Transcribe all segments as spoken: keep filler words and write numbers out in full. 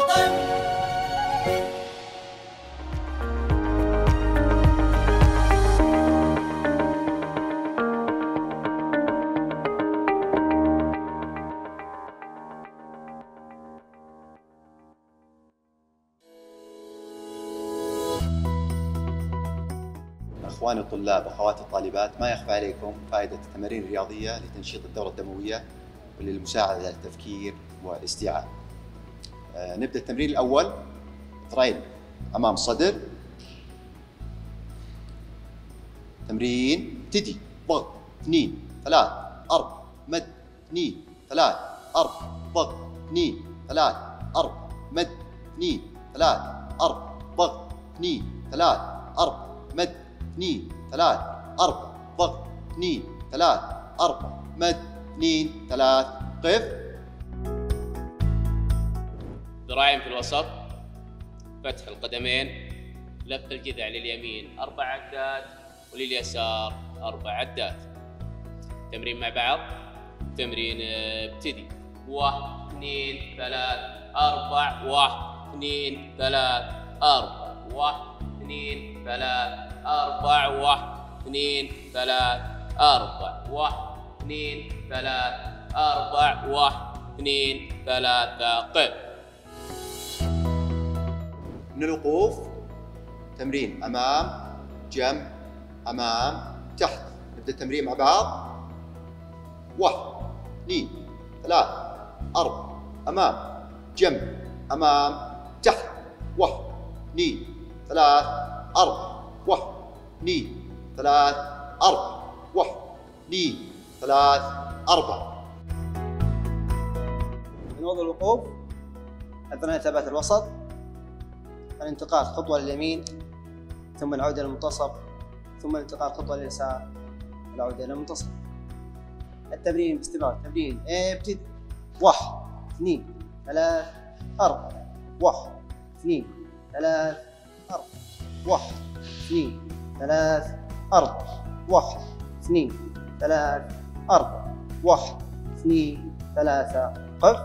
الوطن. اخواني الطلاب واخواتي الطالبات، ما يخفى عليكم فائده التمارين الرياضيه لتنشيط الدوره الدمويه وللمساعده على التفكير والاستيعاب. آه نبدا التمرين الاول. تراين امام الصدر. تمرين ابتدي. ضغط اثنين ثلاث اربع مد اثنين ثلاث اربع ضغط اثنين ثلاث اربع مد اثنين ثلاث اربع ضغط اثنين ثلاث اربع مد اثنين ثلاث أربع ضغط اثنين ثلاث أربع مد اثنين ثلاث. قف. ذراعين في الوسط، فتح القدمين، لف الجذع لليمين أربع عدات ولليسار أربع عدات. تمرين مع بعض. تمرين ابتدي. واحد اثنين ثلاث أربع. واحد اثنين ثلاث أربع. واحد اثنين ثلاث أربع. واحد اثنين ثلاث أربع. واحد اثنين ثلاث أربع. واحد اثنين ثلاثة. قف. من الوقوف تمرين أمام جنب أمام تحت. نبدأ التمرين مع بعض. واحد اثنين ثلاث أربع. أمام جنب أمام تحت. واحد اثنين ثلاث أربع. واحد اثنين ثلاث أربع. واحد اثنين ثلاث أربع. من وضع الوقوف أثناء ثبات الوسط، الانتقال خطوة لليمين ثم العودة للمنتصف، ثم الانتقال خطوة لليسار والعودة إلى المنتصف. التمرين باستمرار. تمرين ابتدي. واحد اثنين ثلاث أربع. واحد اثنين ثلاث أربع. واحد اثنين ثلاث أربع. واحد اثنين ثلاث أربع. واحد اثنين ثلاثة. قف.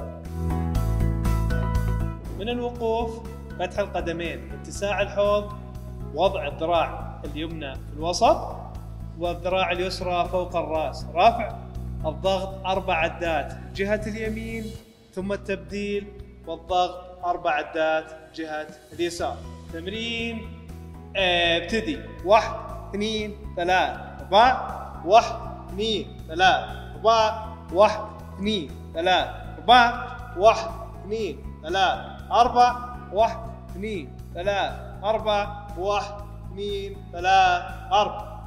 من الوقوف فتح القدمين، اتساع الحوض، وضع الذراع اليمنى في الوسط والذراع اليسرى فوق الرأس، رفع الضغط أربع عدات جهة اليمين ثم التبديل والضغط أربع عدات جهة اليسار. تمرين ابتدي. واحد اثنين ثلاث أربع. واحد اثنين ثلاث أربع. واحد اثنين ثلاث أربع. واحد اثنين ثلاث أربع. واحد اثنين ثلاث أربع. واحد اثنين ثلاث أربع.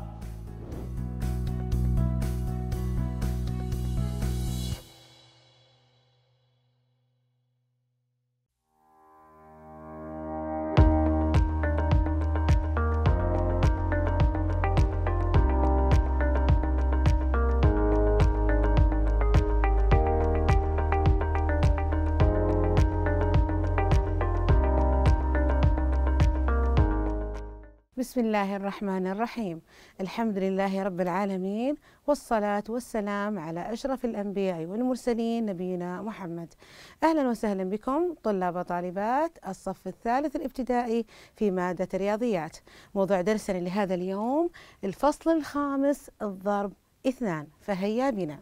بسم الله الرحمن الرحيم. الحمد لله رب العالمين، والصلاة والسلام على أشرف الأنبياء والمرسلين نبينا محمد. أهلا وسهلا بكم طلاب وطالبات الصف الثالث الابتدائي في مادة الرياضيات. موضوع درسنا لهذا اليوم الفصل الخامس الضرب اثنان، فهيا بنا.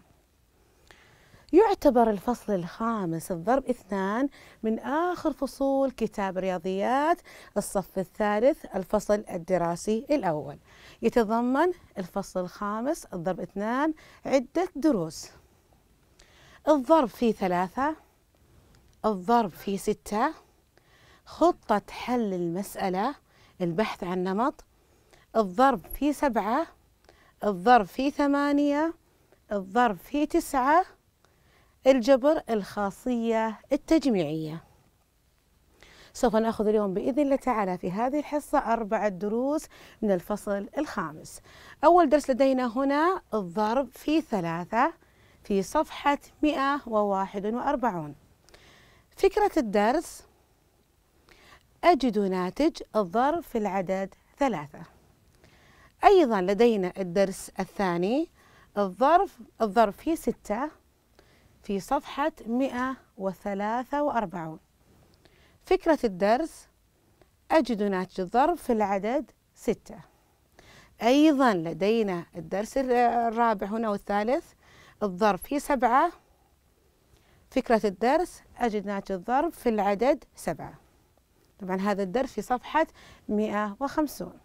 يعتبر الفصل الخامس الضرب اثنان من آخر فصول كتاب رياضيات الصف الثالث الفصل الدراسي الأول. يتضمن الفصل الخامس الضرب اثنان عدة دروس. الضرب في ثلاثة، الضرب في ستة، خطة حل المسألة، البحث عن نمط، الضرب في سبعة، الضرب في ثمانية، الضرب في تسعة، الجبر، الخاصية التجميعية. سوف نأخذ اليوم بإذن الله تعالى في هذه الحصة أربعة دروس من الفصل الخامس. أول درس لدينا هنا الضرب في ثلاثة في صفحة مئة وواحد وأربعين. فكرة الدرس: أجد ناتج الضرب في العدد ثلاثة. أيضا لدينا الدرس الثاني الضرب الضرب في ستة في صفحة مئة وثلاثة وأربعين. فكرة الدرس: أجد ناتج الضرب في العدد ستة. أيضا لدينا الدرس الرابع هنا والثالث، الضرب في سبعة. فكرة الدرس: أجد ناتج الضرب في العدد سبعة. طبعا هذا الدرس في صفحة مئة وخمسين.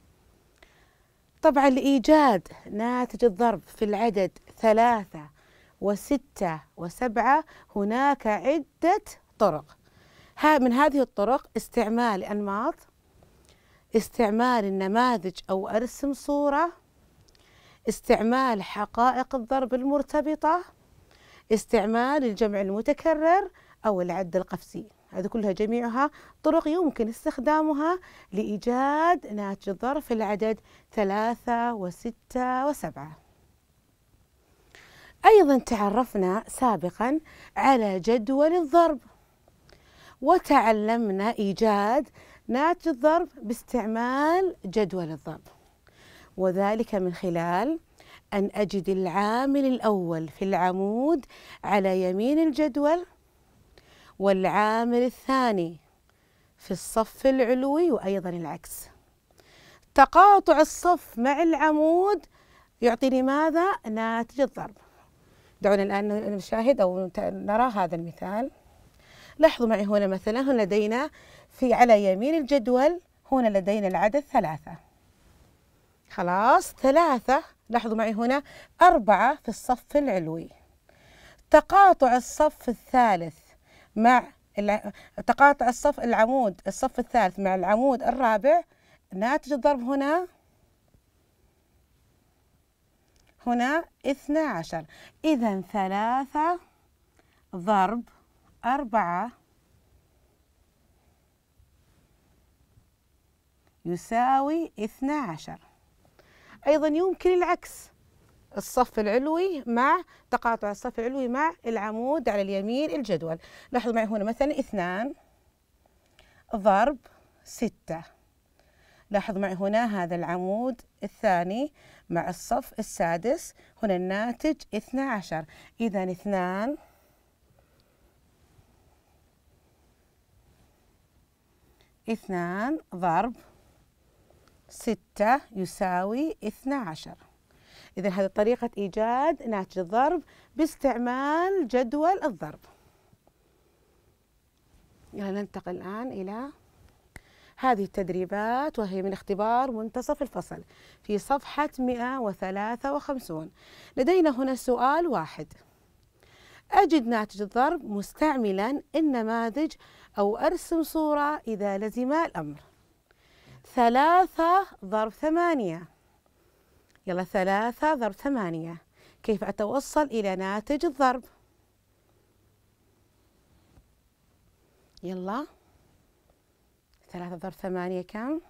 طبعا لإيجاد ناتج الضرب في العدد ثلاثة وستة وسبعة هناك عدة طرق. من هذه الطرق استعمال أنماط، استعمال النماذج أو أرسم صورة، استعمال حقائق الضرب المرتبطة، استعمال الجمع المتكرر أو العد القفزي. هذه كلها جميعها طرق يمكن استخدامها لإيجاد ناتج الضرب في العدد ثلاثة وستة وسبعة. أيضا تعرفنا سابقا على جدول الضرب، وتعلمنا إيجاد ناتج الضرب باستعمال جدول الضرب، وذلك من خلال أن أجد العامل الأول في العمود على يمين الجدول، والعامل الثاني في الصف العلوي، وأيضا العكس. تقاطع الصف مع العمود يعطيني ماذا؟ ناتج الضرب. دعونا الآن نشاهد أو نرى هذا المثال. لاحظوا معي هنا مثلا، هنا لدينا في على يمين الجدول هنا لدينا العدد ثلاثة. خلاص ثلاثة، لاحظوا معي هنا أربعة في الصف العلوي. تقاطع الصف الثالث مع تقاطع الصف العمود الصف الثالث مع العمود الرابع، ناتج الضرب هنا هنا اثنى عشر. إذا ثلاثة ضرب أربعة يساوي اثنى عشر. أيضا يمكن العكس، الصف العلوي مع تقاطع الصف العلوي مع العمود على اليمين الجدول. لاحظوا معي هنا مثلا اثنان ضرب ستة. لاحظوا معي هنا هذا العمود الثاني مع الصف السادس، هنا الناتج اثنى عشر. إذا اثنان اثنان ضرب ستة يساوي اثنى عشر. إذا هذه طريقة إيجاد ناتج الضرب باستعمال جدول الضرب. يلا ننتقل الآن إلى هذه التدريبات، وهي من اختبار منتصف الفصل في صفحة مئة وثلاثة وخمسين. لدينا هنا سؤال واحد: أجد ناتج الضرب مستعملا النماذج أو أرسم صورة إذا لزم الأمر. ثلاثة ضرب ثمانية. يلا ثلاثة ضرب ثمانية، كيف أتوصل إلى ناتج الضرب؟ يلا ثلاثة ضرب ثمانية كم؟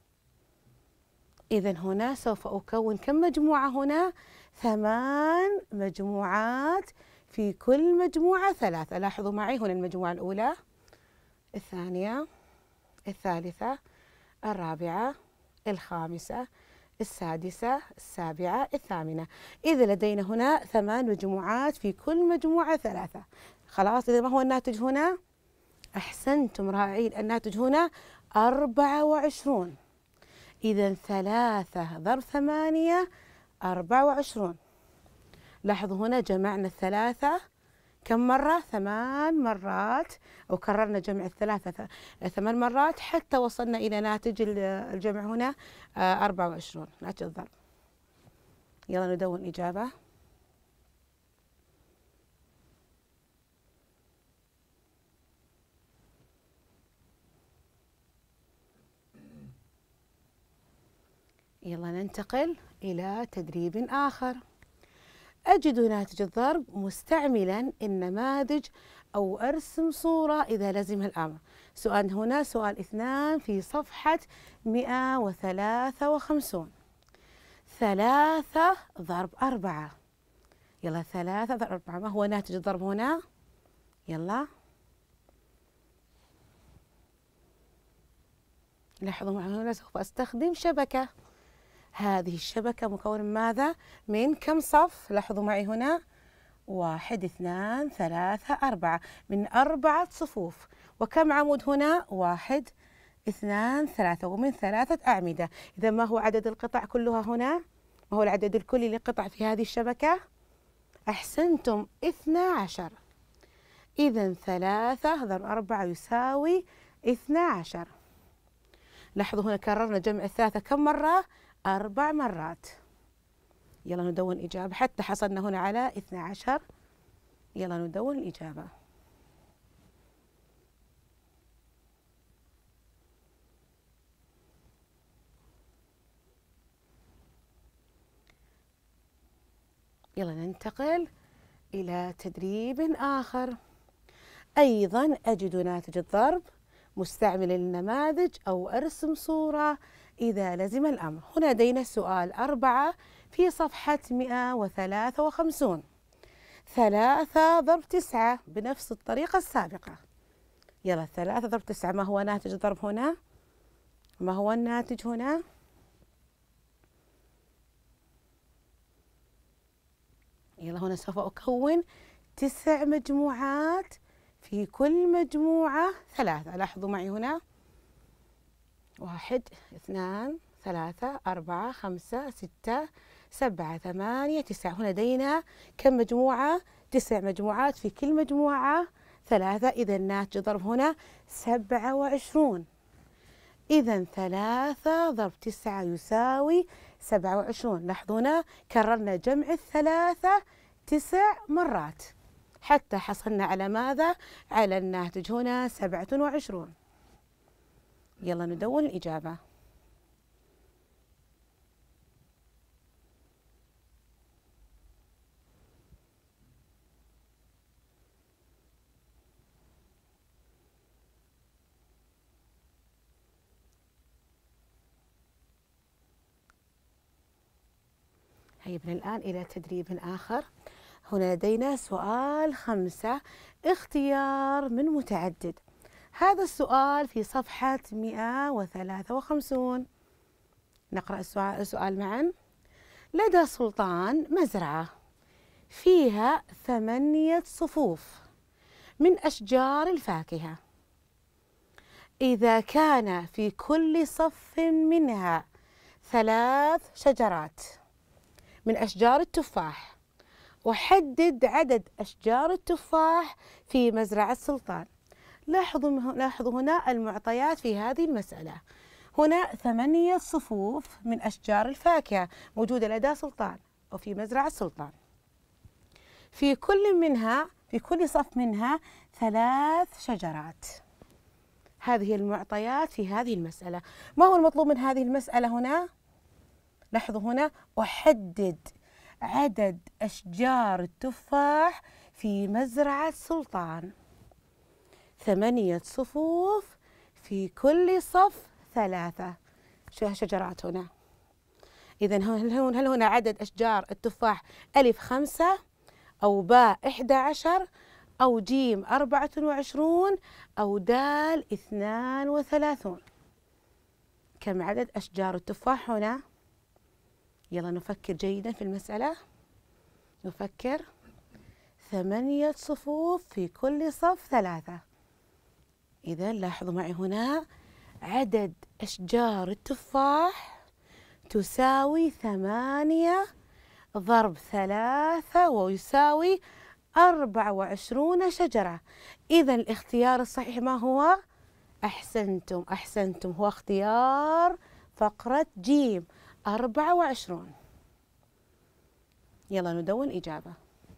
إذا هنا سوف أكون كم مجموعة هنا؟ ثمان مجموعات، في كل مجموعة ثلاثة. لاحظوا معي هنا المجموعة الأولى، الثانية، الثالثة، الرابعة، الخامسة، السادسة، السابعة، الثامنة. إذا لدينا هنا ثمان مجموعات، في كل مجموعة ثلاثة. خلاص، إذا ما هو الناتج هنا؟ أحسنتم رائعين، الناتج هنا أربعة وعشرون. إذا ثلاثة ضرب ثمانية أربعة وعشرون. لاحظوا هنا جمعنا الثلاثة كم مرة؟ ثمان مرات، أو كررنا جمع الثلاثة ثمان مرات حتى وصلنا إلى ناتج الجمع هنا أربعة وعشرون، ناتج الضرب. يلا ندون إجابة. يلا ننتقل إلى تدريب آخر. أجد ناتج الضرب مستعملا النماذج أو أرسم صورة إذا لزم الأمر. سؤال هنا سؤال اثنان في صفحة مئة وثلاثة وخمسين. ثلاثة ضرب أربعة. يلا ثلاثة ضرب أربعة، ما هو ناتج الضرب هنا؟ يلا لاحظوا معي هنا سوف أستخدم شبكة. هذه الشبكة مكونة من ماذا؟ من كم صف؟ لاحظوا معي هنا واحد اثنان ثلاثة أربعة، من أربعة صفوف. وكم عمود هنا؟ واحد اثنان ثلاثة، ومن ثلاثة أعمدة. إذا ما هو عدد القطع كلها هنا؟ ما هو العدد الكلي للقطع في هذه الشبكة؟ أحسنتم، اثنا عشر. إذا ثلاثة ضرب أربعة يساوي اثنا عشر. لاحظوا هنا كررنا جمع الثلاثة كم مرة؟ أربع مرات. يلا ندون إجابة حتى حصلنا هنا على اثنا عشر. يلا ندون الإجابة. يلا ننتقل إلى تدريب آخر. أيضا أجد ناتج الضرب مستعملا النماذج أو أرسم صورة إذا لزم الأمر. هنا لدينا سؤال أربعة في صفحة مئة وثلاثة وخمسون. ثلاثة ضرب تسعة بنفس الطريقة السابقة. يلا ثلاثة ضرب تسعة، ما هو ناتج الضرب هنا؟ ما هو الناتج هنا؟ يلا هنا سوف أكون تسع مجموعات، في كل مجموعة ثلاثة. لاحظوا معي هنا واحد اثنان ثلاثة أربعة خمسة ستة سبعة ثمانية تسعة. هنا لدينا كم مجموعة؟ تسع مجموعات، في كل مجموعة ثلاثة. إذا ناتج ضرب هنا سبعة وعشرون. إذا ثلاثة ضرب تسعة يساوي سبعة وعشرون. لاحظوا هنا كررنا جمع الثلاثة تسع مرات حتى حصلنا على ماذا؟ على الناتج هنا سبعة وعشرون. يلا ندون الإجابة. هيبنا الآن إلى تدريب آخر. هنا لدينا سؤال خمسة، اختيار من متعدد. هذا السؤال في صفحة مئة وثلاثة وخمسون. نقرأ السؤال, السؤال معا. لدى سلطان مزرعة فيها ثمانية صفوف من أشجار الفاكهة. إذا كان في كل صف منها ثلاث شجرات من أشجار التفاح، وحدد عدد أشجار التفاح في مزرعة سلطان. لاحظوا لاحظوا هنا المعطيات في هذه المسألة. هنا ثمانية صفوف من أشجار الفاكهة موجودة لدى سلطان أو في مزرعة سلطان. في كل منها في كل صف منها ثلاث شجرات. هذه المعطيات في هذه المسألة. ما هو المطلوب من هذه المسألة هنا؟ لاحظوا هنا أحدد عدد أشجار التفاح في مزرعة سلطان. ثمانية صفوف، في كل صف ثلاثة شجرات هنا. إذا هل هنا عدد أشجار التفاح ألف خمسة أو باء إحدى عشر أو جيم أربعة وعشرون أو دال اثنان وثلاثون؟ كم عدد أشجار التفاح هنا؟ يلا نفكر جيدا في المسألة. نفكر. ثمانية صفوف، في كل صف ثلاثة. إذا لاحظوا معي هنا عدد أشجار التفاح تساوي ثمانية ضرب ثلاثة ويساوي أربعة وعشرون شجرة. إذا الاختيار الصحيح ما هو؟ أحسنتم أحسنتم هو اختيار فقرة جيم أربعة وعشرون. يلا ندون إجابة.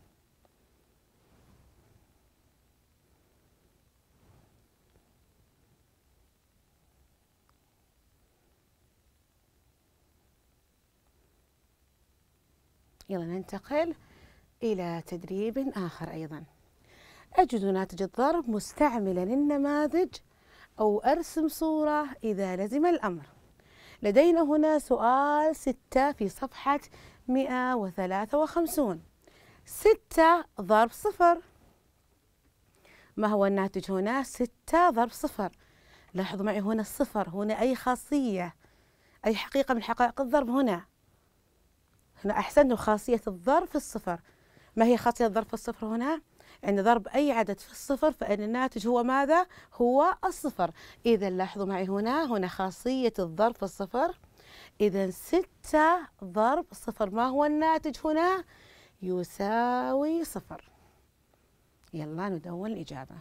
يلا ننتقل إلى تدريب آخر أيضا. أجد ناتج الضرب مستعملا النماذج أو أرسم صورة إذا لزم الأمر. لدينا هنا سؤال ستة في صفحة مئة وثلاثة وخمسون. ستة ضرب صفر. ما هو الناتج هنا؟ ستة ضرب صفر. لاحظوا معي هنا الصفر، هنا أي خاصية أي حقيقة من حقائق الضرب هنا. هنا أحسنتم، خاصية الضرب في الصفر. ما هي خاصية ضرب في الصفر هنا؟ عند ضرب أي عدد في الصفر فإن الناتج هو ماذا؟ هو الصفر. إذا لاحظوا معي هنا هنا خاصية الضرب في الصفر. إذا ستة ضرب صفر ما هو الناتج هنا؟ يساوي صفر. يلا ندون الإجابة.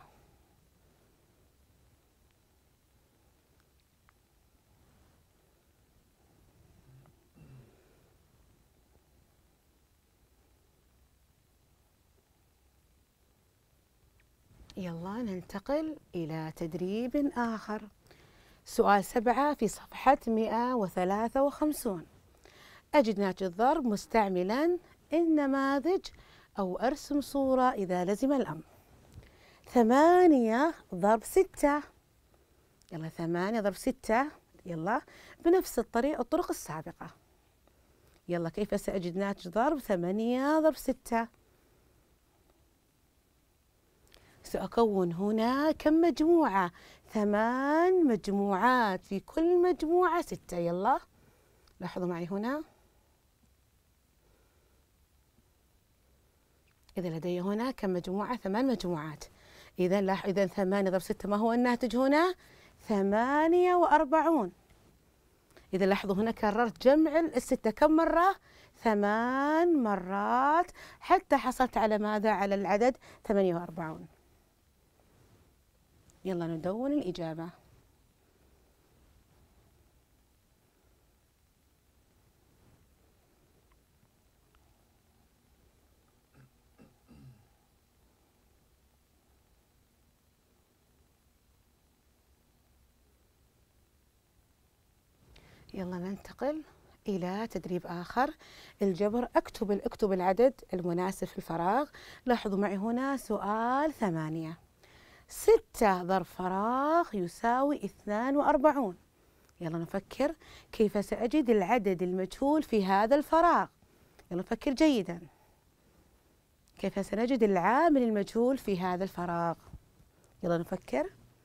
يلا ننتقل إلى تدريب آخر. سؤال سبعة في صفحة مئة وثلاثة وخمسون. أجد ناتج الضرب مستعملا النماذج أو أرسم صورة إذا لزم الأمر. ثمانية ضرب ستة. يلا ثمانية ضرب ستة. يلا بنفس الطريقة الطرق السابقة. يلا كيف سأجد ناتج ضرب ثمانية ضرب ستة؟ سأكون هنا كم مجموعة؟ ثمان مجموعات، في كل مجموعة ستة. يلا لاحظوا معي هنا، إذا لدي هنا كم مجموعة؟ ثمان مجموعات. إذا لاحظوا إذا ثمانية ضرب ستة ما هو الناتج هنا؟ ثمانية وأربعون. إذا لاحظوا هنا كررت جمع الستة كم مرة؟ ثمان مرات حتى حصلت على ماذا؟ على العدد ثمانية وأربعون. يلا ندون الإجابة. يلا ننتقل إلى تدريب آخر، الجبر. أكتب اكتب العدد المناسب في الفراغ. لاحظوا معي هنا سؤال ثمانية. ستة ضرب فراغ يساوي اثنان وأربعون. يلا نفكر كيف سأجد العدد المجهول في هذا الفراغ. يلا نفكر جيدا. كيف سنجد العامل المجهول في هذا الفراغ؟ يلا نفكر.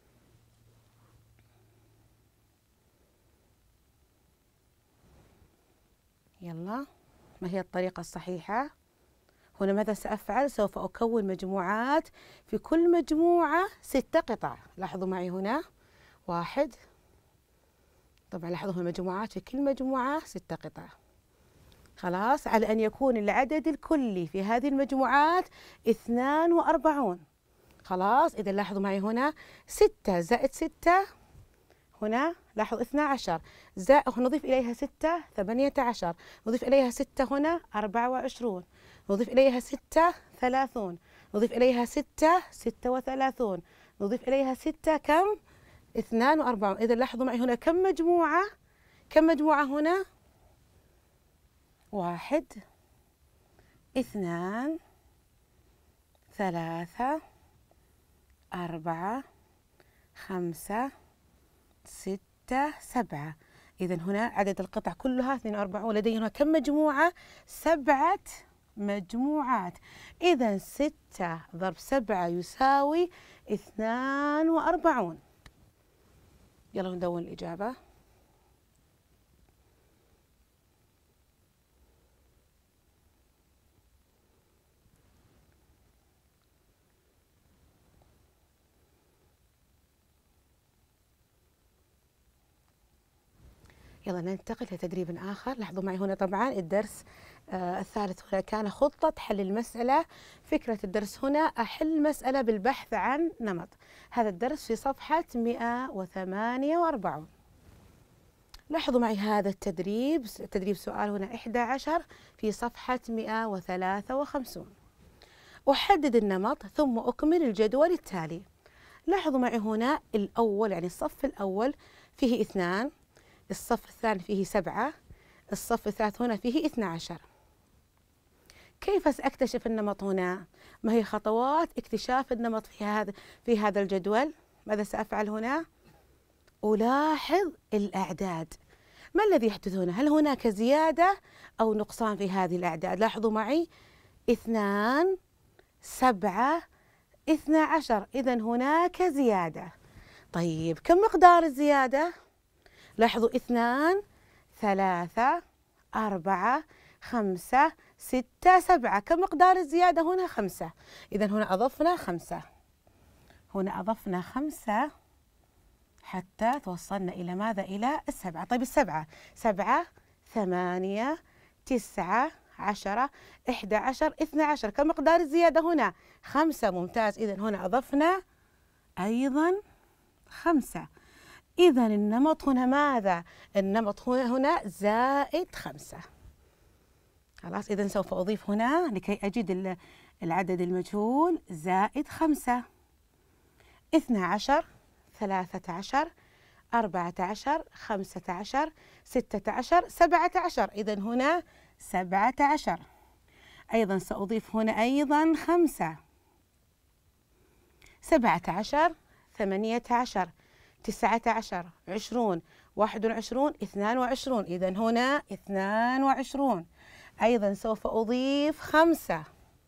يلا ما هي الطريقة الصحيحة؟ هنا ماذا سأفعل؟ سوف أكون مجموعات، في كل مجموعة ستة قطع. لاحظوا معي هنا واحد، طبعا لاحظوا هنا مجموعات، في كل مجموعة ستة قطع. خلاص، على أن يكون العدد الكلي في هذه المجموعات اثنان وأربعون. خلاص، إذا لاحظوا معي هنا ستة زائد ستة، هنا لاحظوا اثنا عشر، زائد نضيف إليها ستة ثمانية عشر، نضيف إليها ستة هنا أربعة وعشرون، نضيف إليها ستة ثلاثون، نضيف إليها ستة ستة وثلاثون، نضيف إليها ستة كم؟ اثنان وأربعون. إذا لاحظوا معي هنا كم مجموعة؟ كم مجموعة هنا؟ واحد، اثنان، ثلاثة، أربعة، خمسة، ستة، سبعة. إذا هنا عدد القطع كلها اثنين وأربعون. لدي هنا كم مجموعة؟ سبعة مجموعات. إذا ستة ضرب سبعة يساوي اثنان وأربعون. يلا ندون الإجابة. يلا ننتقل لتدريب آخر. لاحظوا معي هنا طبعا الدرس آه الثالث هنا كان خطة حل المسألة. فكرة الدرس هنا أحل مسألة بالبحث عن نمط. هذا الدرس في صفحة مئة وثمانية وأربعين. لاحظوا معي هذا التدريب، تدريب سؤال هنا أحد عشر في صفحة مئة وثلاثة وخمسين. أحدد النمط ثم أكمل الجدول التالي. لاحظوا معي هنا الأول، يعني الصف الأول فيه اثنان، الصف الثاني فيه سبعة، الصف الثالث هنا فيه اثنا عشر. كيف سأكتشف النمط هنا؟ ما هي خطوات اكتشاف النمط في هذا في هذا الجدول؟ ماذا سأفعل هنا؟ ألاحظ الأعداد. ما الذي يحدث هنا؟ هل هناك زيادة أو نقصان في هذه الأعداد؟ لاحظوا معي اثنان، سبعة، اثنا عشر. إذا هناك زيادة. طيب كم مقدار الزيادة؟ لاحظوا اثنان، ثلاثة، أربعة، خمسة، ستة، سبعة. كم مقدار الزيادة هنا؟ خمسة. إذا هنا أضفنا خمسة، هنا أضفنا خمسة حتى توصلنا إلى ماذا؟ إلى السبعة. طيب السبعة، سبعة، ثمانية، تسعة، عشرة، إحدى عشر، اثنى عشر. كم مقدار الزيادة هنا؟ خمسة. ممتاز. إذا هنا أضفنا أيضا خمسة. إذا النمط هنا ماذا؟ النمط هنا زائد خمسة. خلاص. إذا سوف أضيف هنا لكي أجد العدد المجهول زائد خمسة. اثنى عشر، ثلاثة عشر، أربعة عشر، خمسة عشر، ستة عشر، سبعة عشر. إذا هنا سبعة عشر. أيضا سأضيف هنا أيضا خمسة. سبعة عشر، ثمانية عشر، تسعة عشر، عشرون، واحد وعشرون، اثنان وعشرون. إذا هنا اثنان وعشرون. أيضا سوف أضيف خمسة.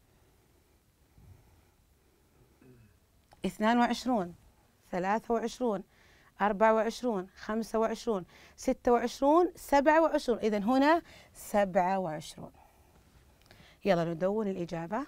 اثنان وعشرون، ثلاثة وعشرون، أربعة وعشرون، خمسة وعشرون، ستة وعشرون، سبعة وعشرون. إذا هنا سبعة وعشرون. يلا ندون الإجابة.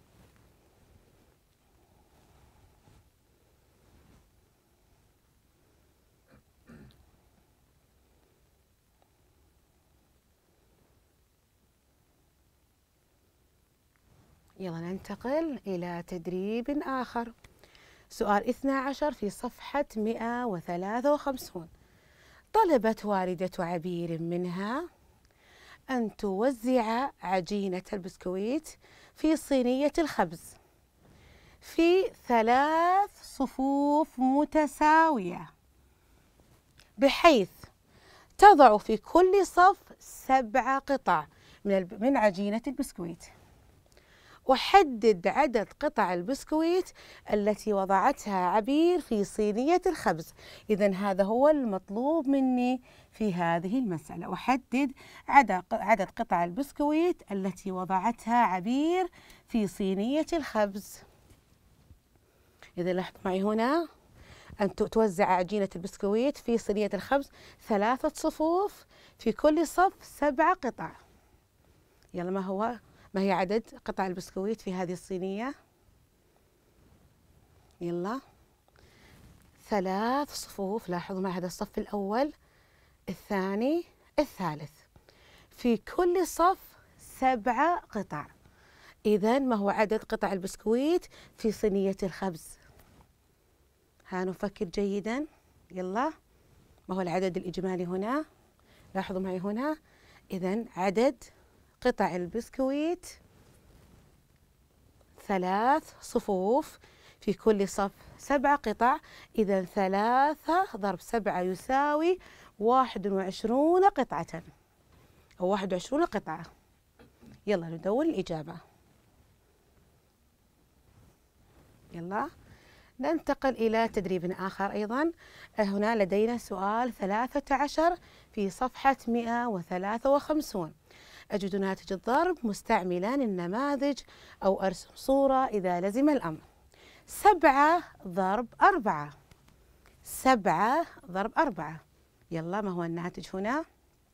يلا ننتقل إلى تدريب آخر. سؤال اثنى عشر في صفحة مئة وثلاثة وخمسين. طلبت والدة عبير منها أن توزع عجينة البسكويت في صينية الخبز في ثلاث صفوف متساوية، بحيث تضع في كل صف سبع قطع من من عجينة البسكويت. وحدد عدد قطع البسكويت التي وضعتها عبير في صينية الخبز. إذن هذا هو المطلوب مني في هذه المسألة. أحدد عدد قطع البسكويت التي وضعتها عبير في صينية الخبز. إذا لاحظوا معي هنا أن توزع عجينة البسكويت في صينية الخبز ثلاثة صفوف، في كل صف سبع قطع. يلا ما هو ما هي عدد قطع البسكويت في هذه الصينية؟ يلا ثلاث صفوف. لاحظوا معي هذا الصف الأول، الثاني، الثالث. في كل صف سبع قطع. إذا ما هو عدد قطع البسكويت في صينية الخبز؟ ها نفكر جيدا. يلا ما هو العدد الإجمالي هنا؟ لاحظوا معي هنا. إذا عدد قطع البسكويت ثلاث صفوف، في كل صف سبع قطع. إذا ثلاثة ضرب سبعة يساوي واحد وعشرون قطعة أو واحد وعشرون قطعة. يلا ندون الإجابة. يلا ننتقل إلى تدريب آخر أيضا. هنا لدينا سؤال ثلاثة عشر في صفحة مئة وثلاثة وخمسين. أجد ناتج الضرب مستعملا النماذج أو أرسم صورة إذا لزم الأمر. سبعة ضرب أربعة، سبعة ضرب أربعة. يلا ما هو الناتج هنا؟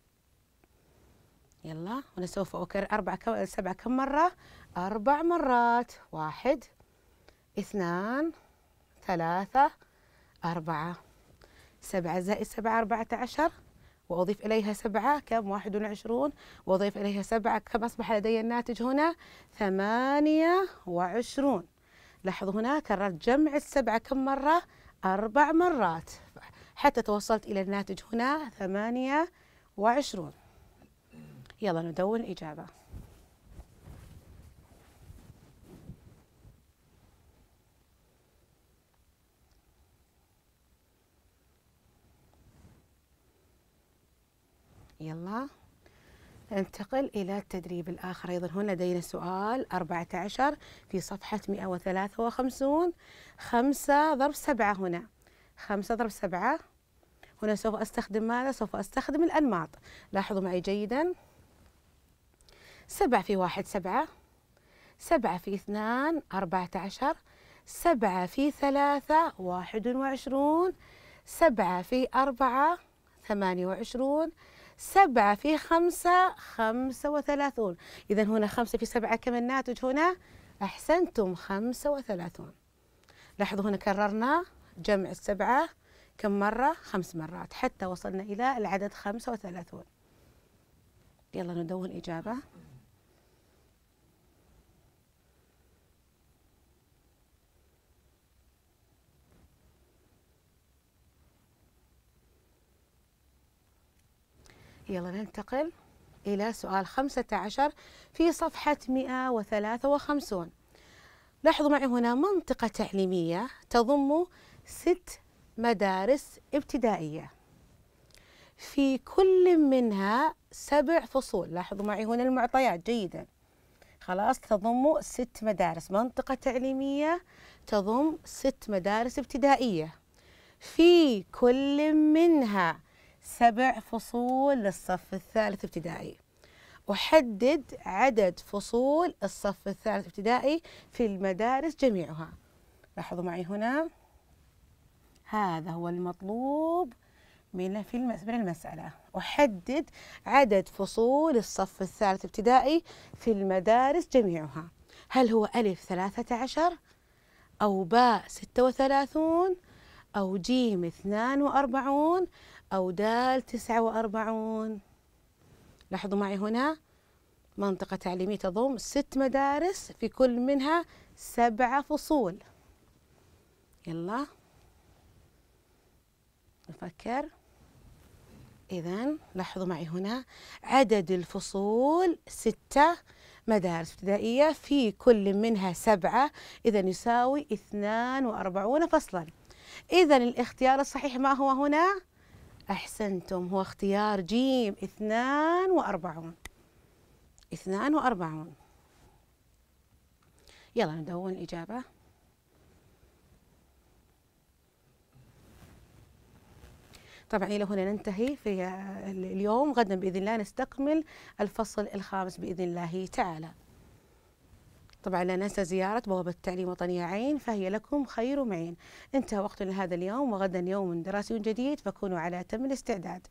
يلا هنا سوف أكرر أربعة كم سبعة كم مرة؟ أربع مرات. واحد، اثنان، ثلاثة، أربعة. سبعة زائد سبعة أربعة عشر، وأضيف إليها سبعة كم؟ واحد وعشرون، وأضيف إليها سبعة كم أصبح لدي الناتج هنا؟ ثمانية وعشرون. لاحظوا هنا كررت جمع السبعة كم مرة؟ أربع مرات حتى توصلت إلى الناتج هنا ثمانية وعشرون. يلا ندون الإجابة. يلا ننتقل إلى التدريب الآخر. أيضا هنا لدينا سؤال أربعة عشر في صفحة مئة وثلاثة وخمسين. خمسة ضرب سبعة. هنا خمسة ضرب سبعة. هنا سوف أستخدم ماذا؟ سوف أستخدم الأنماط. لاحظوا معي جيدا. سبعة في واحد سبعة، سبعة في اثنان أربعة عشر، سبعة في ثلاثة واحد وعشرون، سبعة في أربعة ثمانية وعشرون، سبعة في خمسة خمسة وثلاثون. إذا هنا خمسة في سبعة كم الناتج هنا؟ أحسنتم، خمسة وثلاثون. لاحظوا هنا كررنا جمع السبعة كم مرة؟ خمس مرات حتى وصلنا إلى العدد خمسة وثلاثون. يلا ندون إجابة. يلا ننتقل إلى سؤال خمسة عشر في صفحة مئة وثلاثة وخمسين. لاحظوا معي هنا منطقة تعليمية تضم ست مدارس ابتدائية، في كل منها سبع فصول. لاحظوا معي هنا المعطيات جيدا. خلاص، تضم ست مدارس، منطقة تعليمية تضم ست مدارس ابتدائية، في كل منها سبع فصول للصف الثالث ابتدائي. أحدد عدد فصول الصف الثالث ابتدائي في المدارس جميعها. لاحظوا معي هنا، هذا هو المطلوب من في من المسألة. أحدد عدد فصول الصف الثالث ابتدائي في المدارس جميعها. هل هو ألف ثلاثة عشر، أو باء ستة وثلاثون، أو جيم اثنان وأربعون، أو دال تسعة وأربعون؟ لاحظوا معي هنا منطقة تعليمية تضم ست مدارس، في كل منها سبعة فصول. يلا نفكر. إذن لاحظوا معي هنا عدد الفصول ستة مدارس ابتدائية، في كل منها سبعة، إذن يساوي اثنان وأربعون فصلا. إذن الاختيار الصحيح ما هو هنا؟ أحسنتم، هو اختيار جيم، اثنان وأربعون. اثنان وأربعون. يلا ندون الإجابة. طبعا إلى هنا ننتهي في اليوم. غدا بإذن الله نستكمل الفصل الخامس بإذن الله تعالى. طبعا لا ننسى زيارة بوابة التعليم وطنية عين، فهي لكم خير معين. انتهى وقتنا لهذا اليوم، وغدا يوم دراسي جديد، فكونوا على أتم الاستعداد.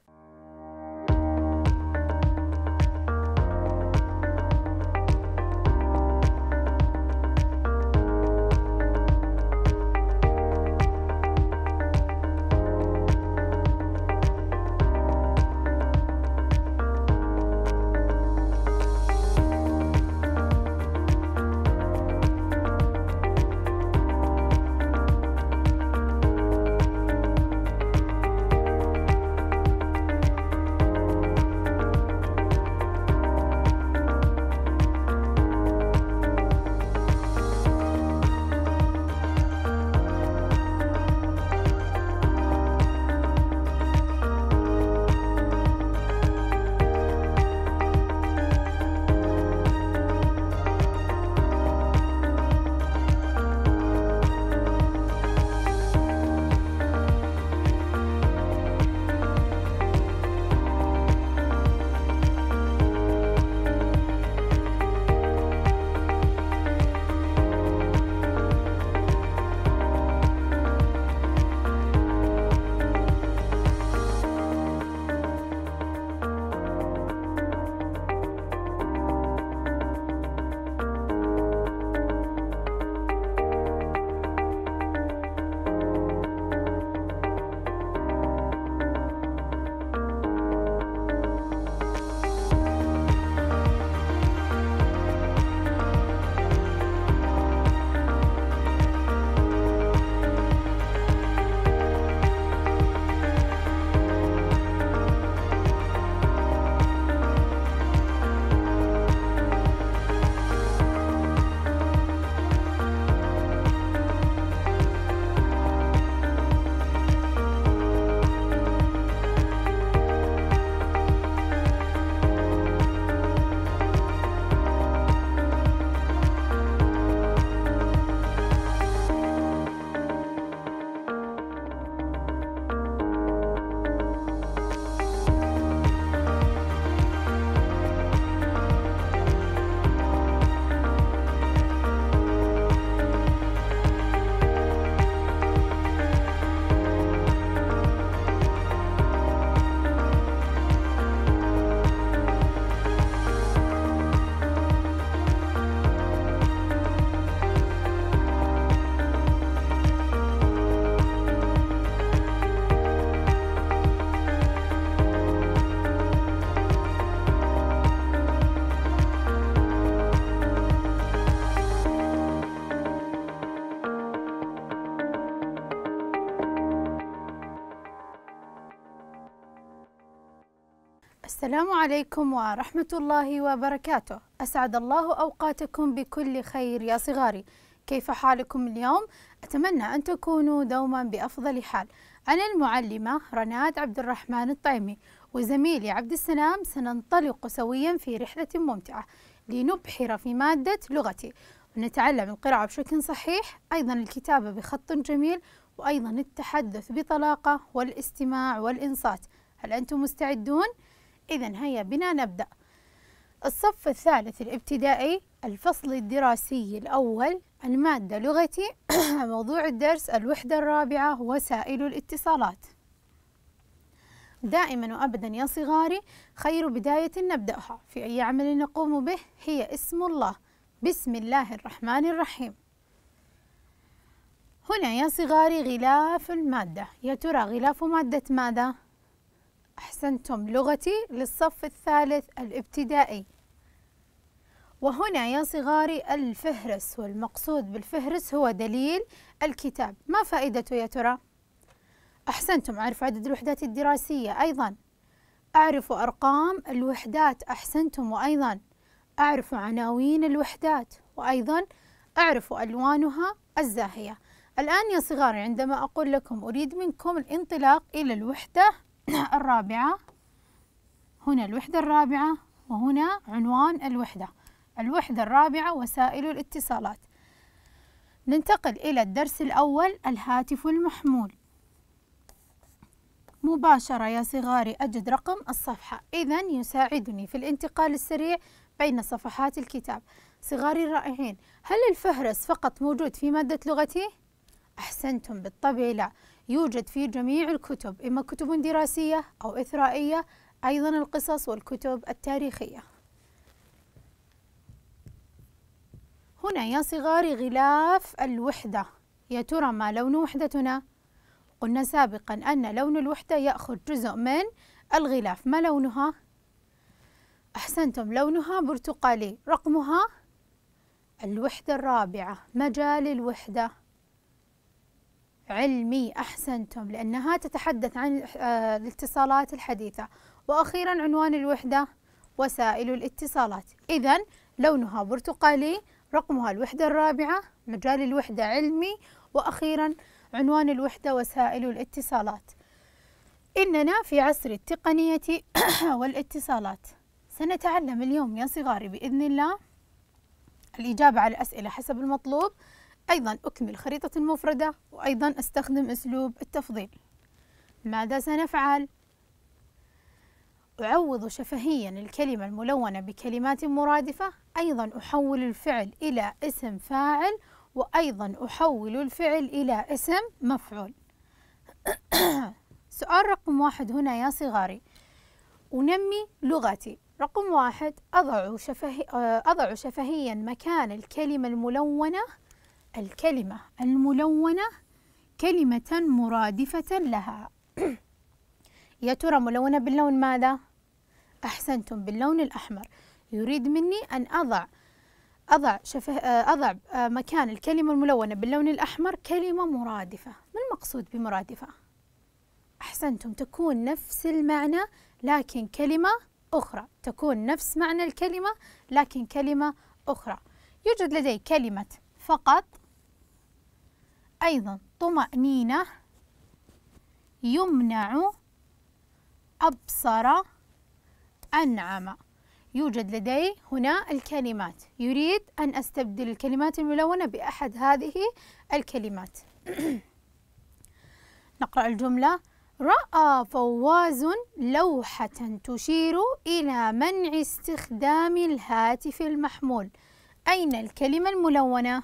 السلام عليكم ورحمة الله وبركاته. أسعد الله أوقاتكم بكل خير يا صغاري. كيف حالكم اليوم؟ أتمنى أن تكونوا دوما بأفضل حال. أنا المعلمة رناد عبد الرحمن الطيمي، وزميلي عبد السلام سننطلق سويا في رحلة ممتعة لنبحر في مادة لغتي، ونتعلم القراءة بشكل صحيح، أيضا الكتابة بخط جميل، وأيضا التحدث بطلاقة والاستماع والإنصات. هل أنتم مستعدون؟ إذن هيا بنا نبدأ. الصف الثالث الابتدائي، الفصل الدراسي الأول، المادة لغتي. موضوع الدرس الوحدة الرابعة، وسائل الاتصالات. دائما وأبدا يا صغاري، خير بداية نبدأها في أي عمل نقوم به هي اسم الله. بسم الله الرحمن الرحيم. هنا يا صغاري غلاف المادة. يا ترى غلاف مادة ماذا؟ أحسنتم، لغتي للصف الثالث الابتدائي. وهنا يا صغاري الفهرس، والمقصود بالفهرس هو دليل الكتاب. ما فائدته يا ترى؟ أحسنتم، أعرف عدد الوحدات الدراسية، أيضا أعرف أرقام الوحدات. أحسنتم، وأيضا أعرف عناوين الوحدات، وأيضا أعرف ألوانها الزاهية. الآن يا صغاري عندما أقول لكم أريد منكم الانطلاق إلى الوحدة الرابعة، هنا الوحدة الرابعة، وهنا عنوان الوحدة. الوحدة الرابعة وسائل الاتصالات. ننتقل إلى الدرس الأول، الهاتف المحمول. مباشرة يا صغاري أجد رقم الصفحة، إذن يساعدني في الانتقال السريع بين صفحات الكتاب. صغاري الرائعين، هل الفهرس فقط موجود في مادة لغتي؟ أحسنتم، بالطبع لا، يوجد في جميع الكتب، إما كتب دراسية أو إثرائية، أيضا القصص والكتب التاريخية. هنا يا صغاري غلاف الوحدة. يا ترى ما لون وحدتنا؟ قلنا سابقا أن لون الوحدة يأخذ جزء من الغلاف. ما لونها؟ أحسنتم، لونها برتقالي. رقمها الوحدة الرابعة. مجال الوحدة علمي. أحسنتم، لأنها تتحدث عن الاتصالات الحديثة. وأخيرا عنوان الوحدة وسائل الاتصالات. إذن لونها برتقالي، رقمها الوحدة الرابعة، مجال الوحدة علمي، وأخيرا عنوان الوحدة وسائل الاتصالات. إننا في عصر التقنية والاتصالات. سنتعلم اليوم يا صغاري بإذن الله الإجابة على الأسئلة حسب المطلوب، أيضا أكمل خريطة المفردة، وأيضا أستخدم أسلوب التفضيل. ماذا سنفعل؟ أعوض شفهيا الكلمة الملونة بكلمات مرادفة، أيضا أحول الفعل إلى اسم فاعل، وأيضا أحول الفعل إلى اسم مفعول. سؤال رقم واحد هنا يا صغاري، أنمي لغتي. رقم واحد، أضع شفهي أضع شفهيا مكان الكلمة الملونة الكلمة الملونة كلمة مرادفة لها. يا ترى ملونة باللون ماذا؟ أحسنتم، باللون الأحمر. يريد مني أن أضع أضع شفه أضع مكان الكلمة الملونة باللون الأحمر كلمة مرادفة. ما المقصود بمرادفة؟ أحسنتم، تكون نفس المعنى لكن كلمة أخرى، تكون نفس معنى الكلمة لكن كلمة أخرى. يوجد لدي كلمة فقط، أيضا طمأنينة، يمنع، أبصر، أنعم. يوجد لدي هنا الكلمات، يريد أن أستبدل الكلمات الملونة بأحد هذه الكلمات. نقرأ الجملة. رأى فواز لوحة تشير إلى منع استخدام الهاتف المحمول. أين الكلمة الملونة؟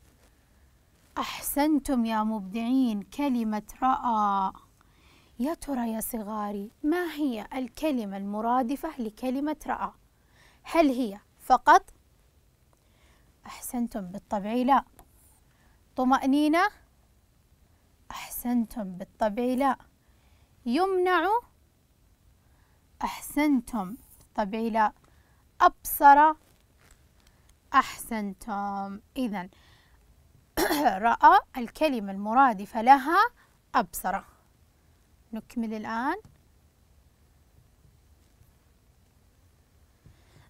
أحسنتم يا مبدعين، كلمة رأى. يا ترى يا صغاري ما هي الكلمة المرادفة لكلمة رأى؟ هل هي فقط؟ أحسنتم، بالطبع لا. طمأنينة؟ أحسنتم، بالطبع لا. يمنع؟ أحسنتم، بالطبع لا. أبصر؟ أحسنتم. إذن رأى الكلمة المرادفة لها أبصر. نكمل الآن.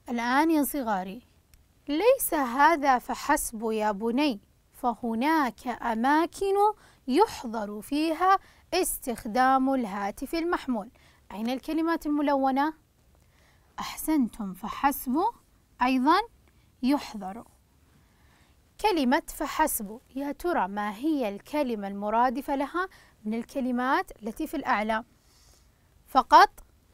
الآن يا صغاري، ليس هذا فحسب يا بني، فهناك أماكن يحظر فيها استخدام الهاتف المحمول. أين الكلمات الملونة؟ أحسنتم، فحسب أيضا يحظر. كلمة فحسب، يا ترى ما هي الكلمة المرادفة لها من الكلمات التي في الأعلى؟ فقط.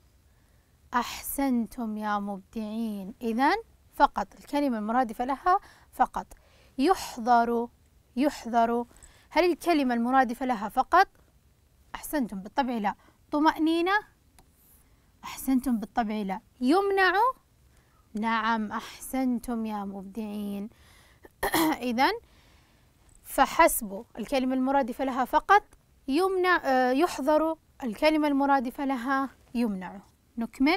أحسنتم يا مبدعين، إذن فقط الكلمة المرادفة لها فقط. يحظر، يحظر، هل الكلمة المرادفة لها فقط؟ أحسنتم، بالطبع لا. طمأنينة؟ أحسنتم، بالطبع لا. يمنع؟ نعم، أحسنتم يا مبدعين. إذن فحسب الكلمة المرادفة لها فقط، يمنع آه يحظر الكلمة المرادفة لها يمنع. نكمل.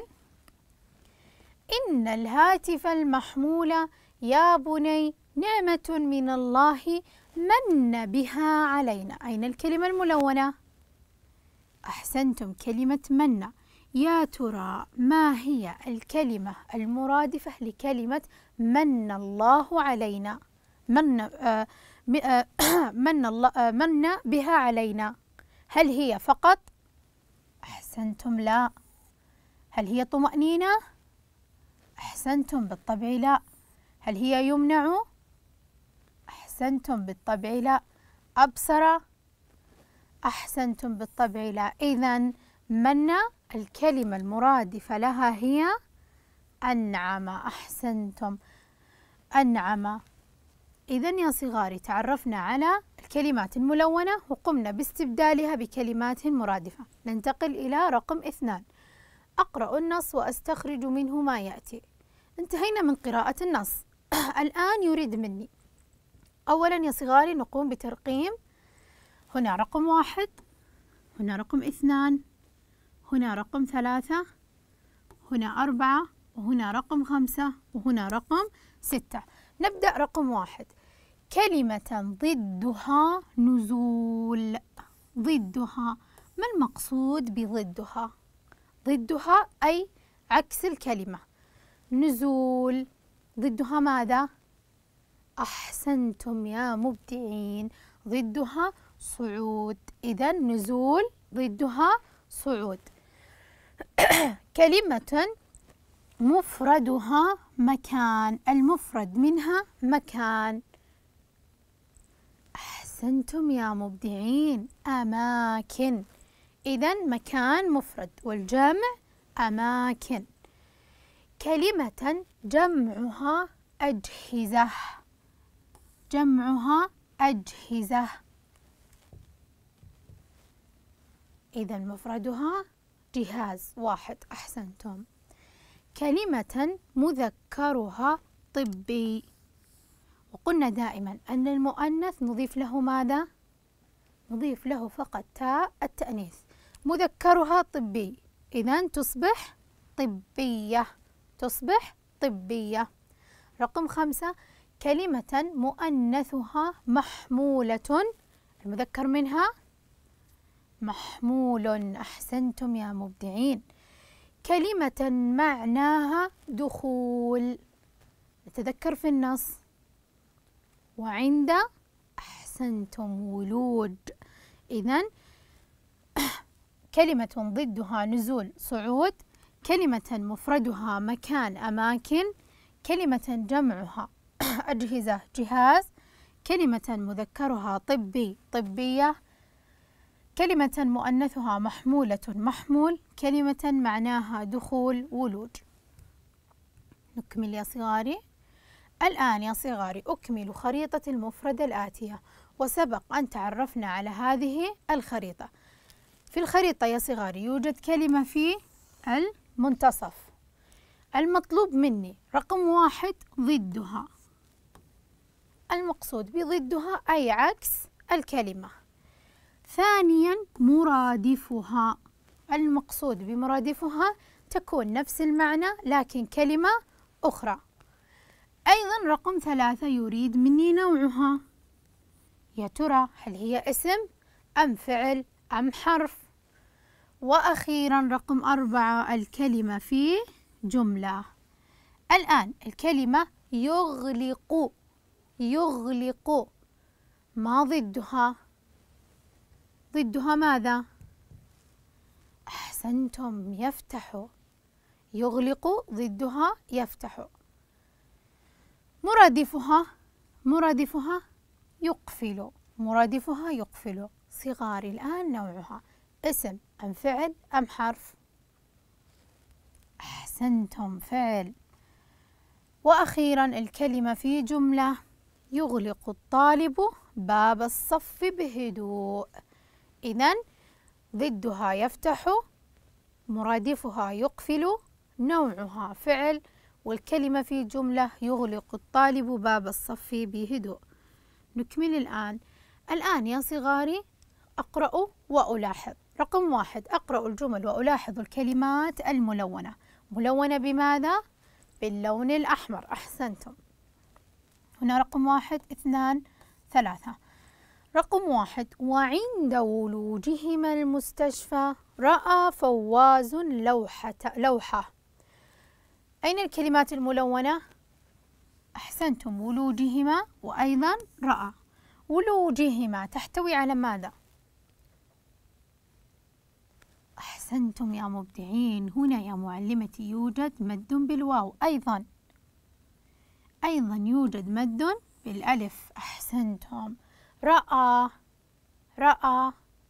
إن الهاتف المحمول يا بني نعمة من الله من بها علينا. أين الكلمة الملونة؟ أحسنتم، كلمة من. يا ترى ما هي الكلمة المرادفة لكلمة من الله علينا؟ من آه من الله آه من بها علينا، هل هي فقط؟ أحسنتم، لا. هل هي طمأنينة؟ أحسنتم، بالطبع لا. هل هي يمنع؟ أحسنتم، بالطبع لا. أبصر؟ أحسنتم، بالطبع لا. إذن من الكلمة المرادفة لها هي أنعم. أحسنتم، أنعم. إذن يا صغاري، تعرفنا على الكلمات الملونة وقمنا باستبدالها بكلمات مرادفة. ننتقل إلى رقم اثنان. أقرأ النص وأستخرج منه ما يأتي. انتهينا من قراءة النص. الآن يريد مني أولا يا صغاري نقوم بترقيم. هنا رقم واحد، هنا رقم اثنان، هنا رقم ثلاثة، هنا أربعة، وهنا رقم خمسة، وهنا رقم ستة. نبدأ رقم واحد. كلمة ضدها نزول. ضدها، ما المقصود بضدها؟ ضدها أي عكس الكلمة. نزول ضدها ماذا؟ أحسنتم يا مبدعين، ضدها صعود. إذن نزول ضدها صعود. كلمة مفردها مكان، المفرد منها مكان. أحسنتم يا مبدعين، أماكن. إذن مكان مفرد والجمع أماكن. كلمة جمعها أجهزة. جمعها أجهزة. إذن مفردها جهاز واحد. أحسنتم. كلمة مذكرها طبي، وقلنا دائما أن المؤنث نضيف له ماذا؟ نضيف له فقط تاء التأنيث. مذكرها طبي، إذن تصبح طبية. تصبح طبية. رقم خمسة. كلمة مؤنثها محمولة، المذكر منها محمول. أحسنتم يا مبدعين. كلمة معناها دخول، نتذكر في النص. وعند أحسنتم ولود. إذن كلمة ضدها نزول صعود. كلمة مفردها مكان أماكن. كلمة جمعها أجهزة جهاز. كلمة مذكرها طبي طبية. كلمة مؤنثها محمولة محمول. كلمة معناها دخول ولوج. نكمل يا صغاري. الآن يا صغاري أكمل خريطة المفردة الآتية، وسبق أن تعرفنا على هذه الخريطة. في الخريطة يا صغاري يوجد كلمة في المنتصف. المطلوب مني رقم واحد ضدها. المقصود بضدها أي عكس الكلمة. ثانيا مرادفها. المقصود بمرادفها تكون نفس المعنى لكن كلمة أخرى. أيضا رقم ثلاثة يريد مني نوعها. يا ترى هل هي اسم أم فعل أم حرف؟ وأخيرا رقم أربعة الكلمة في جملة. الآن الكلمة يغلق، يغلق ما ضدها؟ ضدها ماذا؟ أحسنتم، يفتح. يغلق ضدها يفتح. مرادفها، مرادفها يقفل، مرادفها يقفل. صغاري الآن نوعها اسم أم فعل أم حرف؟ أحسنتم، فعل. وأخيرا الكلمة في جملة يغلق الطالب باب الصف بهدوء. إذن ضدها يفتح، مرادفها يقفل، نوعها فعل، والكلمة في جملة يغلق الطالب باب الصف بهدوء. نكمل الآن. الآن يا صغاري أقرأ وألاحظ. رقم واحد، أقرأ الجمل وألاحظ الكلمات الملونة. ملونة بماذا؟ باللون الأحمر. أحسنتم. هنا رقم واحد، اثنان، ثلاثة. رقم واحد، وعند ولوجهما المستشفى رأى فواز لوحة لوحة. أين الكلمات الملونة؟ أحسنتم، ولوجهما وأيضا رأى. ولوجهما تحتوي على ماذا؟ أحسنتم يا مبدعين. هنا يا معلمتي يوجد مد بالواو، أيضا أيضا يوجد مد بالألف. أحسنتم. رأى، رأى.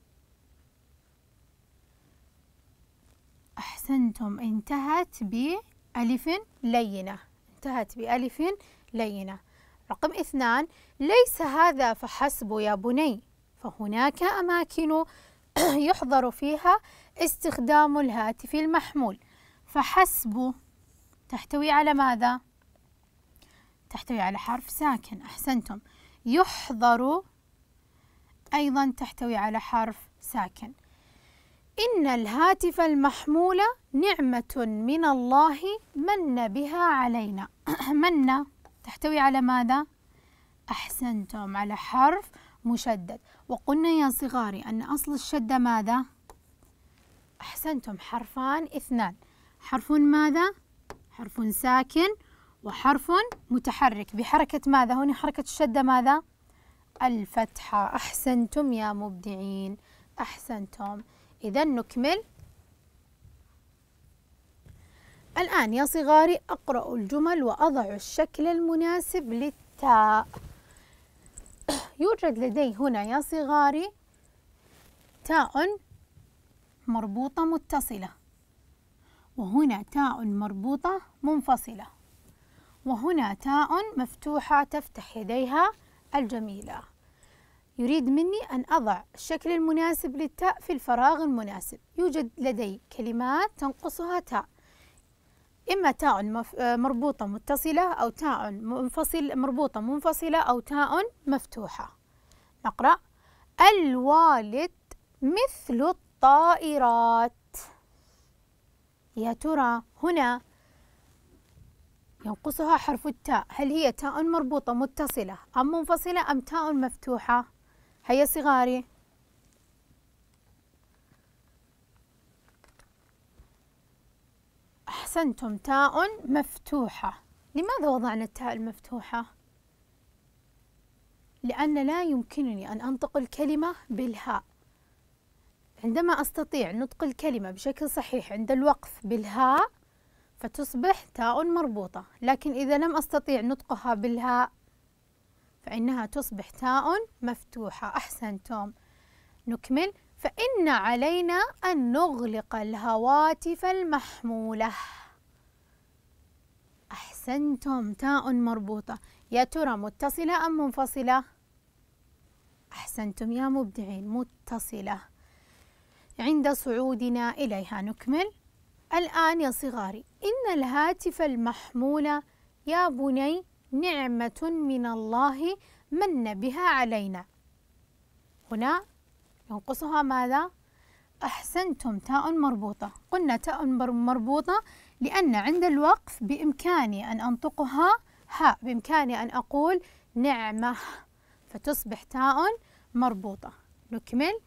أحسنتم، انتهت بألف لينة، انتهت بألف لينة. رقم اثنان، ليس هذا فحسب يا بني، فهناك أماكن يحظر فيها استخدام الهاتف المحمول. فحسب تحتوي على ماذا؟ تحتوي على حرف ساكن. أحسنتم. يحظر أيضا تحتوي على حرف ساكن. إن الهاتف المحمول نعمة من الله من بها علينا. من تحتوي على ماذا؟ أحسنتم، على حرف مشدد. وقلنا يا صغاري أن أصل الشدة ماذا؟ أحسنتم، حرفان اثنان. حرف ماذا؟ حرف ساكن وحرف متحرك بحركة ماذا؟ هنا حركة الشدة ماذا؟ الفتحة. أحسنتم يا مبدعين، أحسنتم. إذا نكمل. الآن يا صغاري أقرأ الجمل وأضع الشكل المناسب للتاء. يوجد لدي هنا يا صغاري تاء مربوطة متصلة، وهنا تاء مربوطة منفصلة، وهنا تاء مفتوحة تفتح يديها الجميلة. يريد مني أن أضع الشكل المناسب للتاء في الفراغ المناسب. يوجد لدي كلمات تنقصها تاء، إما تاء مربوطة متصلة أو تاء منفصل مربوطة منفصلة أو تاء مفتوحة. نقرأ: الوالد مثل الطائرات. يا ترى هنا ينقصها حرف التاء، هل هي تاء مربوطة متصلة أم منفصلة أم تاء مفتوحة؟ هيا صغاري. أحسنتم، تاء مفتوحة. لماذا وضعنا التاء المفتوحة؟ لأن لا يمكنني أن أنطق الكلمة بالهاء. عندما أستطيع نطق الكلمة بشكل صحيح عند الوقف بالهاء فتصبح تاء مربوطة، لكن إذا لم أستطيع نطقها بالهاء فإنها تصبح تاء مفتوحة. أحسنتم. نكمل. فإن علينا أن نغلق الهواتف المحمولة. أحسنتم، تاء مربوطة. يا ترى متصلة أم منفصلة؟ أحسنتم يا مبدعين، متصلة. عند صعودنا إليها. نكمل. الآن يا صغاري، إن الهاتف المحمول يا بني نعمة من الله من بها علينا. هنا ينقصها ماذا؟ أحسنتم، تاء مربوطة. قلنا تاء مربوطة لأن عند الوقف بإمكاني أن أنطقها هاء، بإمكاني أن أقول نعمة فتصبح تاء مربوطة. نكمل.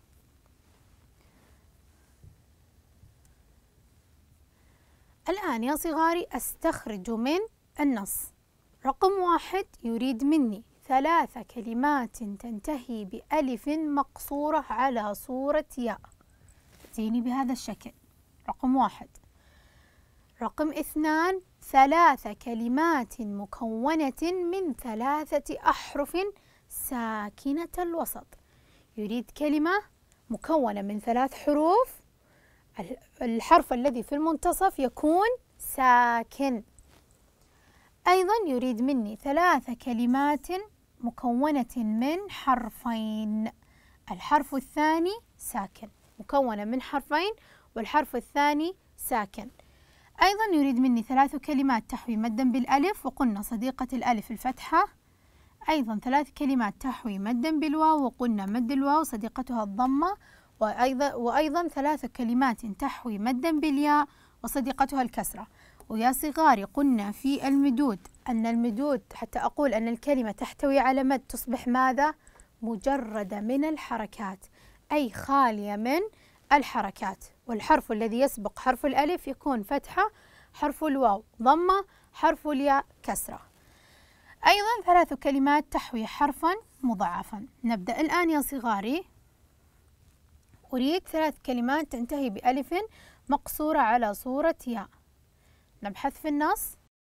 الآن يا صغاري أستخرج من النص. رقم واحد يريد مني ثلاث كلمات تنتهي بألف مقصورة على صورة ياء، تأتيني بهذا الشكل. رقم واحد. رقم اثنان ثلاث كلمات مكونة من ثلاثة أحرف ساكنة الوسط. يريد كلمة مكونة من ثلاث حروف، الحرف الذي في المنتصف يكون ساكن. أيضا يريد مني ثلاث كلمات مكونة من حرفين، الحرف الثاني ساكن، مكونة من حرفين والحرف الثاني ساكن. أيضا يريد مني ثلاث كلمات تحوي مدا بالألف، وقلنا صديقة الألف الفتحة. أيضا ثلاث كلمات تحوي مدا بالواو، وقلنا مد الواو صديقتها الضمة. وأيضا, وأيضا ثلاث كلمات تحوي مدا بالياء وصديقتها الكسرة. ويا صغاري قلنا في المدود أن المدود حتى أقول أن الكلمة تحتوي على مد تصبح ماذا؟ مجردة من الحركات، أي خالية من الحركات. والحرف الذي يسبق حرف الألف يكون فتحة، حرف الواو ضمة، حرف الياء كسرة. أيضا ثلاث كلمات تحوي حرفا مضاعفا. نبدأ الآن يا صغاري. أريد ثلاث كلمات تنتهي بألف مقصورة على صورة ياء. نبحث في النص.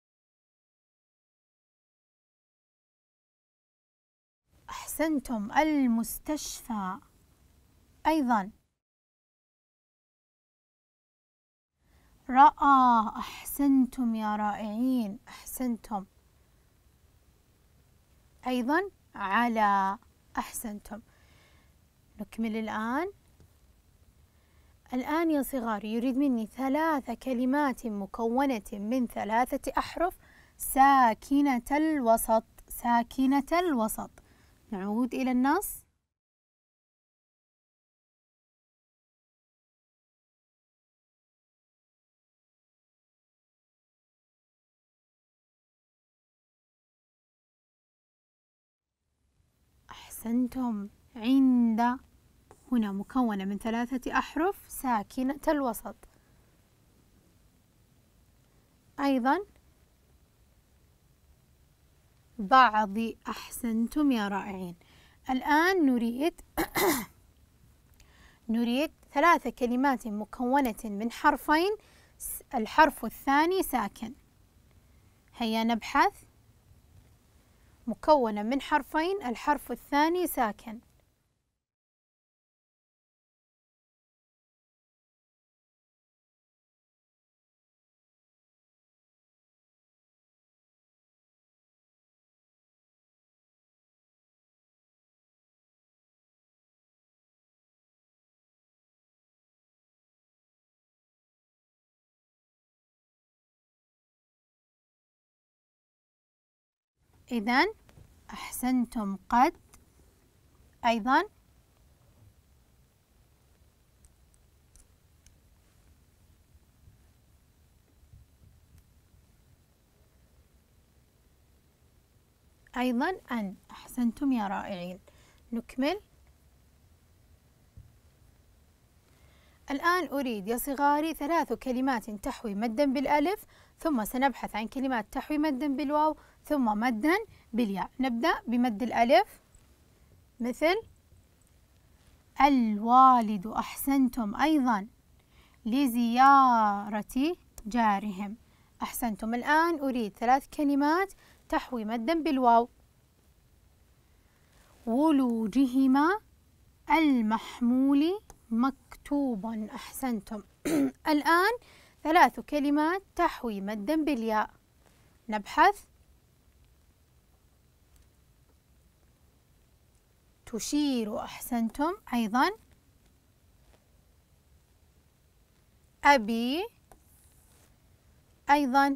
أحسنتم، المستشفى. أيضا رأى. أحسنتم يا رائعين، أحسنتم. أيضا على. أحسنتم. نكمل الآن. الآن يا صغاري يريد مني ثلاث كلمات مكونة من ثلاثة أحرف ساكنة الوسط، ساكنة الوسط. نعود إلى النص. أحسنتم. عند. هنا مكونة من ثلاثة أحرف ساكنة الوسط. أيضا بعض. أحسنتم يا رائعين. الآن نريد نريد ثلاث كلمات مكونة من حرفين، الحرف الثاني ساكن. هيا نبحث. مكونة من حرفين، الحرف الثاني ساكن. إذن أحسنتم. قد. أيضا أيضا أن. أحسنتم يا رائعين. نكمل. الآن أريد يا صغاري ثلاث كلمات تحوي مدا بالألف، ثم سنبحث عن كلمات تحوي مدا بالواو، ثم مدا بالياء. نبدأ بمد الألف، مثل الوالد. أحسنتم. أيضا لزيارة جارهم. أحسنتم. الآن أريد ثلاث كلمات تحوي مدا بالواو. ولوجهما المحمول مكتوبا. أحسنتم. الآن ثلاث كلمات تحوي مدا بالياء. نبحث. تشير. أحسنتم. أيضا أبي. أيضا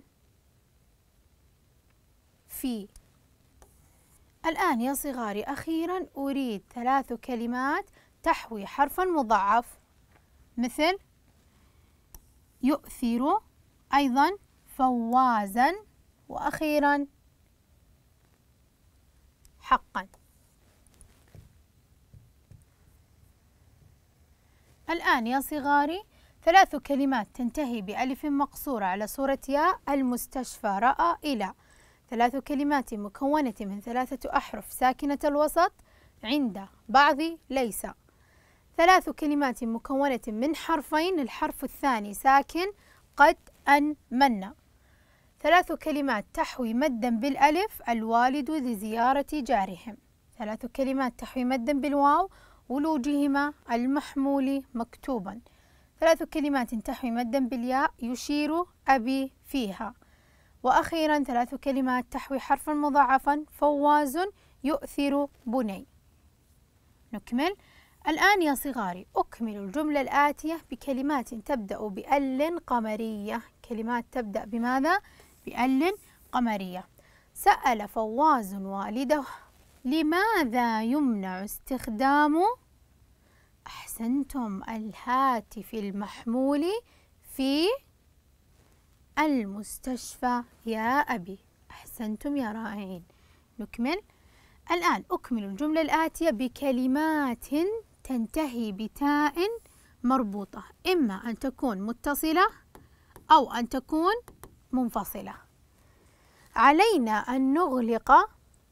في. الآن يا صغاري أخيرا أريد ثلاث كلمات تحوي حرفا مضاعف، مثل يؤثر. أيضا فوازا. وأخيرا حقا. الآن يا صغاري ثلاث كلمات تنتهي بألف مقصورة على صورة ياء: المستشفى، رأى، إلى. ثلاث كلمات مكونة من ثلاثة أحرف ساكنة الوسط: عند، بعض، ليس. ثلاث كلمات مكونة من حرفين، الحرف الثاني ساكن: قد، أن، من. ثلاث كلمات تحوي مدا بالألف: الوالد لزيارة جارهم. ثلاث كلمات تحوي مدا بالواو: ولوجهما، المحمول، مكتوبا. ثلاث كلمات تحوي مدا بالياء: يشير، أبي، فيها. وأخيرا ثلاث كلمات تحوي حرفا مضاعفا: فواز، يؤثر، بني. نكمل. الآن يا صغاري أكمل الجملة الآتية بكلمات تبدأ بأل قمرية. كلمات تبدأ بماذا؟ بأل قمرية. سأل فواز والده: لماذا يمنع استخدام، أحسنتم، الهاتف المحمول في المستشفى يا أبي. أحسنتم يا رائعين. نكمل. الآن أكمل الجملة الآتية بكلمات تنتهي بتاء مربوطة، إما أن تكون متصلة أو أن تكون منفصلة. علينا أن نغلق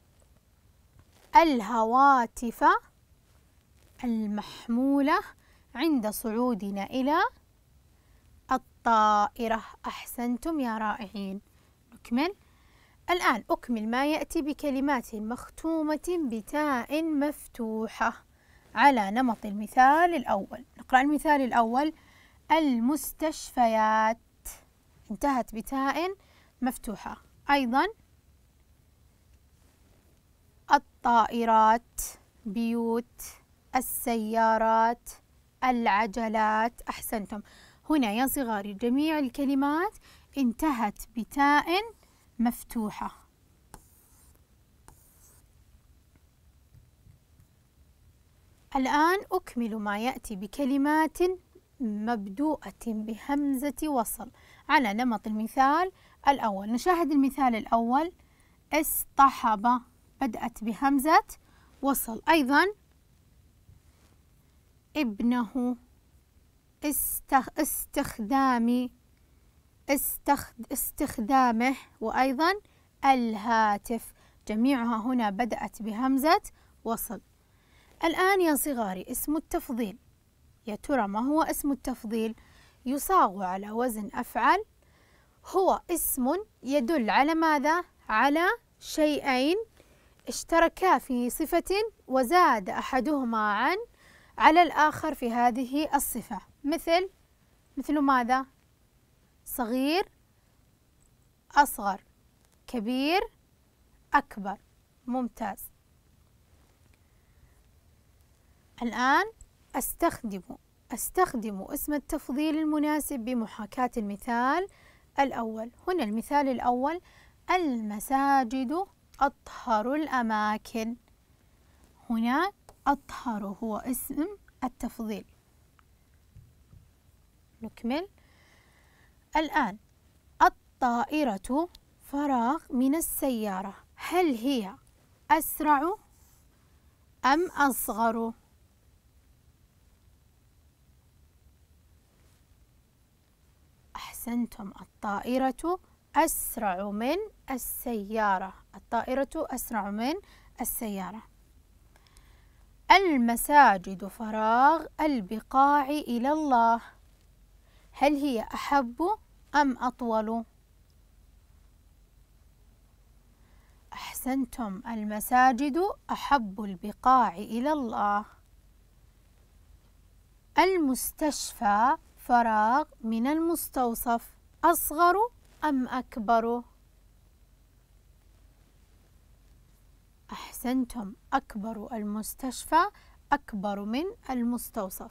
الهواتف المحمولة عند صعودنا إلى الطائرة. أحسنتم يا رائعين. نكمل. الآن أكمل ما يأتي بكلمات مختومة بتاء مفتوحة على نمط المثال الأول. نقرأ المثال الأول: المستشفيات، انتهت بتاء مفتوحة. أيضا الطائرات، بيوت، السيارات، العجلات. أحسنتم. هنا يا صغاري جميع الكلمات انتهت بتاء مفتوحة. الآن أكمل ما يأتي بكلمات مبدوءة بهمزة وصل على نمط المثال الأول. نشاهد المثال الأول: اصطحب، بدأت بهمزة وصل. أيضا ابنه، استخ... استخدامي، استخ... استخدامه، وأيضا الهاتف، جميعها هنا بدأت بهمزة وصل. الآن يا صغاري اسم التفضيل. يا ترى ما هو اسم التفضيل؟ يصاغ على وزن أفعل. هو اسم يدل على ماذا؟ على شيئين اشتركا في صفة وزاد أحدهما عن على الآخر في هذه الصفة. مثل مثل ماذا؟ صغير، أصغر، كبير، أكبر. ممتاز. الآن أستخدم أستخدم اسم التفضيل المناسب بمحاكاة المثال الأول. هنا المثال الأول: المساجد أطهر الأماكن. هنا أطهر هو اسم التفضيل. نكمل. الآن الطائرة فراغ من السيارة، هل هي أسرع أم أصغر؟ أحسنتم، الطائرة أسرع من السيارة. الطائرة أسرع من السيارة. المساجد فراغ البقاع إلى الله، هل هي أحب أم أطول؟ أحسنتم، المساجد أحب البقاع إلى الله. المستشفى فراغ من المستوصف، أصغر أم أكبر؟ أحسنتم، أكبر. المستشفى أكبر من المستوصف.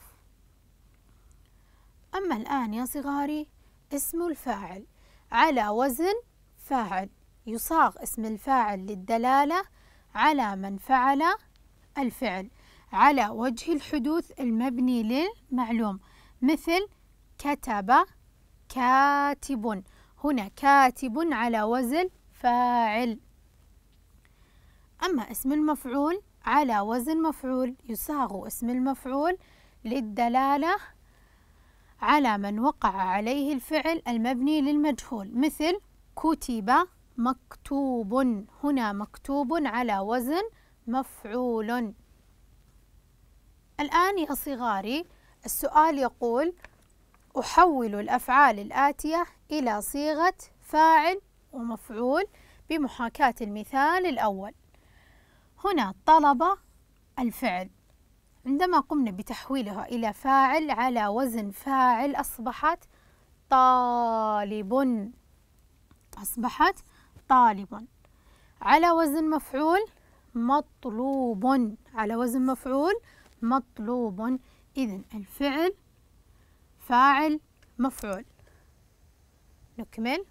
أما الآن يا صغاري اسم الفاعل على وزن فاعل. يصاغ اسم الفاعل للدلالة على من فعل الفعل على وجه الحدوث المبني للمعلوم. مثل كتب، كاتب. هنا كاتب على وزن فاعل. أما اسم المفعول على وزن مفعول. يصاغ اسم المفعول للدلالة على من وقع عليه الفعل المبني للمجهول، مثل كتب مكتوب، هنا مكتوب على وزن مفعول. الآن يا صغاري السؤال يقول: أحول الأفعال الآتية إلى صيغة فاعل ومفعول بمحاكاة المثال الأول. هنا طلب الفعل، عندما قمنا بتحويلها إلى فاعل على وزن فاعل أصبحت طالب، أصبحت طالب. على وزن مفعول مطلوب، على وزن مفعول مطلوب. إذن الفعل فاعل مفعول. نكمل.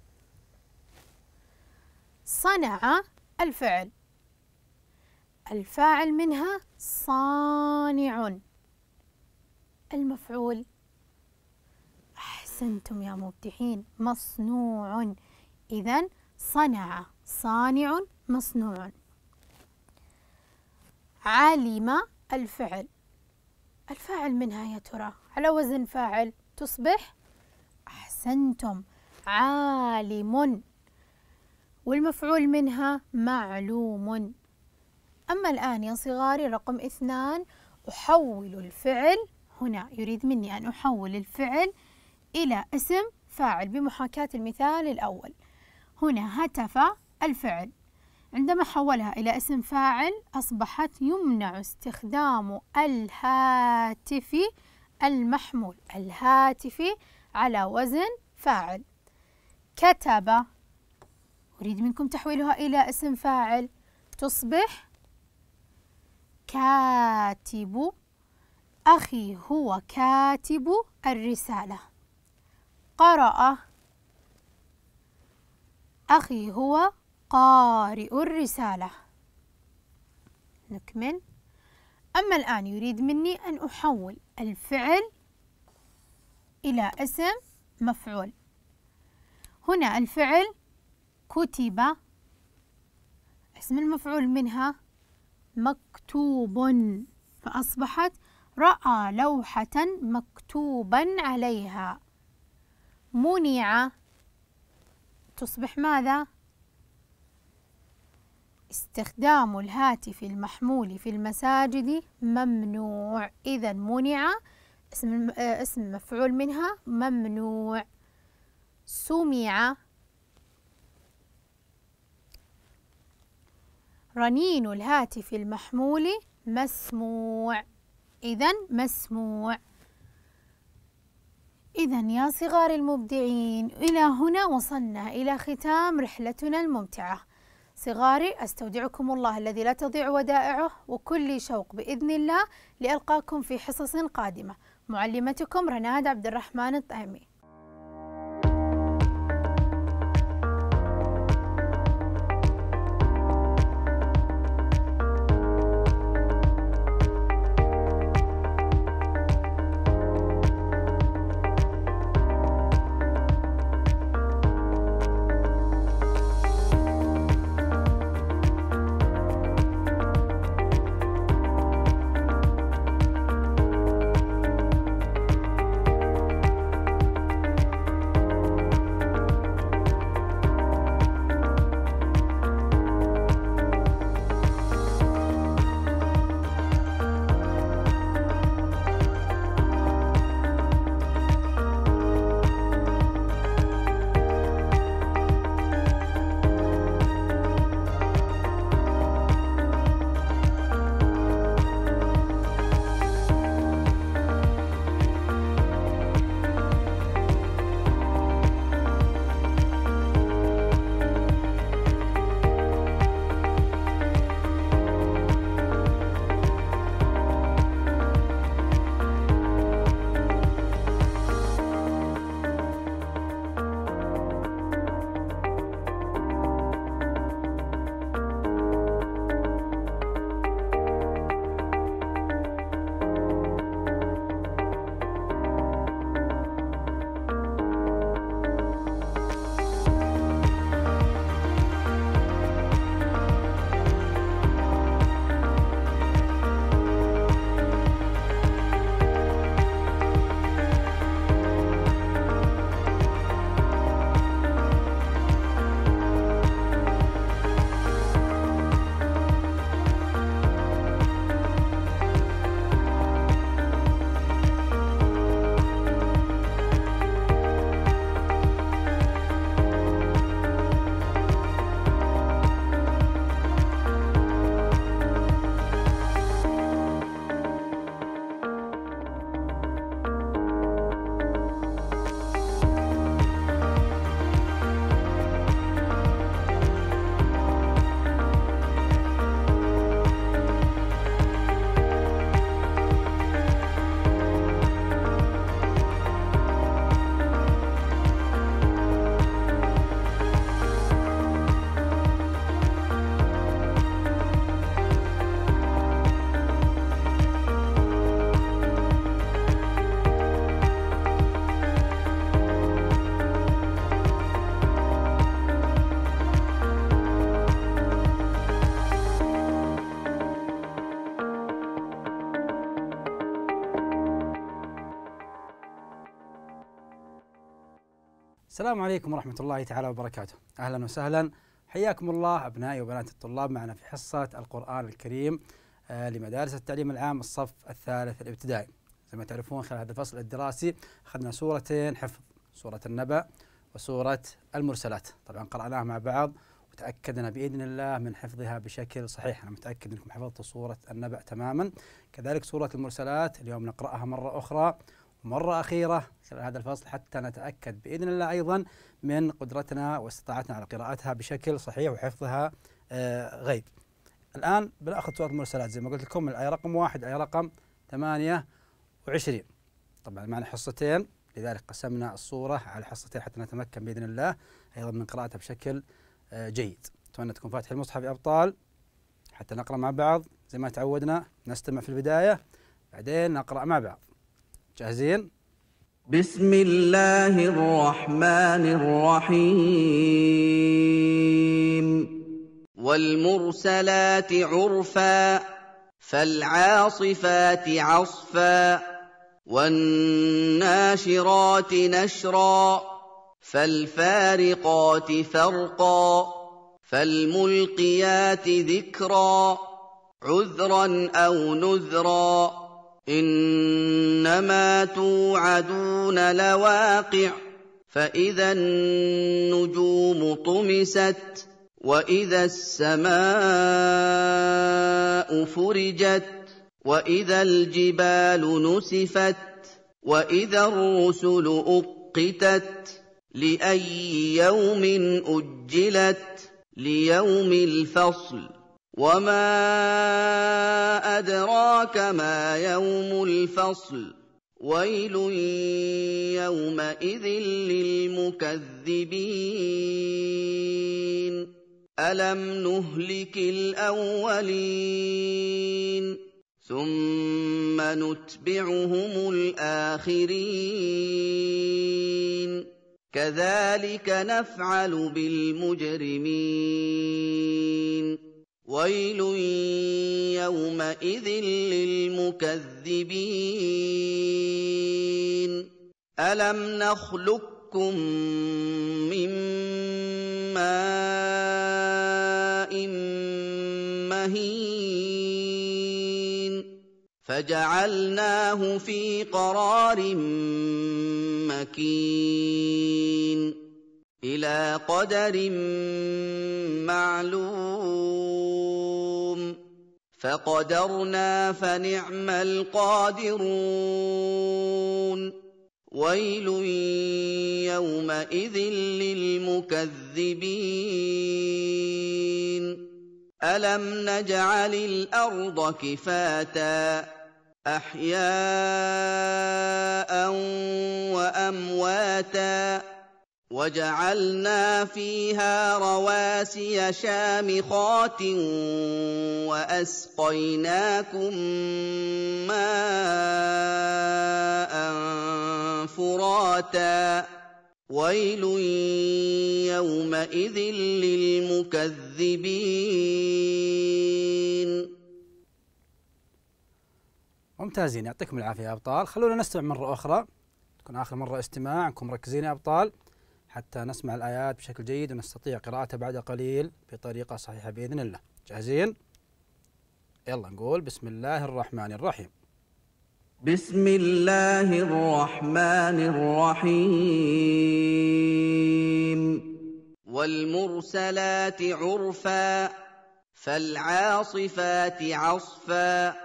صنع الفعل، الفاعل منها صانع. المفعول أحسنتم يا مبدعين، مصنوع. إذن صنع صانع مصنوع. علم الفعل، الفاعل منها يا ترى على وزن فاعل تصبح أحسنتم عالم، والمفعول منها معلوم. أما الآن يا صغاري رقم اثنان، أحول الفعل، هنا يريد مني أن أحول الفعل إلى اسم فاعل بمحاكاة المثال الأول. هنا هتف الفعل، عندما حولها إلى اسم فاعل أصبحت يمنع استخدام الهاتف المحمول، الهاتف على وزن فاعل. كتب، أريد منكم تحويلها إلى اسم فاعل تصبح كاتب، أخي هو كاتب الرسالة. قرأ، أخي هو قارئ الرسالة. نكمل. أما الآن يريد مني أن أحول الفعل إلى اسم مفعول. هنا الفعل كتب، اسم المفعول منها مكتوب، فأصبحت رأى لوحة مكتوبا عليها. منع تصبح ماذا؟ استخدام الهاتف المحمول في المساجد ممنوع. إذا منع اسم اسم مفعول منها ممنوع. سمع، رنين الهاتف المحمول مسموع. إذا مسموع. إذا يا صغار المبدعين، إلى هنا وصلنا إلى ختام رحلتنا الممتعة. صغاري أستودعكم الله الذي لا تضيع ودائعه، وكل شوق بإذن الله لألقاكم في حصص قادمة. معلمتكم رناد عبد الرحمن الطعيمي. السلام عليكم ورحمة الله تعالى وبركاته. أهلا وسهلا، حياكم الله أبنائي وبنات الطلاب معنا في حصة القرآن الكريم لمدارس التعليم العام الصف الثالث الابتدائي. زي ما تعرفون خلال هذا الفصل الدراسي أخذنا سورتين حفظ، سورة النبأ وسورة المرسلات. طبعا قرأناها مع بعض وتأكدنا بإذن الله من حفظها بشكل صحيح. أنا متأكد أنكم حفظتوا سورة النبأ تماما، كذلك سورة المرسلات اليوم نقرأها مرة أخرى ومرة أخيرة خلال هذا الفصل حتى نتأكد بإذن الله أيضا من قدرتنا واستطاعتنا على قراءتها بشكل صحيح وحفظها آه غيب. الآن بنأخذ سورة المرسلات زي ما قلت لكم من الآية رقم واحد آية رقم ثمانية وعشرين. طبعا معنا حصتين لذلك قسمنا الصورة على حصتين حتى نتمكن بإذن الله أيضا من قراءتها بشكل آه جيد. أتمنى تكون فاتح المصحف يا أبطال حتى نقرأ مع بعض زي ما تعودنا، نستمع في البداية بعدين نقرأ مع بعض. جاهزين؟ بسم الله الرحمن الرحيم. والمرسلات عرفا فالعاصفات عصفا والناشرات نشرا فالفارقات فرقا فالملقيات ذكرا عذرا أو نذرا إنما توعدون لواقع فإذا النجوم طمست وإذا السماء فرجت وإذا الجبال نسفت وإذا الرسل أقتت لأي يوم أجلت ليوم الفصل وما أدراك ما يوم الفصل ويل يومئذ للمكذبين ألم نهلك الأولين ثم نتبعهم الآخرين كذلك نفعل بالمجرمين ويل يومئذ للمكذبين ألم نخلقكم من ماء مهين فجعلناه في قرار مكين إلى قدر معلوم فقدرنا فنعم القادرون ويل يومئذ للمكذبين ألم نجعل الأرض كفاتا أحياء وأمواتا وجعلنا فيها رواسي شامخات وأسقيناكم ماء فراتا ويل يومئذ للمكذبين. ممتازين، يعطيكم العافية يا أبطال. خلونا نستمع مرة أخرى، تكون آخر مرة استماع، أنكم مركزين يا أبطال حتى نسمع الآيات بشكل جيد ونستطيع قراءتها بعد قليل بطريقة صحيحة بإذن الله. جاهزين؟ يلا نقول بسم الله الرحمن الرحيم. بسم الله الرحمن الرحيم. والمرسلات عرفا فالعاصفات عصفا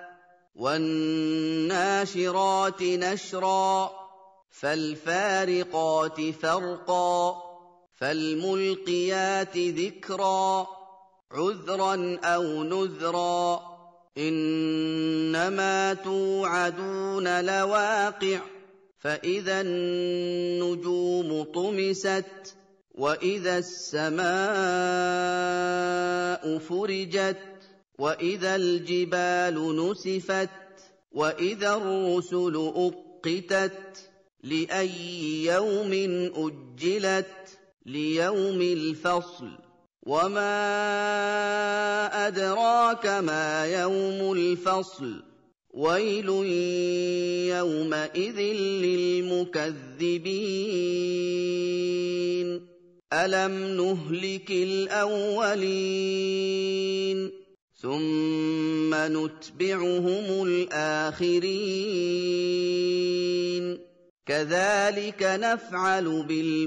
والناشرات نشرا فالفارقات فرقا فالملقيات ذكرا عذرا أو نذرا إنما توعدون لواقع فإذا النجوم طمست وإذا السماء فرجت وإذا الجبال نسفت وإذا الرسل أقتت لأي يوم أجلت ليوم الفصل وما أدراك ما يوم الفصل ويل يومئذ للمكذبين أَلَمْ نُهْلِكِ الْأَوَّلِينَ ثُمَّ نُتْبِعُهُمُ الْآخِرِينَ كَذَلِكَ نَفْعَلُ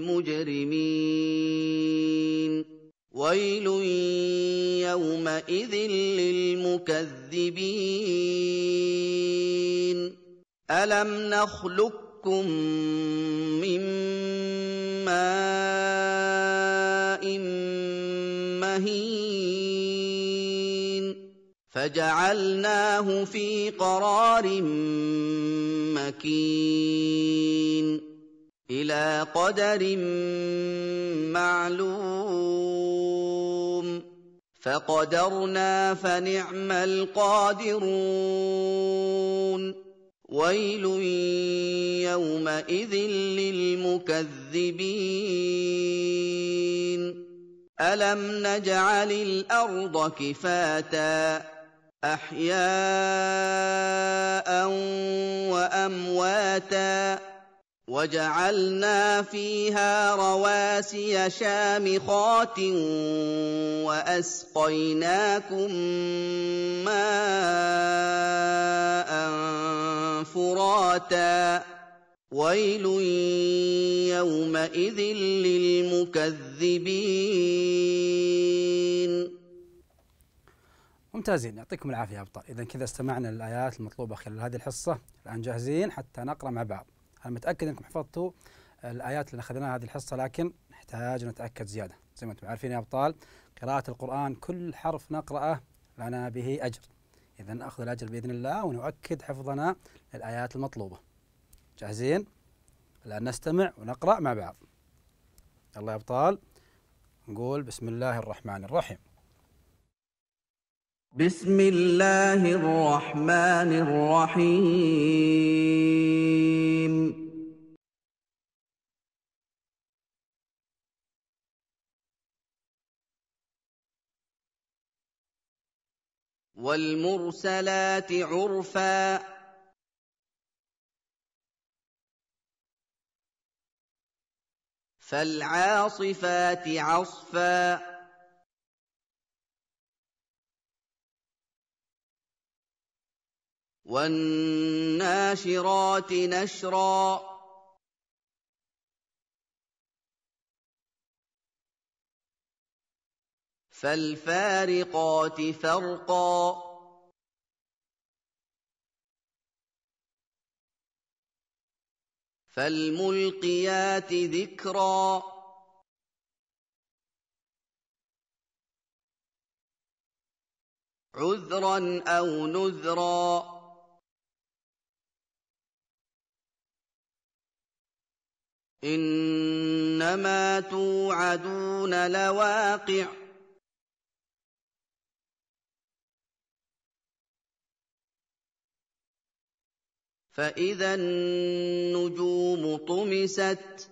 بِالْمُجْرِمِينَ وَيْلٌ يَوْمَئِذٍ لِّلْمُكَذِّبِينَ أَلَمْ نَخْلُقكُّم مِّن مَّاءٍ مَّهِينٍ فَجَعَلْنَاهُ فِي قَرَارٍ مَّكِينٍ إِلَىٰ قَدَرٍ مَّعْلُومٍ فَقَدَرْنَا فَنِعْمَ الْقَادِرُونَ وَيْلٌ يَوْمَئِذٍ لِّلْمُكَذِّبِينَ أَلَمْ نَجْعَلِ الْأَرْضَ كِفَاتًا أَحْيَاءً وَأَمْوَاتًا وَجَعَلْنَا فِيهَا رَوَاسِيَ شَامِخَاتٍ وَأَسْقَيْنَاكُم مَّاءً فُرَاتًا وَيْلٌ يَوْمَئِذٍ لِّلْمُكَذِّبِينَ. ممتازين، يعطيكم العافية يا أبطال. إذا كذا استمعنا للآيات المطلوبة خلال هذه الحصة، الآن جاهزين حتى نقرأ مع بعض. أنا متأكد أنكم حفظتوا الآيات اللي أخذناها هذه الحصة، لكن نحتاج نتأكد زيادة. زي ما أنتم عارفين يا أبطال، قراءة القرآن كل حرف نقرأه لنا به أجر، إذا نأخذ الأجر بإذن الله ونؤكد حفظنا للآيات المطلوبة. جاهزين؟ الآن نستمع ونقرأ مع بعض. يلا يا أبطال، نقول بسم الله الرحمن الرحيم. بسم الله الرحمن الرحيم. والمرسلات عرفا فالعاصفات عصفا والناشرات نشرا فالفارقات فرقا فالملقيات ذكرا عذرا أو نذرا إنما توعدون لواقع فإذا النجوم طمست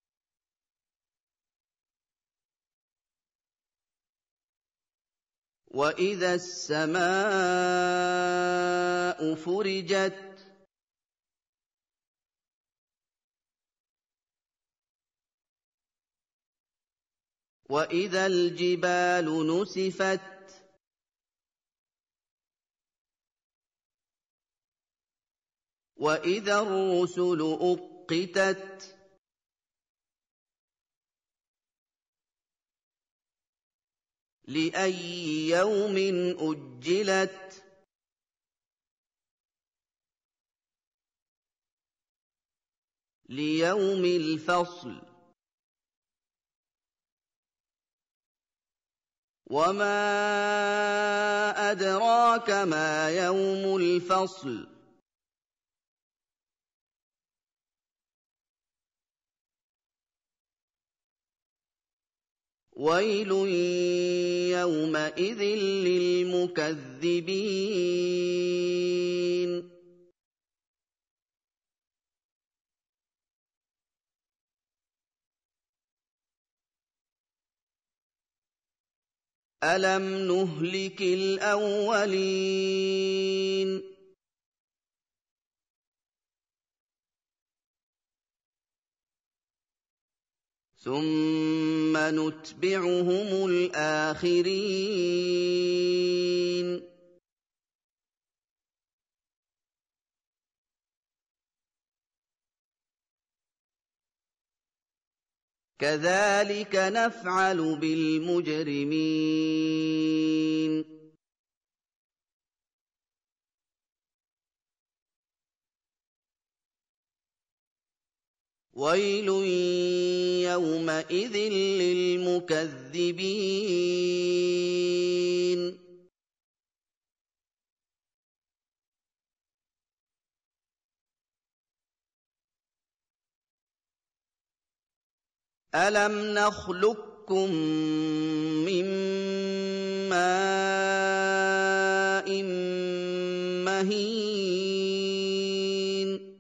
وإذا السماء فرجت وإذا الجبال نسفت وإذا الرسل أقتت لأي يوم أجلت ليوم الفصل وما أدراك ما يوم الفصل ويل يومئذ للمكذبين ألم نهلك الأولين ثم ثم نتبعهم الآخرين كذلك نفعل بالمجرمين ويل يومئذ للمكذبين ألم نخلقكم من ماء مهين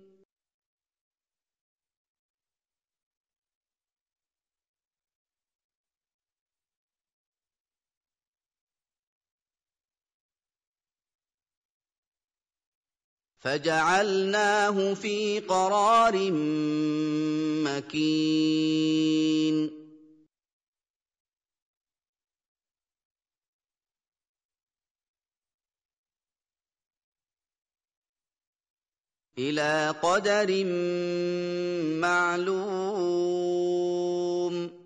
فجعلناه في قرار مكين إلى قدر معلوم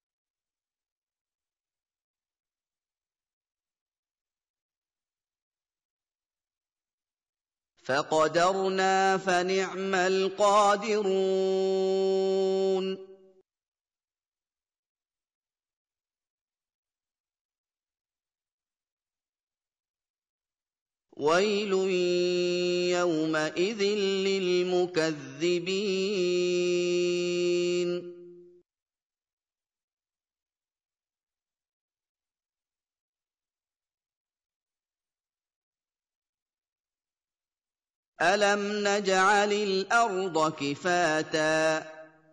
فقدرنا فنعم القادرون ويل يومئذ للمكذبين ألم نجعل الأرض كفاتا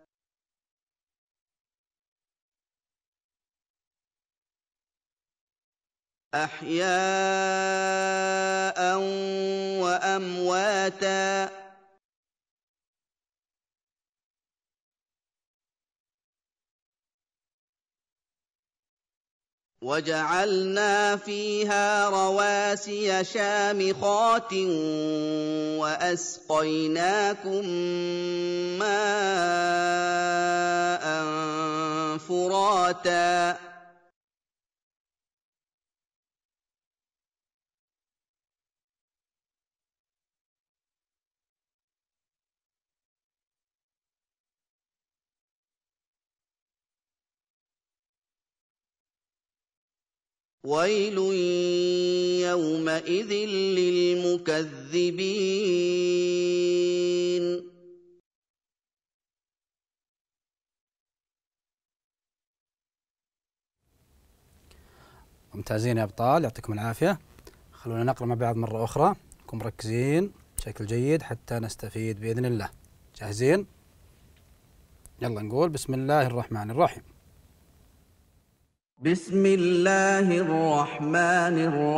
أحياء وأمواتا وجعلنا فيها رواسي شامخات وأسقيناكم ماء فراتا ويل يومئذ للمكذبين ممتازين يا أبطال، يعطيكم العافية. خلونا نقرأ مع بعض مرة أخرى، نكون مركزين بشكل جيد حتى نستفيد بإذن الله. جاهزين؟ يلا نقول بسم الله الرحمن الرحيم. بسم الله الرحمن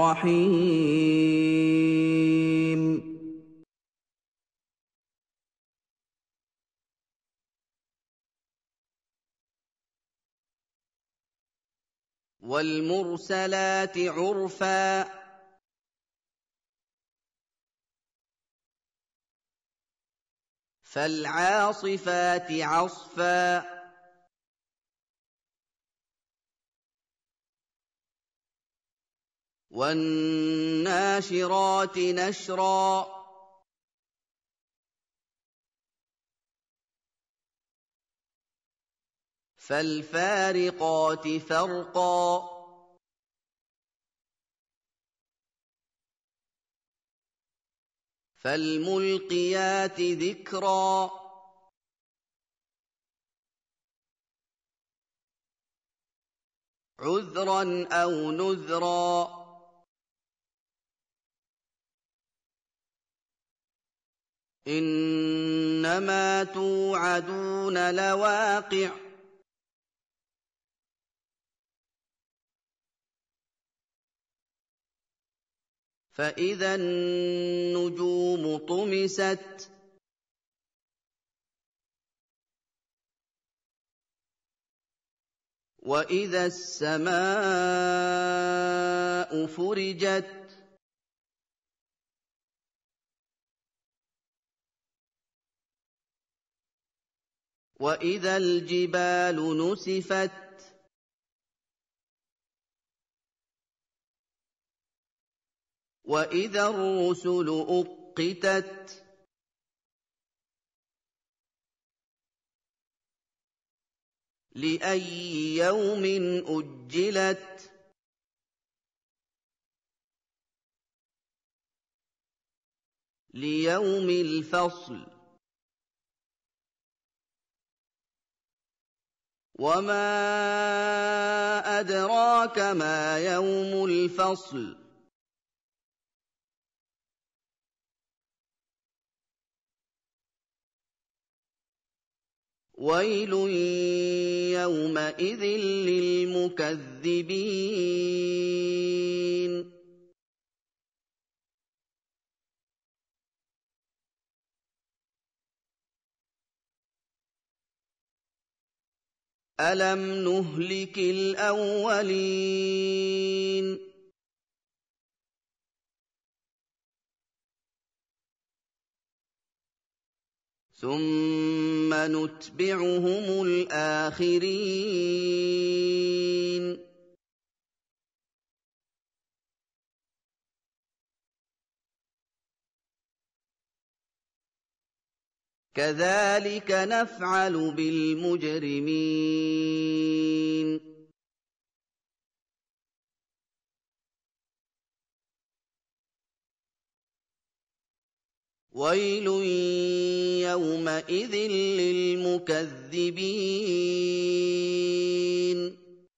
الرحيم والمرسلات عرفا فالعاصفات عصفا والناشرات نشرا فالفارقات فرقا فالملقيات ذكرا عذرا أو نذرا إنما توعدون لواقع فإذا النجوم طمست وإذا السماء فرجت وإذا الجبال نسفت وإذا الرسل أقتت لأي يوم أجلت ليوم الفصل وما أدراك ما يوم الفصل ويل يومئذ للمكذبين ألم نهلك الأولين ثم نتبعهم الآخرين كذلك نفعل بالمجرمين ويل يومئذ للمكذبين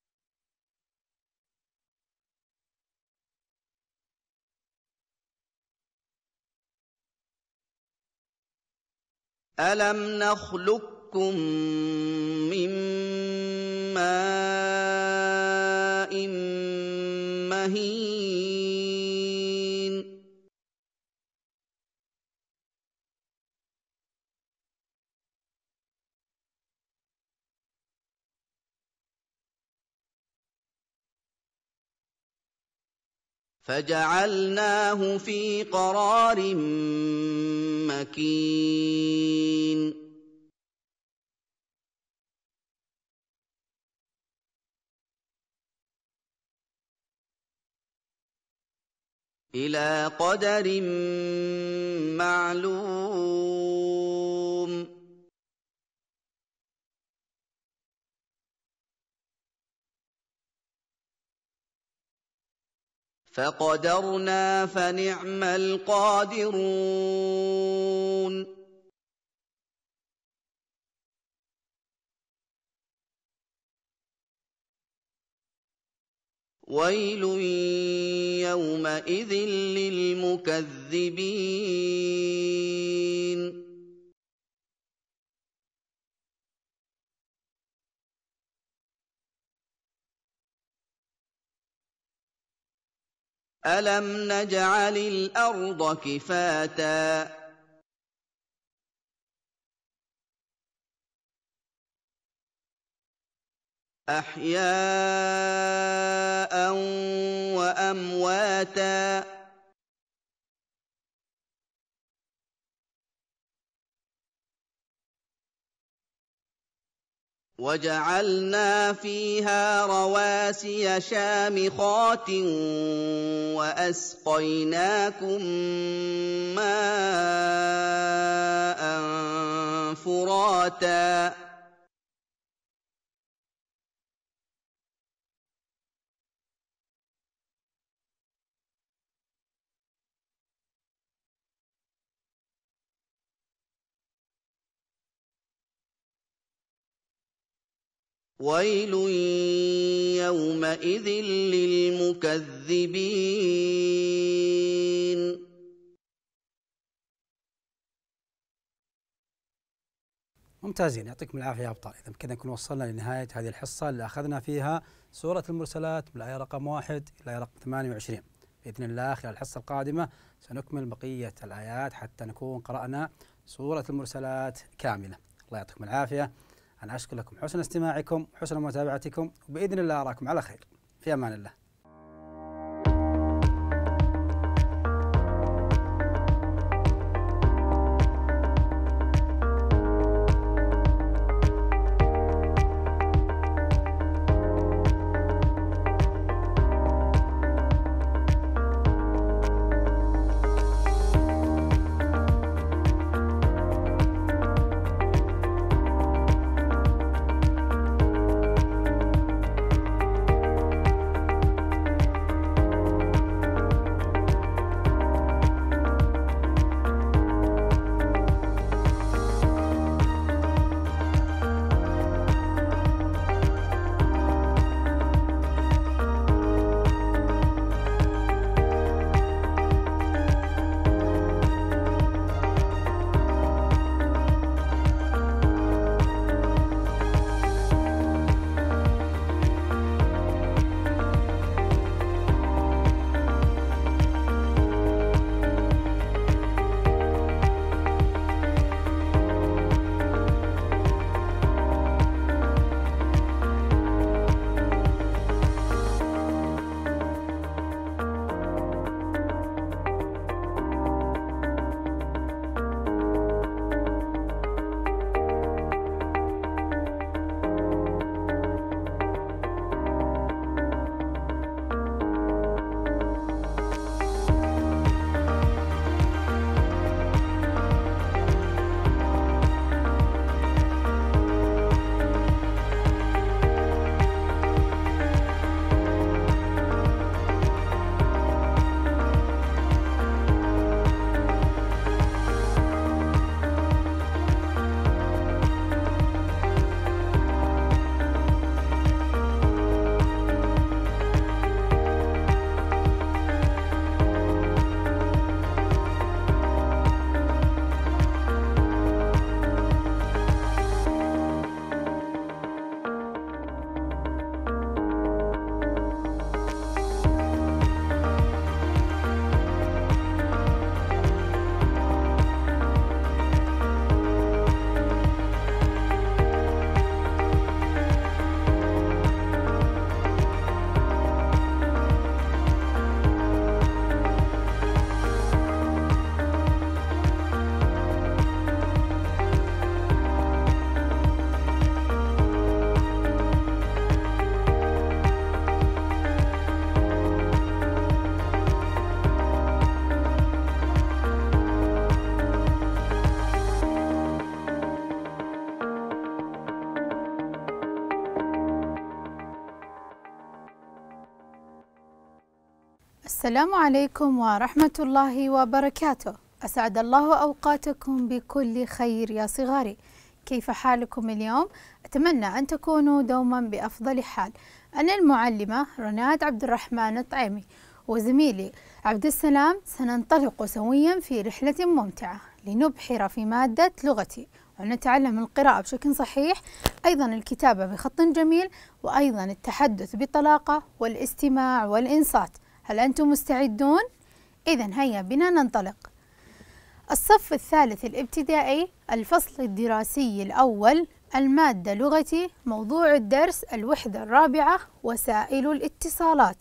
ألم نخلقكم من ماء مهين فجعلناه في قرار مكين إلى قدر معلوم فقدرنا فنعم القادرون ويل يومئذ للمكذبين ألم نجعل الأرض كفاتا أحياء وأمواتا وجعلنا فيها رواسي شامخات وأسقيناكم ماء فراتا ويل يومئذ للمكذبين ممتازين، يعطيكم العافية يا أبطال. إذا كذا نكون وصلنا لنهاية هذه الحصة اللي أخذنا فيها سورة المرسلات من الآية رقم واحد إلى الآية رقم ثمانية وعشرين. بإذن الله خلال الحصة القادمة سنكمل بقية الآيات حتى نكون قرأنا سورة المرسلات كاملة. الله يعطيكم العافية. أنا أشكر لكم حسن استماعكم وحسن متابعتكم، وبإذن الله أراكم على خير. في أمان الله. السلام عليكم ورحمة الله وبركاته. أسعد الله أوقاتكم بكل خير يا صغاري. كيف حالكم اليوم؟ أتمنى أن تكونوا دوما بأفضل حال. أنا المعلمة رناد عبد الرحمن الطعيمي وزميلي عبد السلام سننطلق سويا في رحلة ممتعة لنبحر في مادة لغتي ونتعلم القراءة بشكل صحيح، أيضا الكتابة بخط جميل، وأيضا التحدث بطلاقة والاستماع والإنصات. هل أنتم مستعدون؟ إذن هيا بنا ننطلق. الصف الثالث الابتدائي، الفصل الدراسي الأول، المادة لغتي، موضوع الدرس الوحدة الرابعة، وسائل الاتصالات.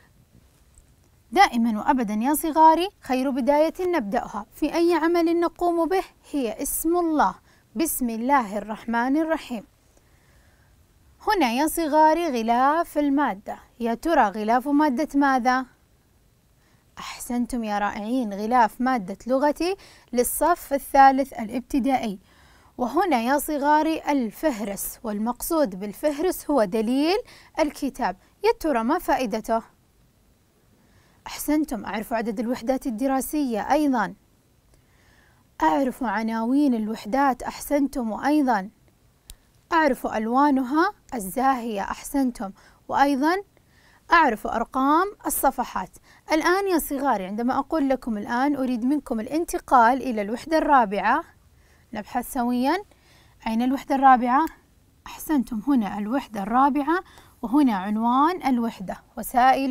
دائما وأبدا يا صغاري خير بداية نبدأها في أي عمل نقوم به هي اسم الله. بسم الله الرحمن الرحيم. هنا يا صغاري غلاف المادة. يا ترى غلاف مادة ماذا؟ أحسنتم يا رائعين، غلاف مادة لغتي للصف الثالث الابتدائي. وهنا يا صغاري الفهرس، والمقصود بالفهرس هو دليل الكتاب. يا ترى ما فائدته؟ أحسنتم، أعرف عدد الوحدات الدراسية، أيضا أعرف عناوين الوحدات، أحسنتم، وأيضا أعرف ألوانها الزاهية، أحسنتم، وأيضا أعرف أرقام الصفحات. الآن يا صغاري عندما أقول لكم الآن أريد منكم الانتقال إلى الوحدة الرابعة، نبحث سويا. أين الوحدة الرابعة؟ أحسنتم، هنا الوحدة الرابعة، وهنا عنوان الوحدة وسائل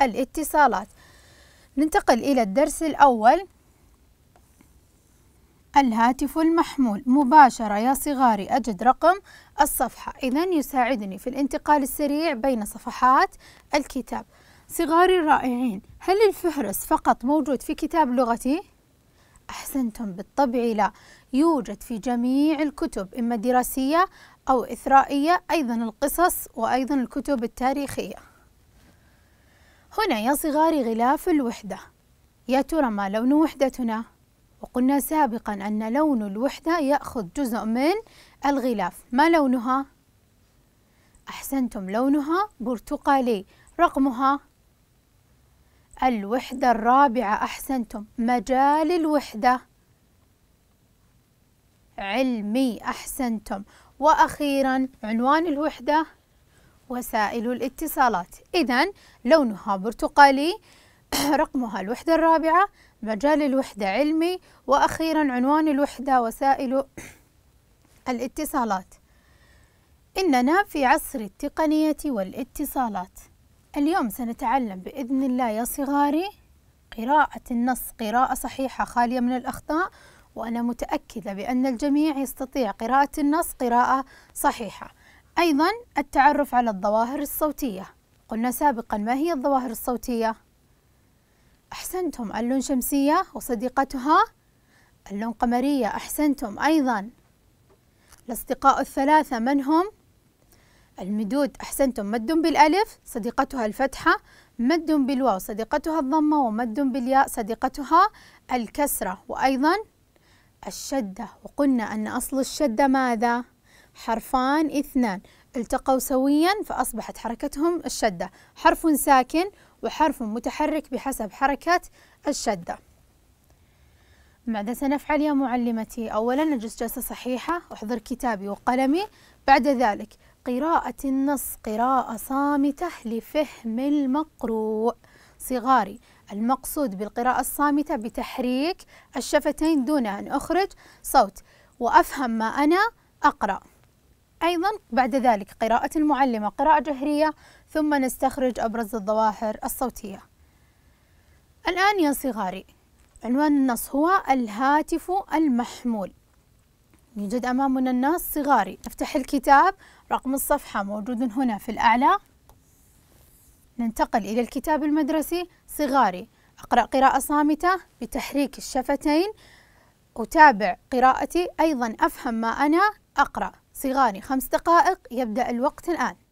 الاتصالات. ننتقل إلى الدرس الأول. الهاتف المحمول. مباشرة يا صغاري أجد رقم الصفحة، إذن يساعدني في الانتقال السريع بين صفحات الكتاب. صغاري الرائعين، هل الفهرس فقط موجود في كتاب لغتي؟ أحسنتم، بالطبع لا، يوجد في جميع الكتب، إما دراسية أو إثرائية، أيضا القصص وأيضا الكتب التاريخية. هنا يا صغاري غلاف الوحدة، يا ترى ما لون وحدتنا؟ وقلنا سابقا أن لون الوحدة يأخذ جزء من الغلاف، ما لونها؟ أحسنتم، لونها برتقالي. رقمها؟ الوحدة الرابعة. أحسنتم، مجال الوحدة علمي. أحسنتم، وأخيرا عنوان الوحدة وسائل الاتصالات. إذن لونها برتقالي، رقمها الوحدة الرابعة، مجال الوحدة علمي، وأخيرا عنوان الوحدة وسائل الاتصالات. إننا في عصر التقنية والاتصالات. اليوم سنتعلم بإذن الله يا صغاري قراءة النص قراءة صحيحة خالية من الأخطاء، وأنا متأكدة بأن الجميع يستطيع قراءة النص قراءة صحيحة. أيضا التعرف على الظواهر الصوتية. قلنا سابقا ما هي الظواهر الصوتية؟ أحسنتم، اللون شمسية وصديقتها اللون قمرية. أحسنتم، أيضا الأصدقاء الثلاثة من هم؟ المدود. أحسنتم، مد بالألف صديقتها الفتحة، مد بالواو صديقتها الضمة، ومد بالياء صديقتها الكسرة، وأيضا الشدة. وقلنا أن أصل الشدة ماذا؟ حرفان اثنان التقوا سويا فأصبحت حركتهم الشدة، حرف ساكن وحرف متحرك بحسب حركة الشدة. ماذا سنفعل يا معلمتي؟ أولا نجلس جلسة صحيحة، أحضر كتابي وقلمي، بعد ذلك قراءة النص قراءة صامتة لفهم المقروء. صغاري، المقصود بالقراءة الصامتة بتحريك الشفتين دون أن أخرج صوت وأفهم ما أنا أقرأ. أيضا بعد ذلك قراءة المعلمة قراءة جهرية، ثم نستخرج أبرز الظواهر الصوتية. الآن يا صغاري عنوان النص هو الهاتف المحمول. يوجد أمامنا النص. صغاري نفتح الكتاب، رقم الصفحة موجود هنا في الأعلى، ننتقل إلى الكتاب المدرسي. صغاري أقرأ قراءة صامتة بتحريك الشفتين، أتابع قراءتي، أيضا أفهم ما أنا أقرأ. صغاري خمس دقائق، يبدأ الوقت الآن.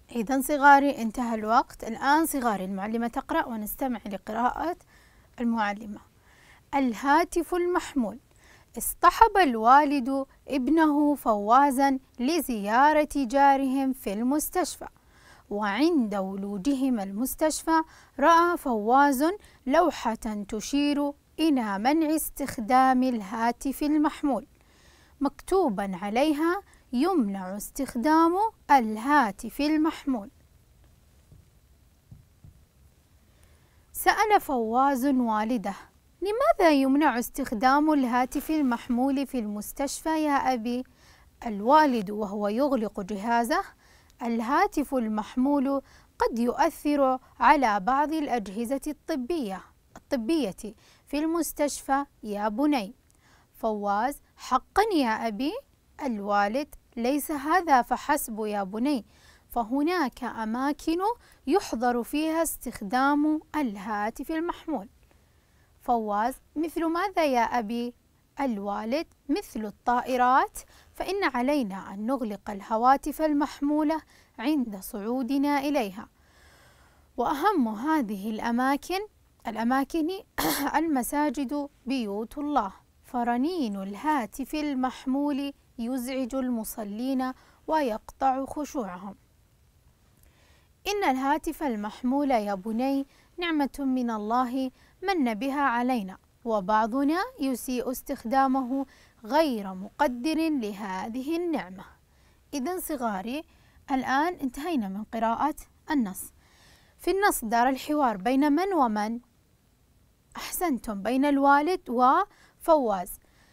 إذا صغاري انتهى الوقت. الآن صغاري المعلمة تقرأ ونستمع لقراءة المعلمة. الهاتف المحمول. اصطحب الوالد ابنه فوازا لزيارة جارهم في المستشفى، وعند ولوجهما المستشفى رأى فواز لوحة تشير إلى منع استخدام الهاتف المحمول، مكتوبا عليها يمنع استخدام الهاتف المحمول. سأل فواز والده: لماذا يمنع استخدام الهاتف المحمول في المستشفى يا أبي؟ الوالد وهو يغلق جهازه: الهاتف المحمول قد يؤثر على بعض الأجهزة الطبية الطبية في المستشفى يا بني. فواز: حقا يا أبي؟ الوالد: ليس هذا فحسب يا بني، فهناك أماكن يحظر فيها استخدام الهاتف المحمول. فواز: مثل ماذا يا أبي؟ الوالد: مثل الطائرات، فإن علينا أن نغلق الهواتف المحمولة عند صعودنا إليها. وأهم هذه الأماكن الأماكن المساجد، بيوت الله، فرنين الهاتف المحمول يزعج المصلين ويقطع خشوعهم. إن الهاتف المحمول يا بني نعمة من الله من بها علينا، وبعضنا يسيء استخدامه غير مقدر لهذه النعمة. إذن صغاري الآن انتهينا من قراءة النص. في النص دار الحوار بين من ومن؟ أحسنتم، بين الوالد وفواز.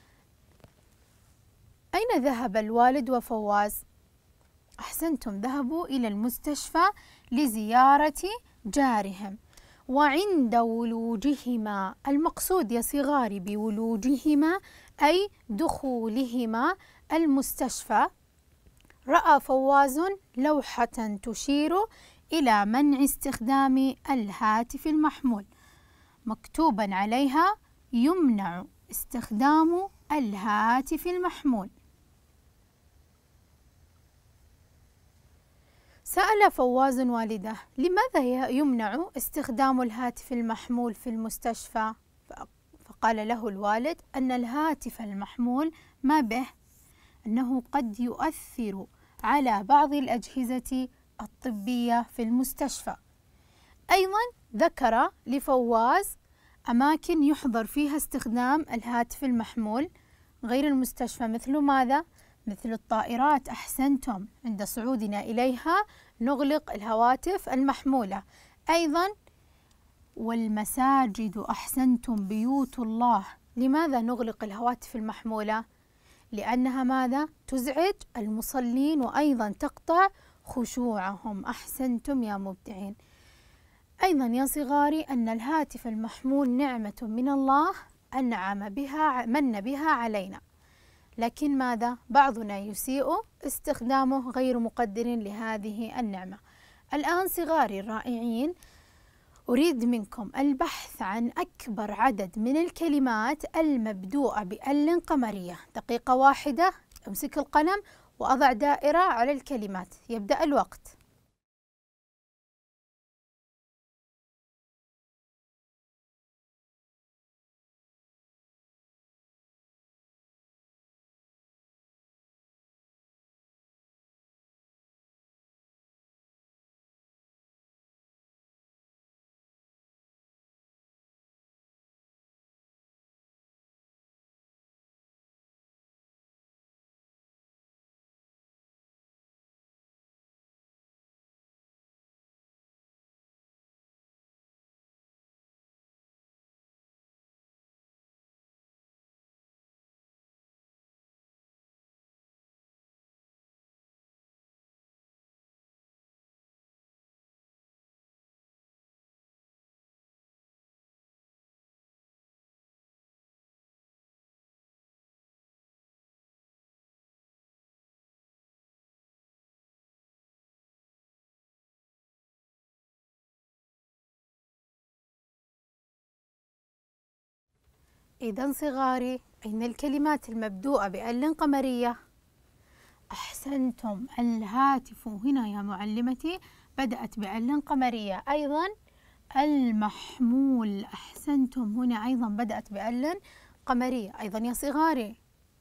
أين ذهب الوالد وفواز؟ أحسنتم، ذهبوا إلى المستشفى لزيارة جارهم. وعند ولوجهما، المقصود يا صغاري بولوجهما أي دخولهما المستشفى، رأى فواز لوحة تشير إلى منع استخدام الهاتف المحمول، مكتوبا عليها يمنع استخدام الهاتف المحمول. سأل فواز والده: لماذا يمنع استخدام الهاتف المحمول في المستشفى؟ فقال له الوالد أن الهاتف المحمول ما به أنه قد يؤثر على بعض الأجهزة الطبية في المستشفى. أيضا ذكر لفواز أماكن يحظر فيها استخدام الهاتف المحمول غير المستشفى، مثل ماذا؟ مثل الطائرات. أحسنتم، عند صعودنا إليها نغلق الهواتف المحمولة. أيضا والمساجد. أحسنتم، بيوت الله. لماذا نغلق الهواتف المحمولة؟ لأنها ماذا؟ تزعج المصلين وأيضا تقطع خشوعهم. أحسنتم يا مبدعين. أيضا يا صغاري أن الهاتف المحمول نعمة من الله أنعم بها من بها علينا، لكن ماذا؟ بعضنا يسيء استخدامه غير مقدر لهذه النعمة. الآن صغاري الرائعين، أريد منكم البحث عن أكبر عدد من الكلمات المبدوءة بأل قمرية. دقيقة واحدة، أمسك القلم وأضع دائرة على الكلمات. يبدأ الوقت. إذن صغاري، أين الكلمات المبدوءة بأل قمرية؟ أحسنتم. الهاتف هنا يا معلمتي بدأت بأل قمرية. أيضا المحمول، أحسنتم، هنا أيضا بدأت بأل قمرية. أيضا يا صغاري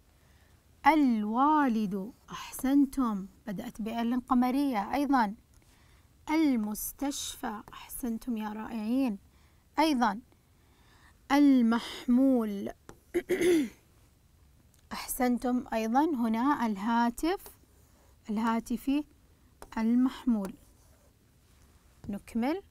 الوالد، أحسنتم، بدأت بأل قمرية. أيضا المستشفى، أحسنتم يا رائعين. أيضا المحمول أحسنتم. أيضا هنا الهاتف، الهاتف المحمول. نكمل.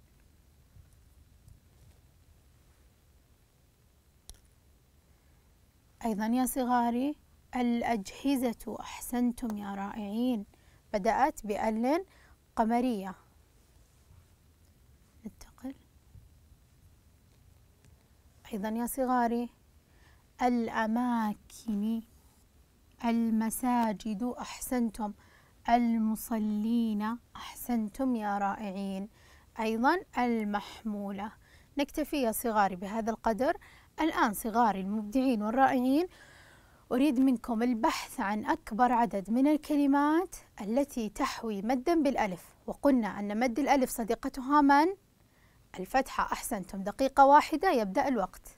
أيضا يا صغاري الأجهزة، أحسنتم يا رائعين، بدأت بأل قمرية. ننتقل. أيضا يا صغاري الأماكن، المساجد، أحسنتم، المصلين، أحسنتم يا رائعين. أيضا المحمولة. نكتفي يا صغاري بهذا القدر. الآن صغاري المبدعين والرائعين أريد منكم البحث عن أكبر عدد من الكلمات التي تحوي مدا بالألف، وقلنا أن مد الألف صديقتها من؟ الفتحة. أحسنتم. دقيقة واحدة يبدأ الوقت.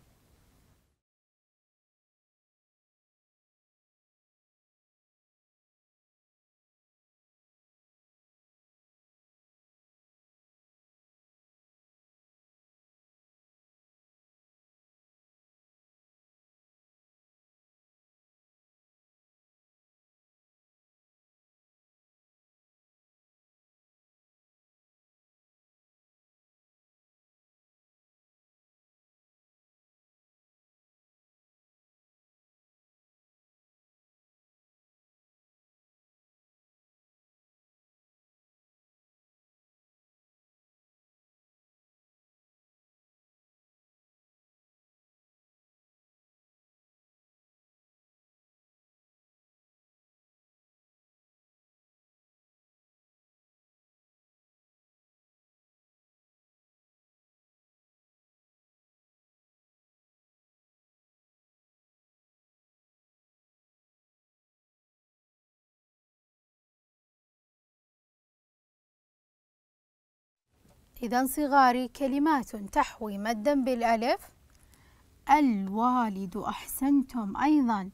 إذا صغاري كلمات تحوي مدا بالألف: الوالد، أحسنتم. أيضا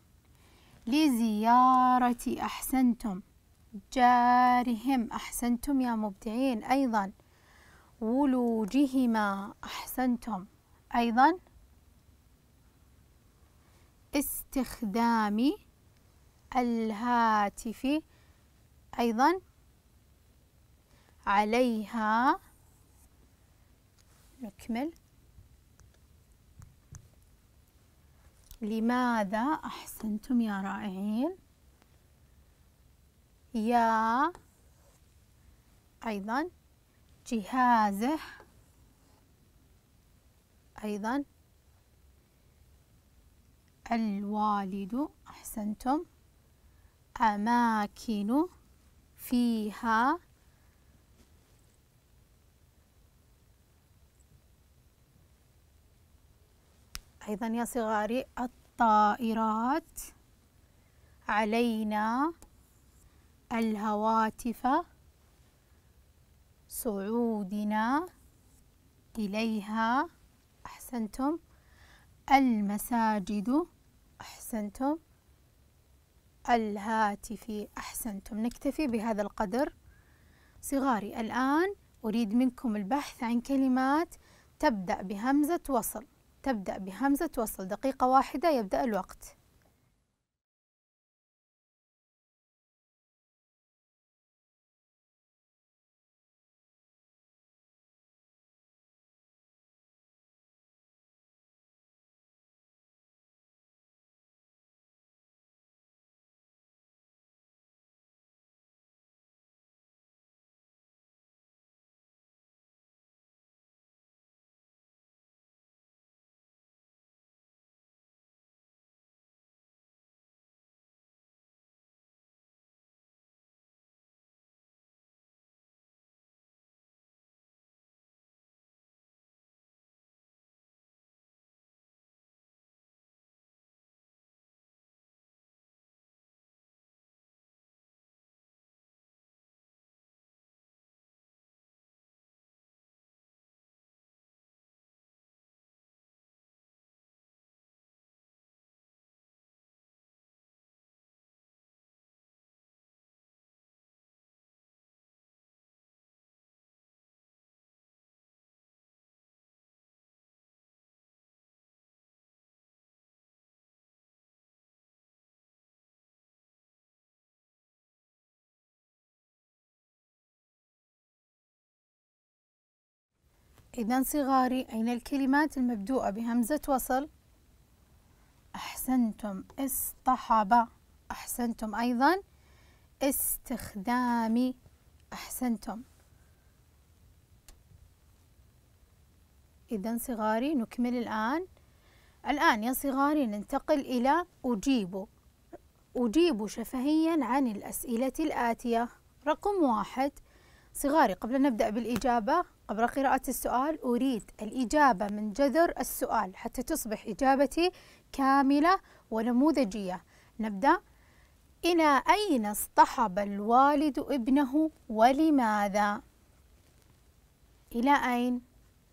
لزيارة، أحسنتم. جارهم، أحسنتم يا مبدعين. أيضا ولوجهما، أحسنتم. أيضا استخدام الهاتف، أيضا عليها. نكمل. لماذا، أحسنتم يا رائعين. يا، أيضا جهازه، أيضا الوالد، أحسنتم. أماكن فيها، أيضا يا صغاري الطائرات، علينا الهواتف، صعودنا إليها، أحسنتم. المساجد، أحسنتم. الهاتف، أحسنتم. نكتفي بهذا القدر. صغاري الآن أريد منكم البحث عن كلمات تبدأ بهمزة وصل، تبدأ بهمزة وصل. دقيقة واحدة يبدأ الوقت. إذن صغاري أين الكلمات المبدوءة بهمزة وصل؟ أحسنتم. اصطحب. أحسنتم أيضا. استخدام. أحسنتم. إذن صغاري نكمل الآن. الآن يا صغاري ننتقل إلى أجيب. أجيب شفهيا عن الأسئلة الآتية. رقم واحد صغاري، قبل أن نبدأ بالإجابة، قبل قراءة السؤال أريد الإجابة من جذر السؤال حتى تصبح إجابتي كاملة ونموذجية. نبدأ. إلى أين اصطحب الوالد ابنه ولماذا؟ إلى أين؟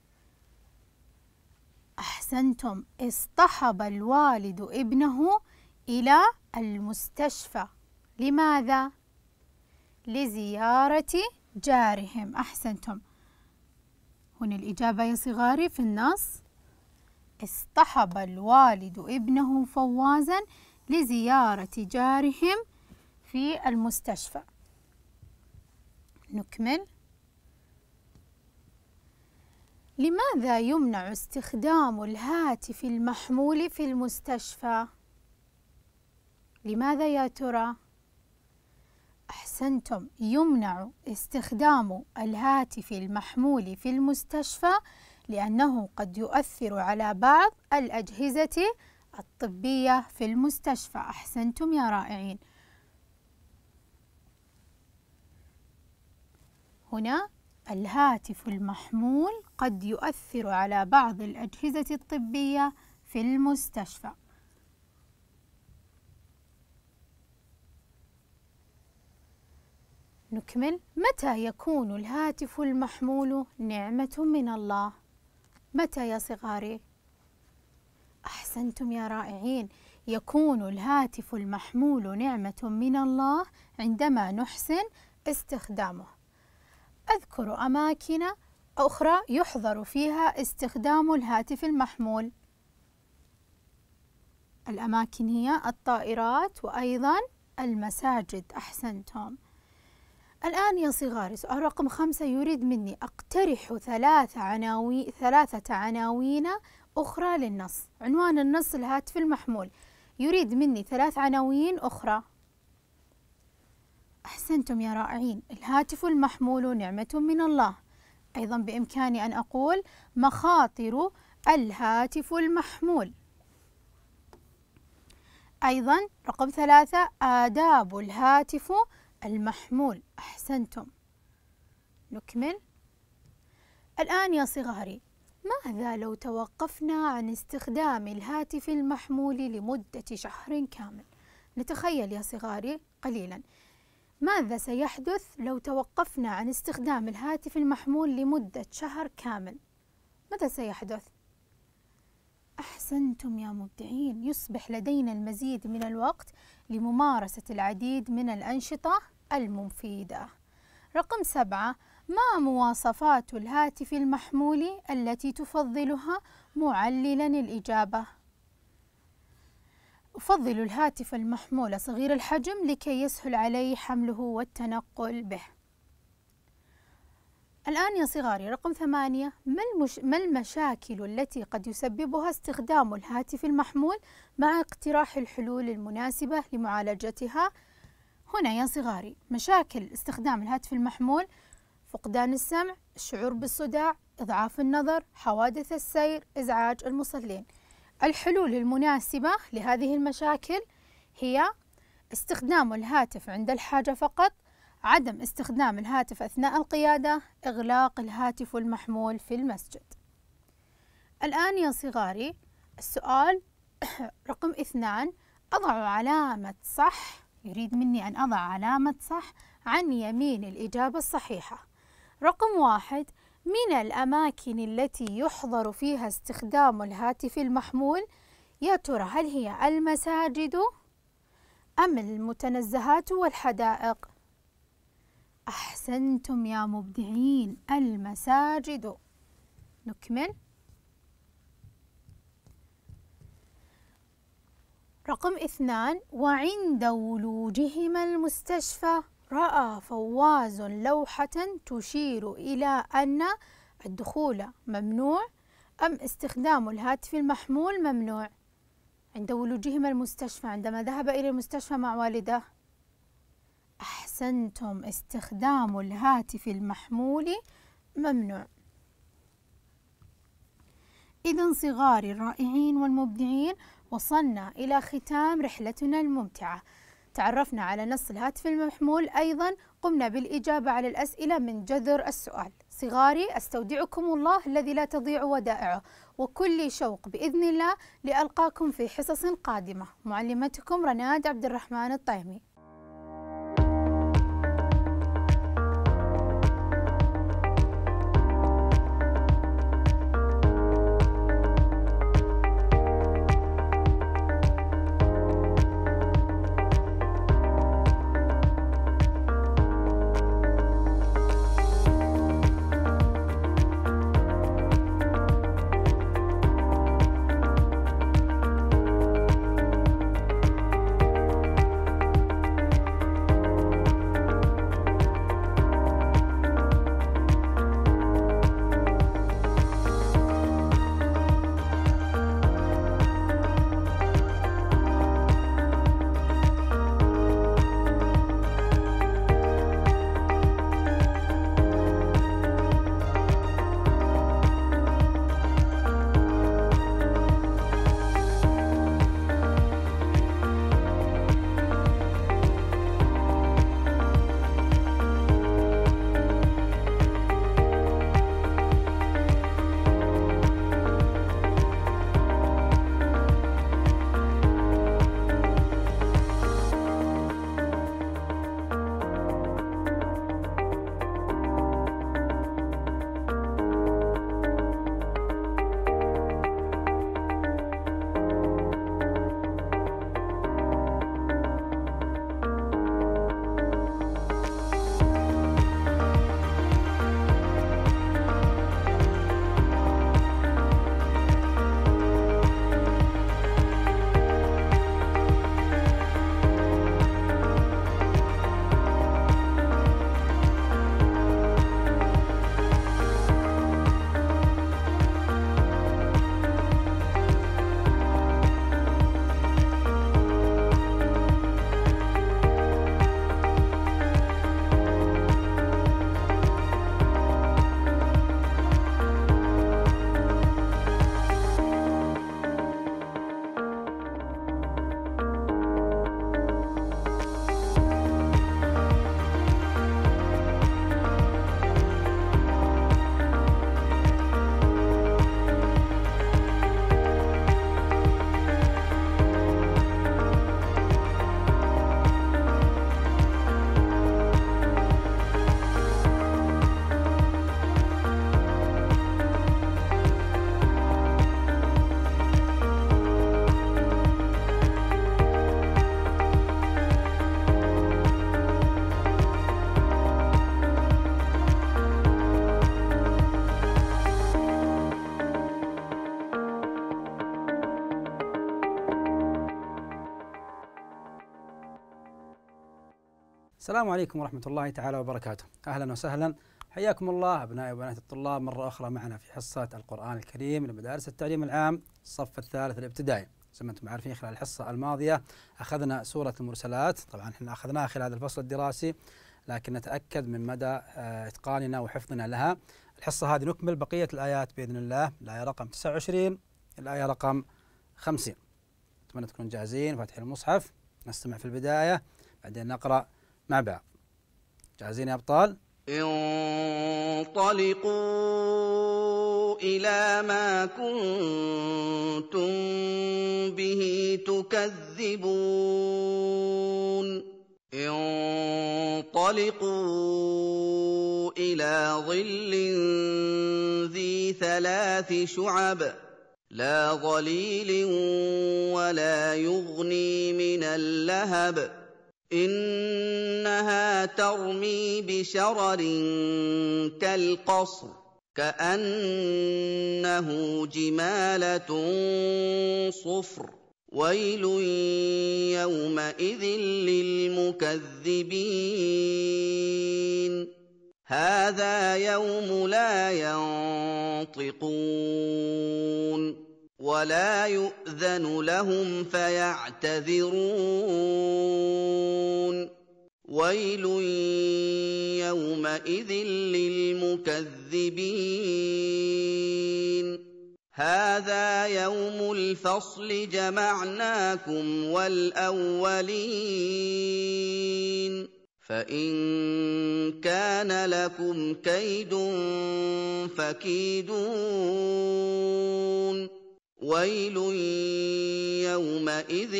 أحسنتم. اصطحب الوالد ابنه إلى المستشفى. لماذا؟ لزيارة جارهم. أحسنتم. هنا الإجابة يا صغاري في النص. اصطحب الوالد ابنه فوازا لزيارة جارهم في المستشفى. نكمل. لماذا يمنع استخدام الهاتف المحمول في المستشفى؟ لماذا يا ترى؟ أحسنتم. يمنع استخدام الهاتف المحمول في المستشفى لأنه قد يؤثر على بعض الأجهزة الطبية في المستشفى. أحسنتم يا رائعين. هنا الهاتف المحمول قد يؤثر على بعض الأجهزة الطبية في المستشفى. نكمل. متى يكون الهاتف المحمول نعمة من الله؟ متى يا صغاري؟ أحسنتم يا رائعين. يكون الهاتف المحمول نعمة من الله عندما نحسن استخدامه. أذكر أماكن أخرى يحظر فيها استخدام الهاتف المحمول. الأماكن هي الطائرات وأيضا المساجد. أحسنتم. الآن يا صغاري سؤال رقم خمسة يريد مني أقترح ثلاث عناوين ثلاثة عناوين أخرى للنص. عنوان النص الهاتف المحمول. يريد مني ثلاث عناوين أخرى. أحسنتم يا رائعين. الهاتف المحمول نعمة من الله. أيضا بإمكاني أن أقول مخاطر الهاتف المحمول. أيضا رقم ثلاثة آداب الهاتف المحمول. أحسنتم. نكمل. الآن يا صغاري ماذا لو توقفنا عن استخدام الهاتف المحمول لمدة شهر كامل؟ نتخيل يا صغاري قليلا ماذا سيحدث لو توقفنا عن استخدام الهاتف المحمول لمدة شهر كامل؟ ماذا سيحدث؟ أحسنتم يا مبدعين. يصبح لدينا المزيد من الوقت لممارسة العديد من الأنشطة المفيدة. رقم سبعة. ما مواصفات الهاتف المحمول التي تفضلها معللا الإجابة؟ أفضل الهاتف المحمول صغير الحجم لكي يسهل علي حمله والتنقل به. الآن يا صغاري رقم ثمانية. ما, المش... ما المشاكل التي قد يسببها استخدام الهاتف المحمول مع اقتراح الحلول المناسبة لمعالجتها؟ هنا يا صغاري مشاكل استخدام الهاتف المحمول: فقدان السمع، الشعور بالصداع، إضعاف النظر، حوادث السير، إزعاج المصلين. الحلول المناسبة لهذه المشاكل هي استخدام الهاتف عند الحاجة فقط، عدم استخدام الهاتف أثناء القيادة، إغلاق الهاتف المحمول في المسجد. الآن يا صغاري السؤال رقم اثنان. أضع علامة صح. يريد مني أن أضع علامة صح عن يمين الإجابة الصحيحة. رقم واحد. من الأماكن التي يحظر فيها استخدام الهاتف المحمول يا ترى هل هي المساجد أم المتنزهات والحدائق؟ أحسنتم يا مبدعين، المساجد. نكمل. رقم اثنان. وعند ولوجهما المستشفى رأى فواز لوحة تشير إلى أن الدخول ممنوع أم استخدام الهاتف المحمول ممنوع عند ولوجهما المستشفى عندما ذهب إلى المستشفى مع والده؟ أحسنتم، استخدام الهاتف المحمول ممنوع. إذن صغاري الرائعين والمبدعين، وصلنا إلى ختام رحلتنا الممتعة. تعرفنا على نص الهاتف المحمول، أيضا قمنا بالإجابة على الأسئلة من جذر السؤال. صغاري أستودعكم الله الذي لا تضيع ودائعه، وكل شوق بإذن الله لألقاكم في حصص قادمة. معلمتكم رناد عبد الرحمن الطيمي. السلام عليكم ورحمة الله تعالى وبركاته. أهلا وسهلا، حياكم الله أبنائي وبنات الطلاب مرة أخرى معنا في حصة القرآن الكريم لمدارس التعليم العام الصف الثالث الابتدائي. زي ما أنتم عارفين خلال الحصة الماضية أخذنا سورة المرسلات، طبعا احنا أخذناها خلال هذا الفصل الدراسي لكن نتأكد من مدى إتقاننا وحفظنا لها. الحصة هذه نكمل بقية الآيات بإذن الله، الآية رقم تسعة وعشرين الآية رقم خمسين. أتمنى تكونوا جاهزين فاتحين المصحف، نستمع في البداية بعدين نقرأ مع بعض. جاهزين يا أبطال؟ انطلقوا إلى ما كنتم به تكذبون انطلقوا إلى ظل ذي ثلاث شعب لا ظليل ولا يغني من اللهب إنها ترمي بشرر كالقصر كأنه جمالة صفر ويل يومئذ للمكذبين هذا يوم لا ينطقون ولا يؤذن لهم فيعتذرون ويل يومئذ للمكذبين هذا يوم الفصل جمعناكم والأولين فإن كان لكم كيد فكيدون ويل يومئذ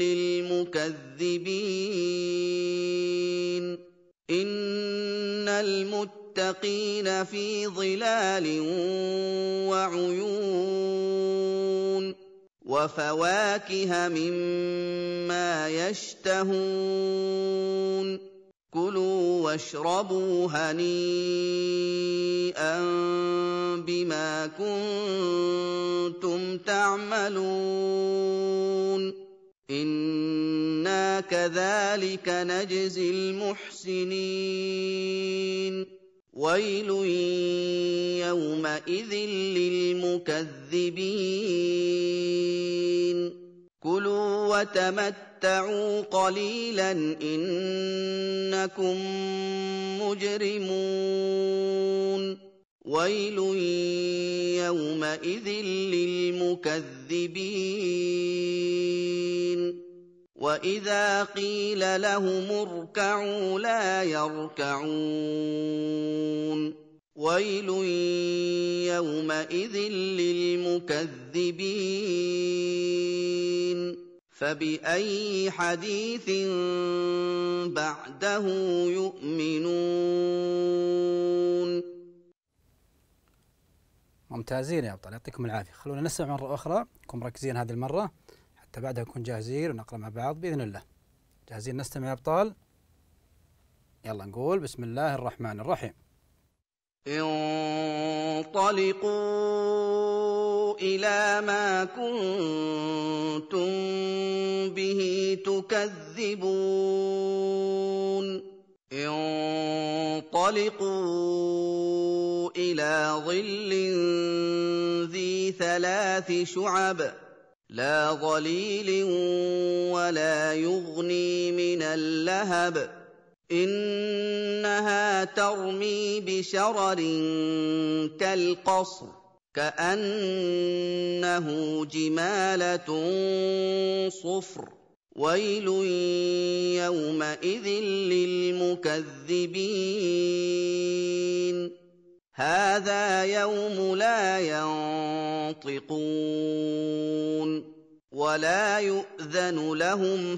للمكذبين إن المتقين في ظلال وعيون وفواكه مما يشتهون كلوا واشربوا هنيئا بما كنتم تعملون إنا كذلك نجزي المحسنين ويل يومئذ للمكذبين كلوا وتمتعوا قليلا إنكم مجرمون ويل يومئذ للمكذبين وإذا قيل لهم اركعوا لا يركعون ويل يومئذ للمكذبين فبأي حديث بعده يؤمنون. ممتازين يا أبطال، يعطيكم العافية. خلونا نسمع مرة أخرى، نكون مركزين هذه المرة حتى بعدها نكون جاهزين ونقرأ مع بعض بإذن الله. جاهزين نستمع يا أبطال؟ يلا نقول بسم الله الرحمن الرحيم. انطلقوا إلى ما كنتم به تكذبون انطلقوا إلى ظل ذي ثلاث شعب لا ظليل ولا يغني من اللهب إنها ترمي بشرر كالقصر كأنه جمالة صفر ويل يومئذ للمكذبين هذا يوم لا ينطقون ولا يؤذن لهم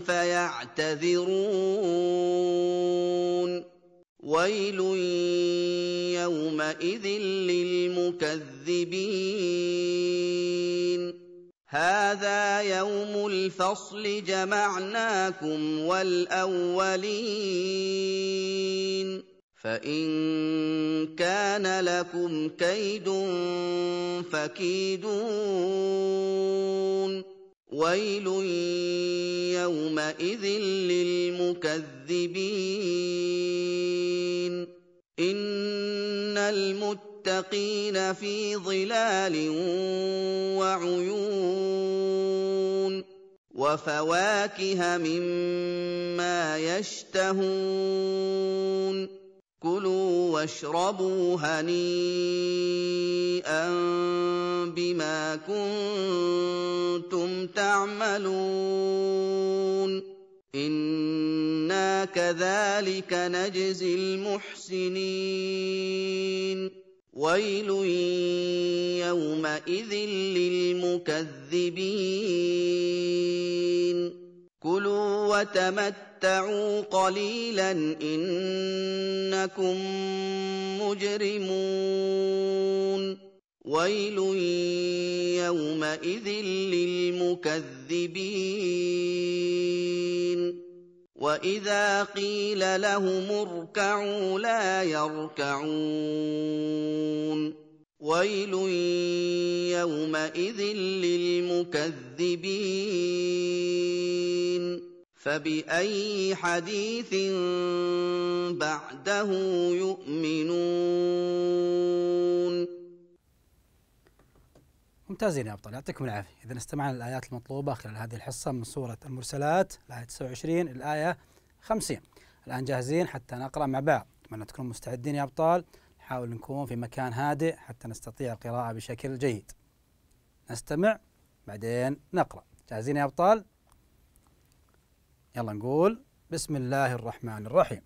فيعتذرون ويل يومئذ للمكذبين هذا يوم الفصل جمعناكم والأولين فإن كان لكم كيد فكيدون ويل يومئذ للمكذبين إن المتقين في ظلال وعيون وفواكه مما يشتهون كلوا واشربوا هنيئا بما كنتم تعملون إنا كذلك نجزي المحسنين ويل يومئذ للمكذبين كلوا وتمتعوا قليلا إنكم مجرمون ويل يومئذ للمكذبين وإذا قيل لهم اركعوا لا يركعون ويل يومئذ للمكذبين فبأي حديث بعده يؤمنون. ممتازين يا أبطال، يعطيكم العافية. إذا استمعنا للآيات المطلوبة خلال هذه الحصة من سورة المرسلات الآية تسعة وعشرين الآية خمسين. الآن جاهزين حتى نقرأ مع بعض. أتمنى تكونوا مستعدين يا أبطال. نحاول نكون في مكان هادئ حتى نستطيع القراءة بشكل جيد. نستمع بعدين نقرأ. جاهزين يا أبطال؟ يلا نقول بسم الله الرحمن الرحيم.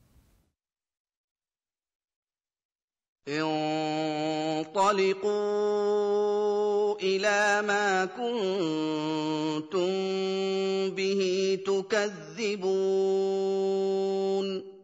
انطلقوا إلى ما كنتم به تكذبون.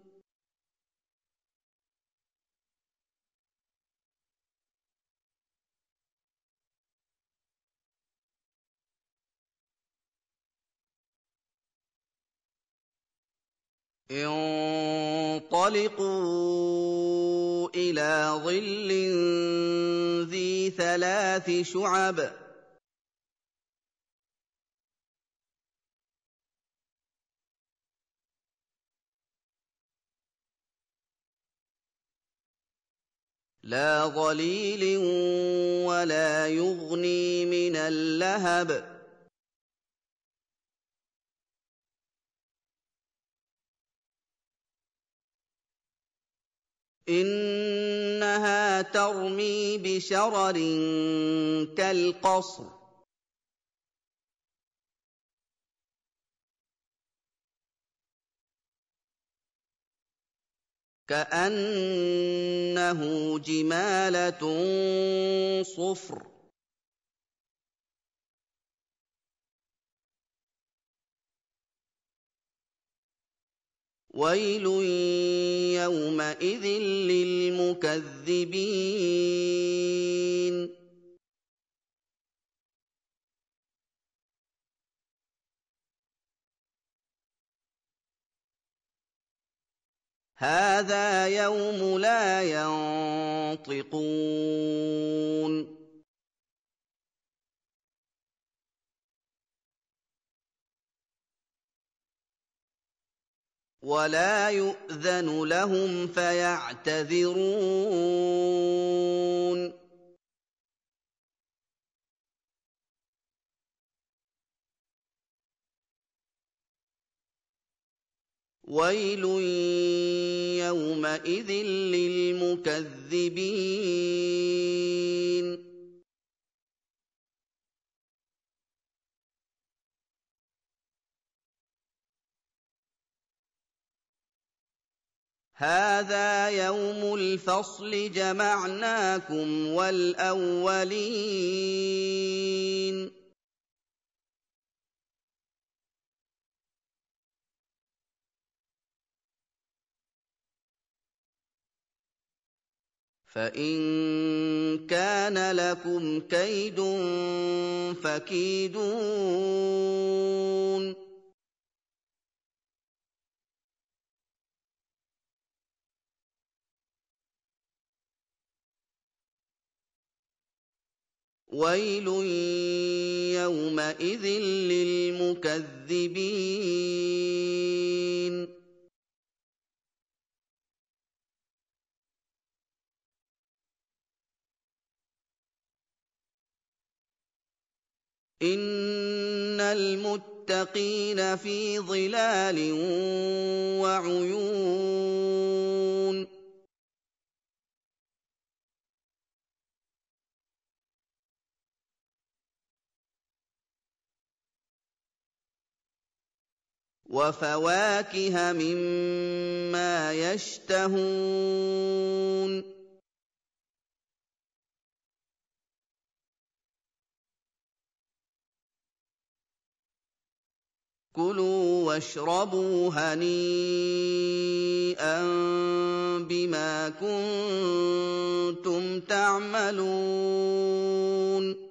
انطلقوا إلى ظل ذي ثلاث شعب. لا ظليل ولا يغني من اللهب. إنها ترمي بشرر كالقصر. كأنه جمالة صفر. ويل يومئذ للمكذبين. هذا يوم لا ينطقون. ولا يؤذن لهم فيعتذرون. ويل يومئذ للمكذبين. هذا يوم الفصل جمعناكم والأولين. فإن كان لكم كيد فكيدون. ويل يومئذ للمكذبين. إن المتقين في ظلال وعيون. وفواكه مما يشتهون. كلوا واشربوا هنيئا بما كنتم تعملون.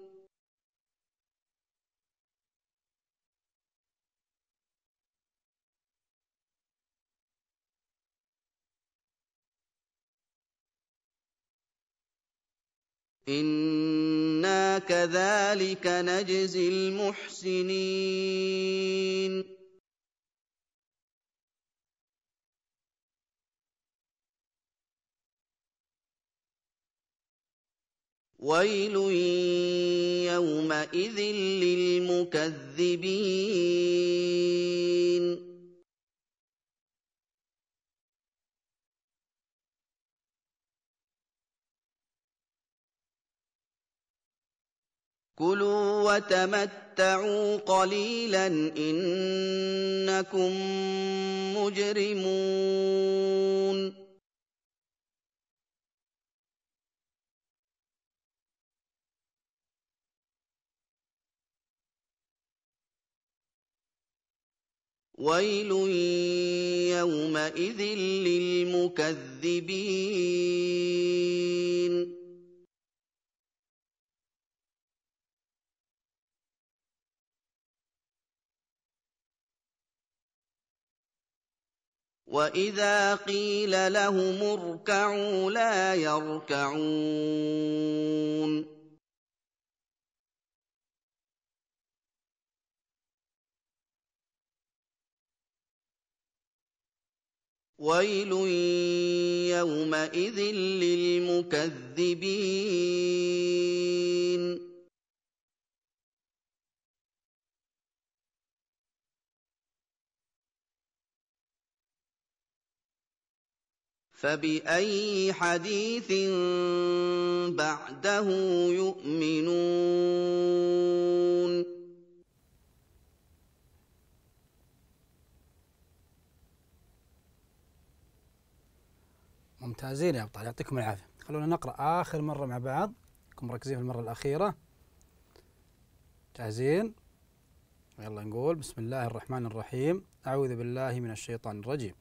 إنا كذلك نجزي المحسنين. ويل يومئذ للمكذبين كلوا وتمتعوا قليلا إنكم مجرمون ويل يومئذ للمكذبين وإذا قيل لهم اركعوا لا يركعون ويل يومئذ للمكذبين فبأي حديث بعده يؤمنون ممتازين يا أبطال، يعطيكم العافية. خلونا نقرأ آخر مرة مع بعض، كم مركزين في المرة الأخيرة. جاهزين؟ يلا نقول بسم الله الرحمن الرحيم. أعوذ بالله من الشيطان الرجيم.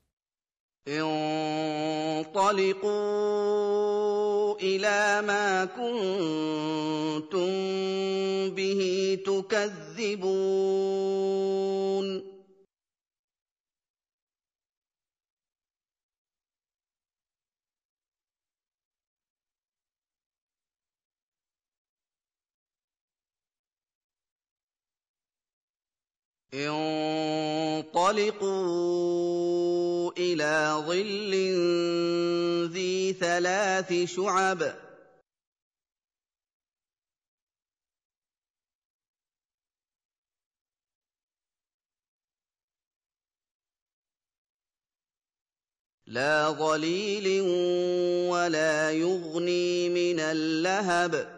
انطلقوا إلى ما كنتم به تكذبون انطلقوا إلى ظل ذي ثلاث شعب لا ظليل ولا يغني من اللهب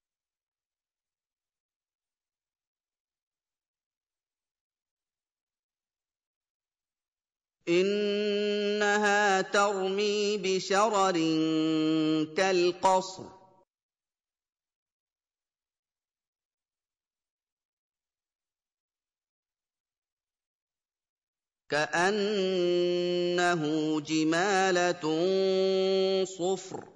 إنها ترمي بشرر كالقصر كأنه جمالة صفر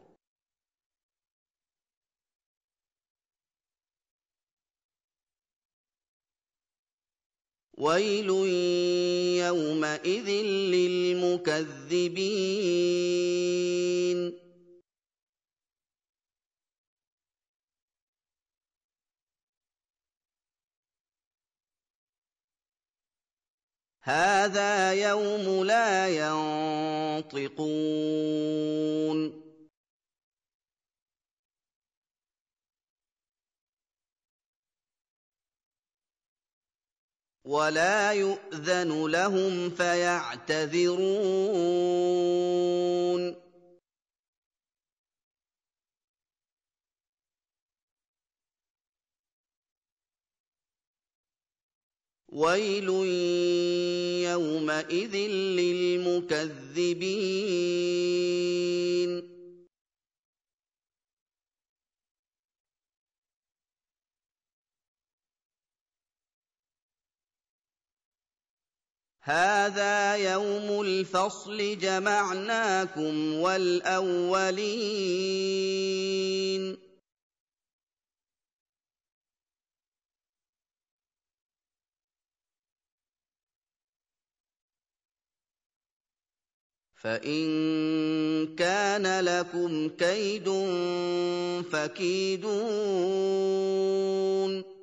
ويل يومئذ للمكذبين هذا يوم لا ينطقون ولا يؤذن لهم فيعتذرون ويل يومئذ للمكذبين هذا يوم الفصل جمعناكم والأولين فإن كان لكم كيد فكيدون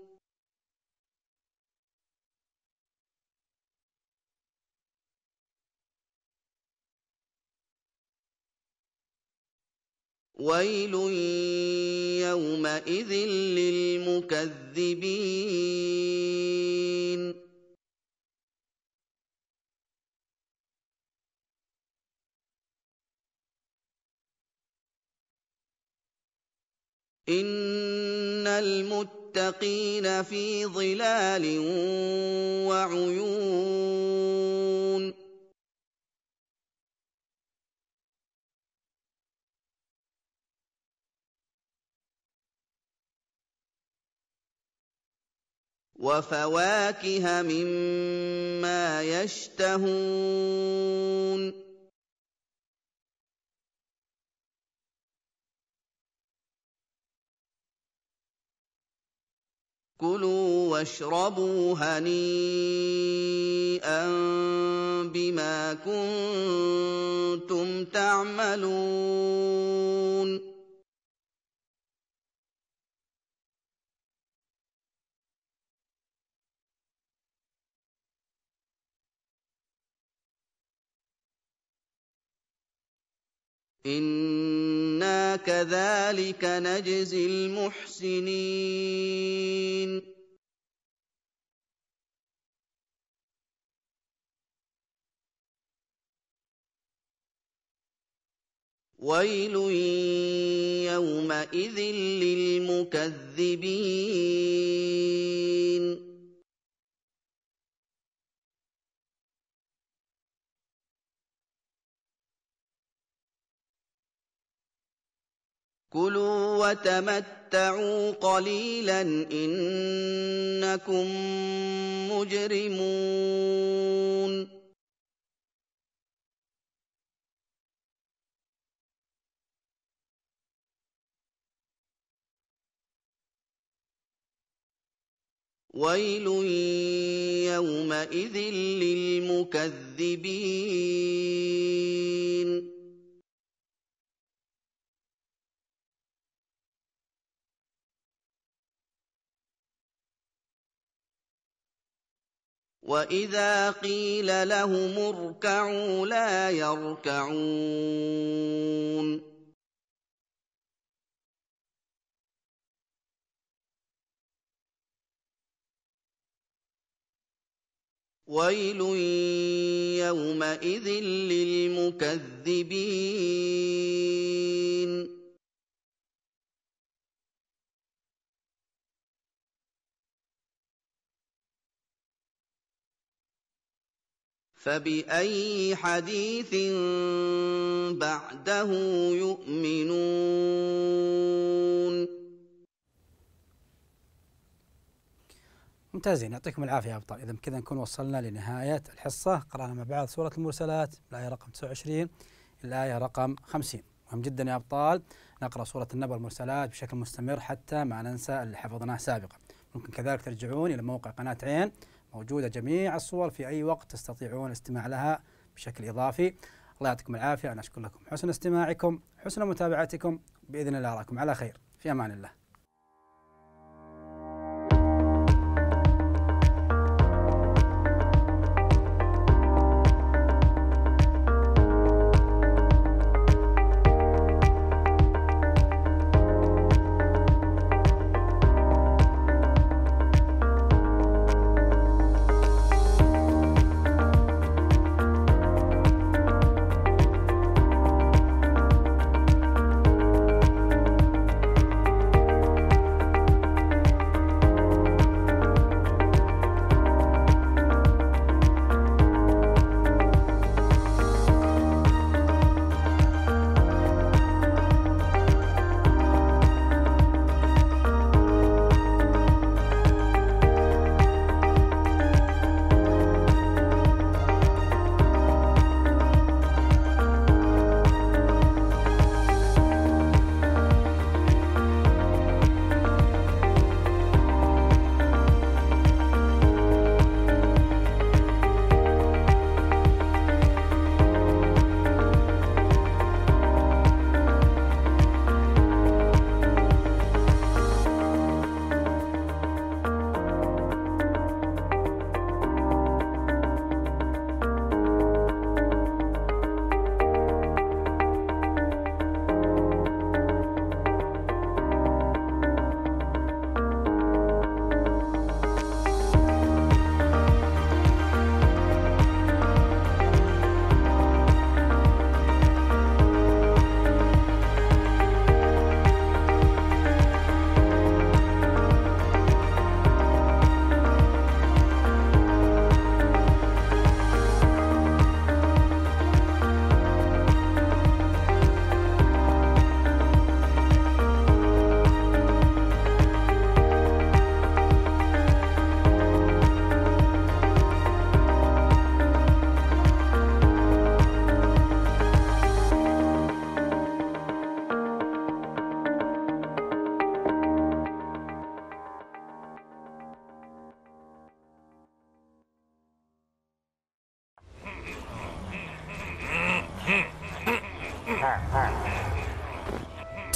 ويل يومئذ للمكذبين إن المتقين في ظلال وعيون وفواكه مما يشتهون كلوا واشربوا هنيئا بما كنتم تعملون إنا كذلك نجزي المحسنين ويل يومئذ للمكذبين كلوا وتمتعوا قليلا إنكم مجرمون ويل يومئذ للمكذبين وإذا قيل لهم اركعوا لا يركعون ويل يومئذ للمكذبين فبأي حديث بعده يؤمنون ممتازين، يعطيكم العافية يا أبطال. إذا كذا نكون وصلنا لنهاية الحصة. قرأنا مع بعض سورة المرسلات الآية رقم تسعة وعشرين الآية رقم خمسين. مهم جدا يا أبطال نقرأ سورة النبأ والمرسلات بشكل مستمر حتى ما ننسى اللي حفظناه سابقا. ممكن كذلك ترجعون إلى موقع قناة عين، موجودة جميع الصور في أي وقت تستطيعون الاستماع لها بشكل إضافي. الله يعطيكم العافية. أنا أشكر لكم حسن استماعكم، حسن متابعتكم. بإذن الله أراكم على خير، في أمان الله.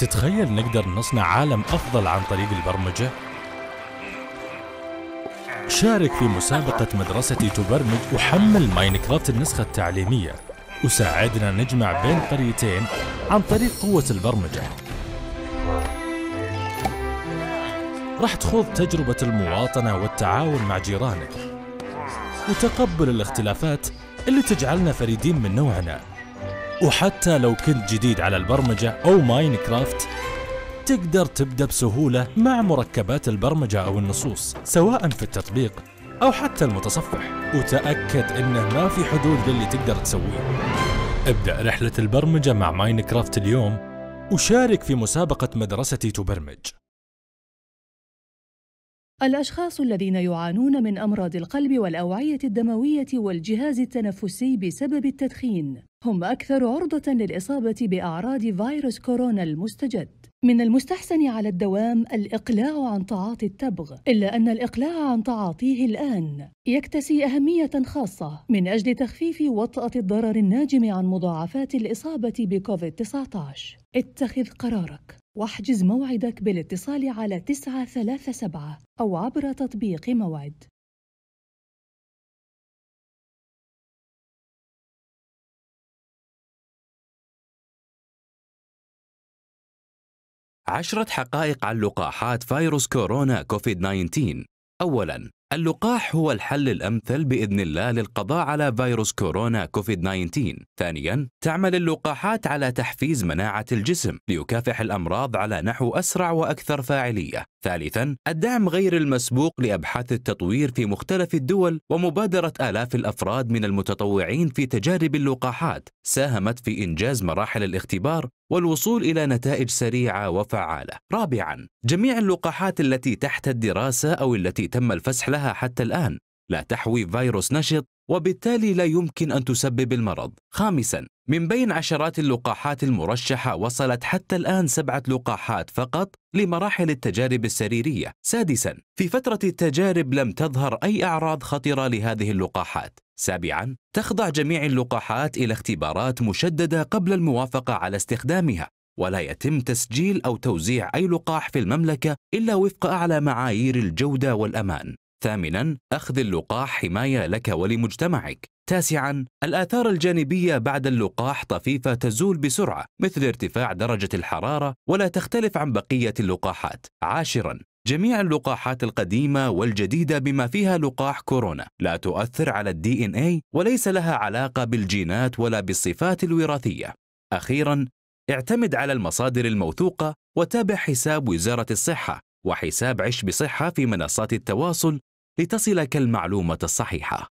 تتخيل نقدر نصنع عالم أفضل عن طريق البرمجة؟ شارك في مسابقة مدرستي تبرمج وحمل ماينكرافت النسخة التعليمية، وساعدنا نجمع بين قريتين عن طريق قوة البرمجة. راح تخوض تجربة المواطنة والتعاون مع جيرانك، وتقبل الاختلافات اللي تجعلنا فريدين من نوعنا. وحتى لو كنت جديد على البرمجة أو ماينكرافت، تقدر تبدأ بسهولة مع مركبات البرمجة أو النصوص، سواء في التطبيق أو حتى المتصفح. وتأكد إنه ما في حدود للي تقدر تسويه. ابدأ رحلة البرمجة مع ماينكرافت اليوم، وشارك في مسابقة مدرستي تبرمج. الأشخاص الذين يعانون من أمراض القلب والأوعية الدموية والجهاز التنفسي بسبب التدخين هم أكثر عرضة للإصابة بأعراض فيروس كورونا المستجد. من المستحسن على الدوام الإقلاع عن تعاطي التبغ، إلا أن الإقلاع عن تعاطيه الآن يكتسي أهمية خاصة من أجل تخفيف وطأة الضرر الناجم عن مضاعفات الإصابة بكوفيد تسعة عشر. اتخذ قرارك واحجز موعدك بالاتصال على تسعة ثلاثة سبعة أو عبر تطبيق موعد. عشرة حقائق عن لقاحات فيروس كورونا كوفيد تسعة عشر. أولاً، اللقاح هو الحل الأمثل بإذن الله للقضاء على فيروس كورونا كوفيد تسعة عشر. ثانياً، تعمل اللقاحات على تحفيز مناعة الجسم ليكافح الأمراض على نحو أسرع وأكثر فاعلية. ثالثاً، الدعم غير المسبوق لأبحاث التطوير في مختلف الدول ومبادرة آلاف الأفراد من المتطوعين في تجارب اللقاحات ساهمت في إنجاز مراحل الاختبار والوصول إلى نتائج سريعة وفعالة. رابعاً، جميع اللقاحات التي تحت الدراسة أو التي تم الفسح لها حتى الآن لا تحوي فيروس نشط، وبالتالي لا يمكن أن تسبب المرض. خامساً، من بين عشرات اللقاحات المرشحة وصلت حتى الآن سبعة لقاحات فقط لمراحل التجارب السريرية. سادساً، في فترة التجارب لم تظهر أي أعراض خطرة لهذه اللقاحات. سابعاً، تخضع جميع اللقاحات إلى اختبارات مشددة قبل الموافقة على استخدامها، ولا يتم تسجيل أو توزيع أي لقاح في المملكة إلا وفق أعلى معايير الجودة والأمان. ثامناً، أخذ اللقاح حماية لك ولمجتمعك. تاسعاً، الآثار الجانبية بعد اللقاح طفيفة تزول بسرعة مثل ارتفاع درجة الحرارة ولا تختلف عن بقية اللقاحات. عاشراً، جميع اللقاحات القديمة والجديدة بما فيها لقاح كورونا لا تؤثر على الدي إن إيه وليس لها علاقة بالجينات ولا بالصفات الوراثية. أخيراً، اعتمد على المصادر الموثوقة وتابع حساب وزارة الصحة وحساب عش بصحة في منصات التواصل لتصلك المعلومة الصحيحة.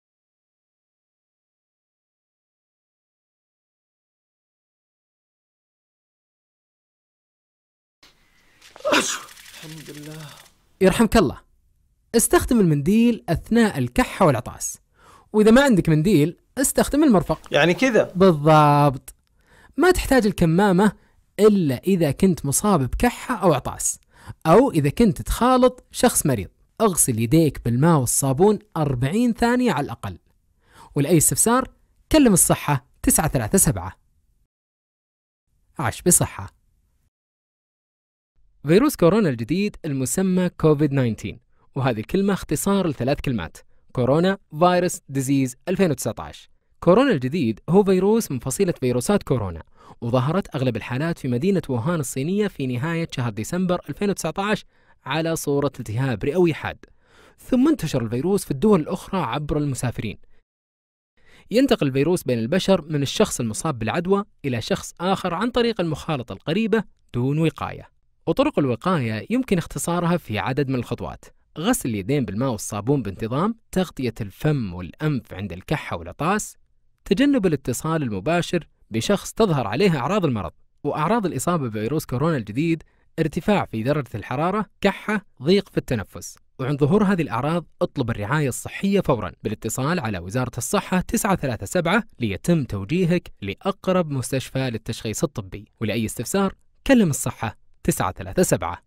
الحمد لله. يرحمك الله، استخدم المنديل أثناء الكحة والعطاس، وإذا ما عندك منديل استخدم المرفق. يعني كذا بالضبط. ما تحتاج الكمامة إلا إذا كنت مصاب بكحة أو عطاس، أو إذا كنت تخالط شخص مريض. اغسل يديك بالماء والصابون أربعين ثانية على الأقل. ولأي استفسار كلم الصحة تسعة ثلاثة سبعة. عش بصحة. فيروس كورونا الجديد المسمى كوفيد تسعة عشر، وهذه الكلمة اختصار لثلاث كلمات: كورونا فيروس ديزيز ألفين وتسعة عشر. كورونا الجديد هو فيروس من فصيلة فيروسات كورونا، وظهرت أغلب الحالات في مدينة ووهان الصينية في نهاية شهر ديسمبر ألفين وتسعة عشر على صورة التهاب رئوي حاد، ثم انتشر الفيروس في الدول الأخرى عبر المسافرين. ينتقل الفيروس بين البشر من الشخص المصاب بالعدوى إلى شخص آخر عن طريق المخالطة القريبة دون وقاية. وطرق الوقاية يمكن اختصارها في عدد من الخطوات: غسل اليدين بالماء والصابون بانتظام، تغطية الفم والأنف عند الكحة والعطاس، تجنب الاتصال المباشر بشخص تظهر عليه أعراض المرض. وأعراض الإصابة بفيروس كورونا الجديد: ارتفاع في درجة الحرارة، كحة، ضيق في التنفس. وعند ظهور هذه الأعراض اطلب الرعاية الصحية فوراً بالاتصال على وزارة الصحة تسعة ثلاثة سبعة ليتم توجيهك لأقرب مستشفى للتشخيص الطبي. ولأي استفسار كلم الصحة تسعة ثلاثة سبعة.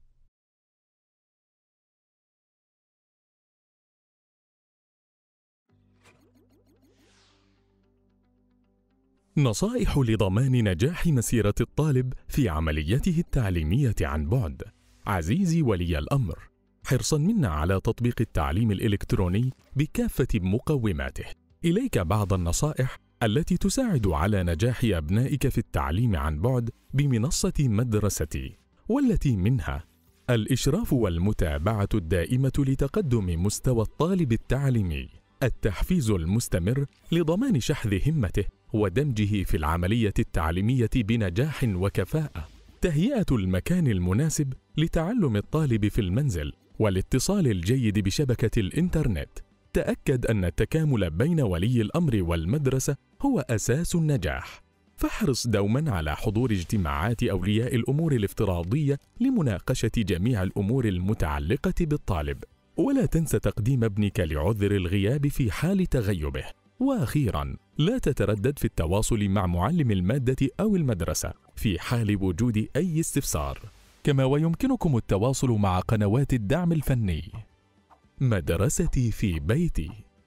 نصائح لضمان نجاح مسيرة الطالب في عمليته التعليمية عن بعد. عزيزي ولي الأمر، حرصا منا على تطبيق التعليم الإلكتروني بكافة مقوماته، إليك بعض النصائح التي تساعد على نجاح أبنائك في التعليم عن بعد بمنصة مدرستي، والتي منها: الإشراف والمتابعة الدائمة لتقدم مستوى الطالب التعليمي، التحفيز المستمر لضمان شحذ همته ودمجه في العملية التعليمية بنجاح وكفاءة، تهيئة المكان المناسب لتعلم الطالب في المنزل، والاتصال الجيد بشبكة الإنترنت. تأكد أن التكامل بين ولي الأمر والمدرسة هو أساس النجاح، فاحرص دوما على حضور اجتماعات أولياء الأمور الافتراضية لمناقشة جميع الأمور المتعلقة بالطالب، ولا تنس تقديم ابنك لعذر الغياب في حال تغيبه. وأخيرا، لا تتردد في التواصل مع معلم المادة أو المدرسة في حال وجود أي استفسار، كما ويمكنكم التواصل مع قنوات الدعم الفني. مدرستي في بيتي.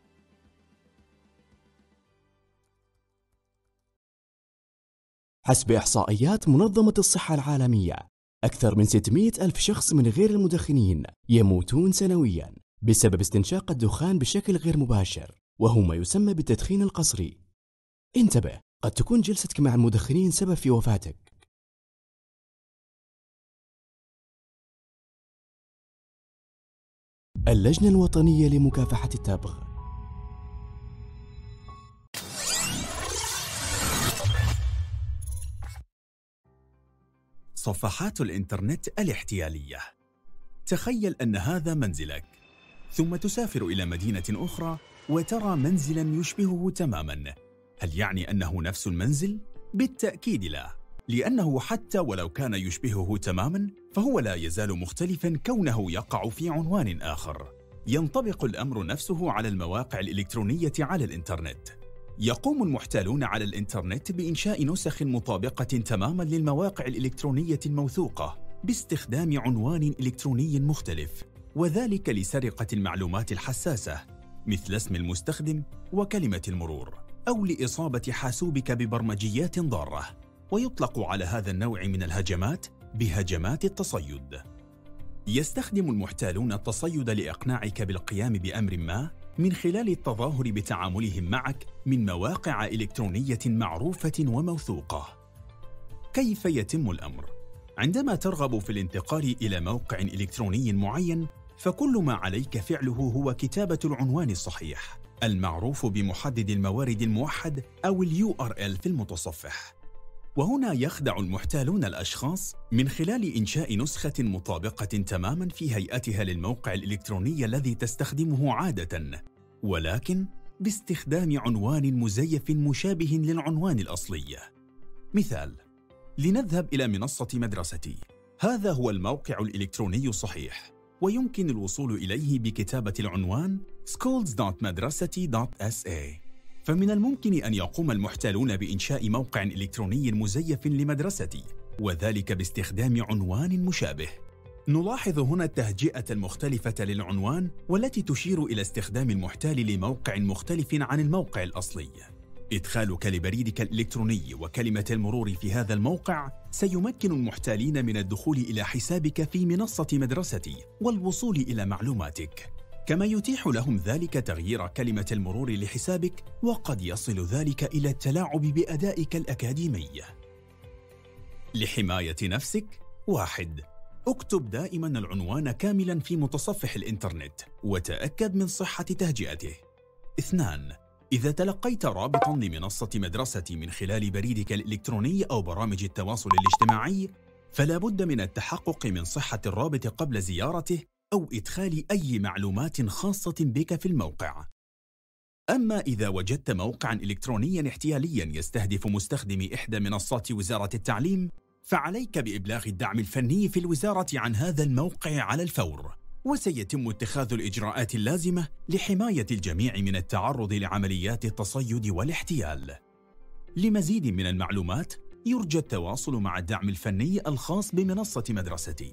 حسب إحصائيات منظمة الصحة العالمية، أكثر من ستمائة ألف شخص من غير المدخنين يموتون سنوياً بسبب استنشاق الدخان بشكل غير مباشر، وهو ما يسمى بالتدخين القصري. انتبه، قد تكون جلستك مع المدخنين سبب في وفاتك. اللجنة الوطنية لمكافحة التبغ. صفحات الإنترنت الاحتيالية. تخيل أن هذا منزلك، ثم تسافر إلى مدينة أخرى وترى منزلاً يشبهه تماماً. هل يعني أنه نفس المنزل؟ بالتأكيد لا، لأنه حتى ولو كان يشبهه تماماً فهو لا يزال مختلفاً كونه يقع في عنوان آخر. ينطبق الأمر نفسه على المواقع الإلكترونية على الإنترنت. يقوم المحتالون على الإنترنت بإنشاء نسخ مطابقة تماماً للمواقع الإلكترونية الموثوقة باستخدام عنوان إلكتروني مختلف، وذلك لسرقة المعلومات الحساسة مثل اسم المستخدم وكلمة المرور، أو لإصابة حاسوبك ببرمجيات ضارة. ويطلق على هذا النوع من الهجمات بهجمات التصيد. يستخدم المحتالون التصيد لإقناعك بالقيام بأمر ما من خلال التظاهر بتعاملهم معك من مواقع إلكترونية معروفة وموثوقة. كيف يتم الأمر؟ عندما ترغب في الانتقال إلى موقع إلكتروني معين، فكل ما عليك فعله هو كتابة العنوان الصحيح المعروف بمحدد الموارد الموحد أو ال يو آر إل في المتصفح. وهنا يخدع المحتالون الأشخاص من خلال إنشاء نسخة مطابقة تماماً في هيئتها للموقع الإلكتروني الذي تستخدمه عادةً، ولكن باستخدام عنوان مزيف مشابه للعنوان الأصلي. مثال: لنذهب إلى منصة مدرستي. هذا هو الموقع الإلكتروني الصحيح، ويمكن الوصول إليه بكتابة العنوان schools dot madrasati dot s a. فمن الممكن أن يقوم المحتالون بإنشاء موقع إلكتروني مزيف لمدرستي، وذلك باستخدام عنوان مشابه. نلاحظ هنا التهجئة المختلفة للعنوان والتي تشير إلى استخدام المحتال لموقع مختلف عن الموقع الأصلي. إدخالك لبريدك الإلكتروني وكلمة المرور في هذا الموقع سيمكن المحتالين من الدخول إلى حسابك في منصة مدرستي والوصول إلى معلوماتك، كما يتيح لهم ذلك تغيير كلمة المرور لحسابك، وقد يصل ذلك إلى التلاعب بأدائك الأكاديمي. لحماية نفسك: واحد. اكتب دائما العنوان كاملا في متصفح الإنترنت وتأكد من صحة تهجئته. اثنان. إذا تلقيت رابطا لمنصة مدرستي من خلال بريدك الإلكتروني أو برامج التواصل الاجتماعي، فلا بد من التحقق من صحة الرابط قبل زيارته أو إدخال أي معلومات خاصة بك في الموقع. أما إذا وجدت موقعاً إلكترونياً احتيالياً يستهدف مستخدمي إحدى منصات وزارة التعليم، فعليك بإبلاغ الدعم الفني في الوزارة عن هذا الموقع على الفور، وسيتم اتخاذ الإجراءات اللازمة لحماية الجميع من التعرض لعمليات التصيد والاحتيال. لمزيد من المعلومات يرجى التواصل مع الدعم الفني الخاص بمنصة مدرستي.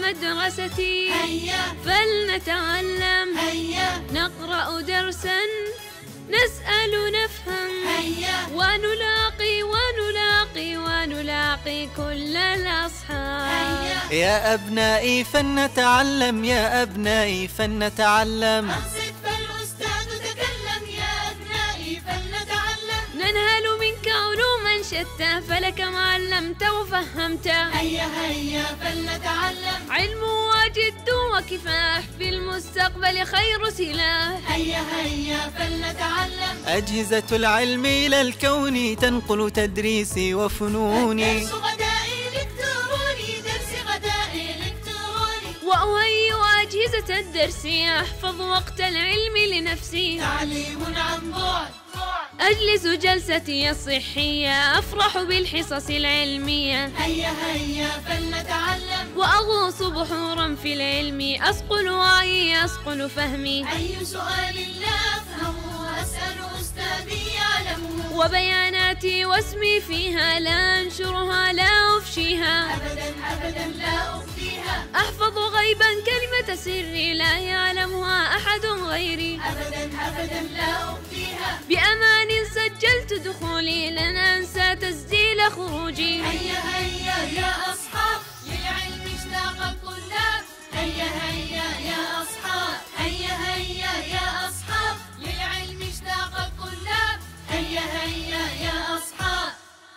المدرسة هيا فلنتعلم هيا نقرأ درسا نسأل نفهم هيا ونلاقي ونلاقي ونلاقي كل الأصحاب هيا يا أبنائي فلنتعلم يا أبنائي فلنتعلم أنصت فالأستاذ تكلم يا أبنائي فلنتعلم ننهل منك علوما شتى فلك ما علمت وفهمت هيا هيا فلنتعلم علم وجد وكفاح في المستقبل خير سلاح هيا هيا فلنتعلم أجهزة العلم إلى الكون تنقل تدريسي وفنوني درس غدائي إلكتروني درس غدائي إلكتروني وأهيئ أجهزة الدرس أحفظ وقت العلم لنفسي تعليم عن بعد أجلس جلستي الصحية أفرح بالحصص العلمية هيا هيا فلنتعلم وأغوص بحورا في العلم أصقل وعي أصقل فهمي أي سؤال لا أفهمه أسأل أستاذي يعلمه وبياناتي واسمي فيها لا أنشرها لا أفشيها أبدا أبدا لا أخفيها أحفظ غيبا كلمة سري لا يعلمها أحد غيري أبدا أبدا لا أخفيها بأمان سجلت دخولي لن أنسى تسجيل خروجي هيا هيا يا أصحاب للعلم اشتاق الطلاب هيا هيا يا أصحاب هيا هيا يا أصحاب للعلم اشتاق الطلاب هيا هيا يا أصحاب.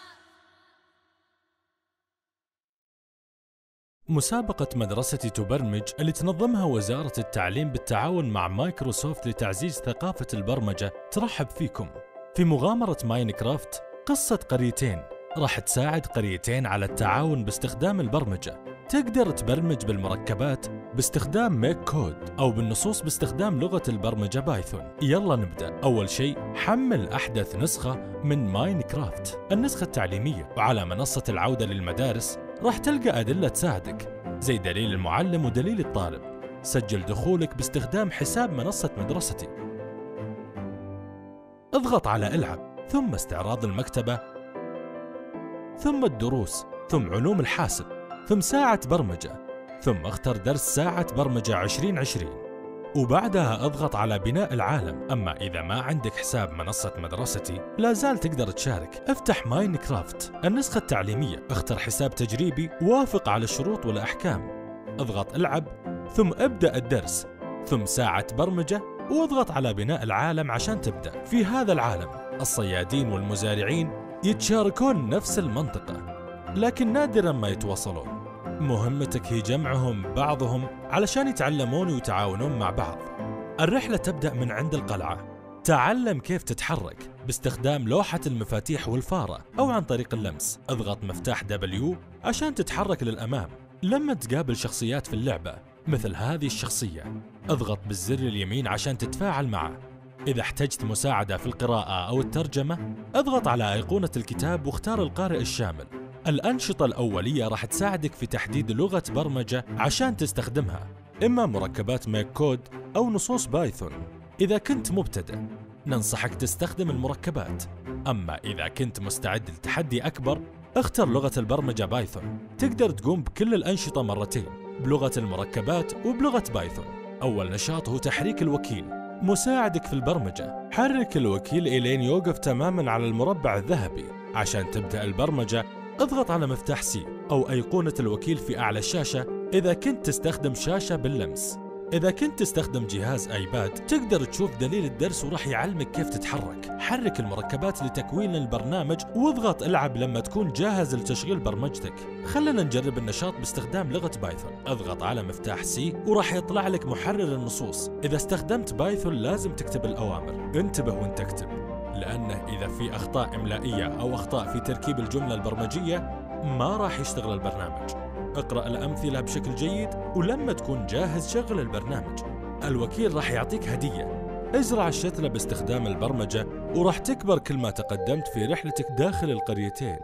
مسابقة مدرسة تبرمج اللي تنظمها وزارة التعليم بالتعاون مع مايكروسوفت لتعزيز ثقافة البرمجة ترحب فيكم في مغامرة ماينكرافت. قصة قريتين راح تساعد قريتين على التعاون باستخدام البرمجة. تقدر تبرمج بالمركبات باستخدام ميك كود أو بالنصوص باستخدام لغة البرمجة بايثون. يلا نبدأ. أول شيء حمل أحدث نسخة من ماينكرافت، النسخة التعليمية، وعلى منصة العودة للمدارس راح تلقى أدلة تساعدك زي دليل المعلم ودليل الطالب. سجل دخولك باستخدام حساب منصة مدرستي. اضغط على العب، ثم استعراض المكتبة، ثم الدروس، ثم علوم الحاسب، ثم ساعة برمجة، ثم اختر درس ساعة برمجة عشرين عشرين، وبعدها اضغط على بناء العالم. أما إذا ما عندك حساب منصة مدرستي لا زال تقدر تشارك. افتح ماينكرافت النسخة التعليمية، اختر حساب تجريبي، وافق على الشروط والأحكام، اضغط العب، ثم ابدأ الدرس، ثم ساعة برمجة، واضغط على بناء العالم عشان تبدأ. في هذا العالم الصيادين والمزارعين يتشاركون نفس المنطقة لكن نادرا ما يتواصلون. مهمتك هي جمعهم بعضهم علشان يتعلمون ويتعاونون مع بعض. الرحلة تبدأ من عند القلعة. تعلم كيف تتحرك باستخدام لوحة المفاتيح والفارة أو عن طريق اللمس. اضغط مفتاح دبليو عشان تتحرك للأمام. لما تقابل شخصيات في اللعبة مثل هذه الشخصية اضغط بالزر اليمين عشان تتفاعل معه. إذا احتجت مساعدة في القراءة أو الترجمة اضغط على أيقونة الكتاب واختار القارئ الشامل. الأنشطة الأولية راح تساعدك في تحديد لغة برمجة عشان تستخدمها، إما مركبات ميك كود أو نصوص بايثون. إذا كنت مبتدئ ننصحك تستخدم المركبات، أما إذا كنت مستعد لتحدي أكبر اختر لغة البرمجة بايثون. تقدر تقوم بكل الأنشطة مرتين بلغة المركبات وبلغة بايثون. أول نشاط هو تحريك الوكيل، مساعدك في البرمجة. حرك الوكيل إلين يوقف تماماً على المربع الذهبي. عشان تبدأ البرمجة اضغط على مفتاح سي أو أيقونة الوكيل في أعلى الشاشة إذا كنت تستخدم شاشة باللمس. إذا كنت تستخدم جهاز آيباد تقدر تشوف دليل الدرس وراح يعلمك كيف تتحرك. حرك المركبات لتكوين البرنامج واضغط العب لما تكون جاهز لتشغيل برمجتك. خلنا نجرب النشاط باستخدام لغة بايثون. اضغط على مفتاح سي وراح يطلع لك محرر النصوص. إذا استخدمت بايثون لازم تكتب الأوامر. انتبه وانت تكتب، لأنه إذا في أخطاء إملائية أو أخطاء في تركيب الجملة البرمجية ما راح يشتغل البرنامج. اقرأ الأمثلة بشكل جيد ولما تكون جاهز شغل البرنامج. الوكيل راح يعطيك هدية. ازرع الشتلة باستخدام البرمجة وراح تكبر كل ما تقدمت في رحلتك داخل القريتين.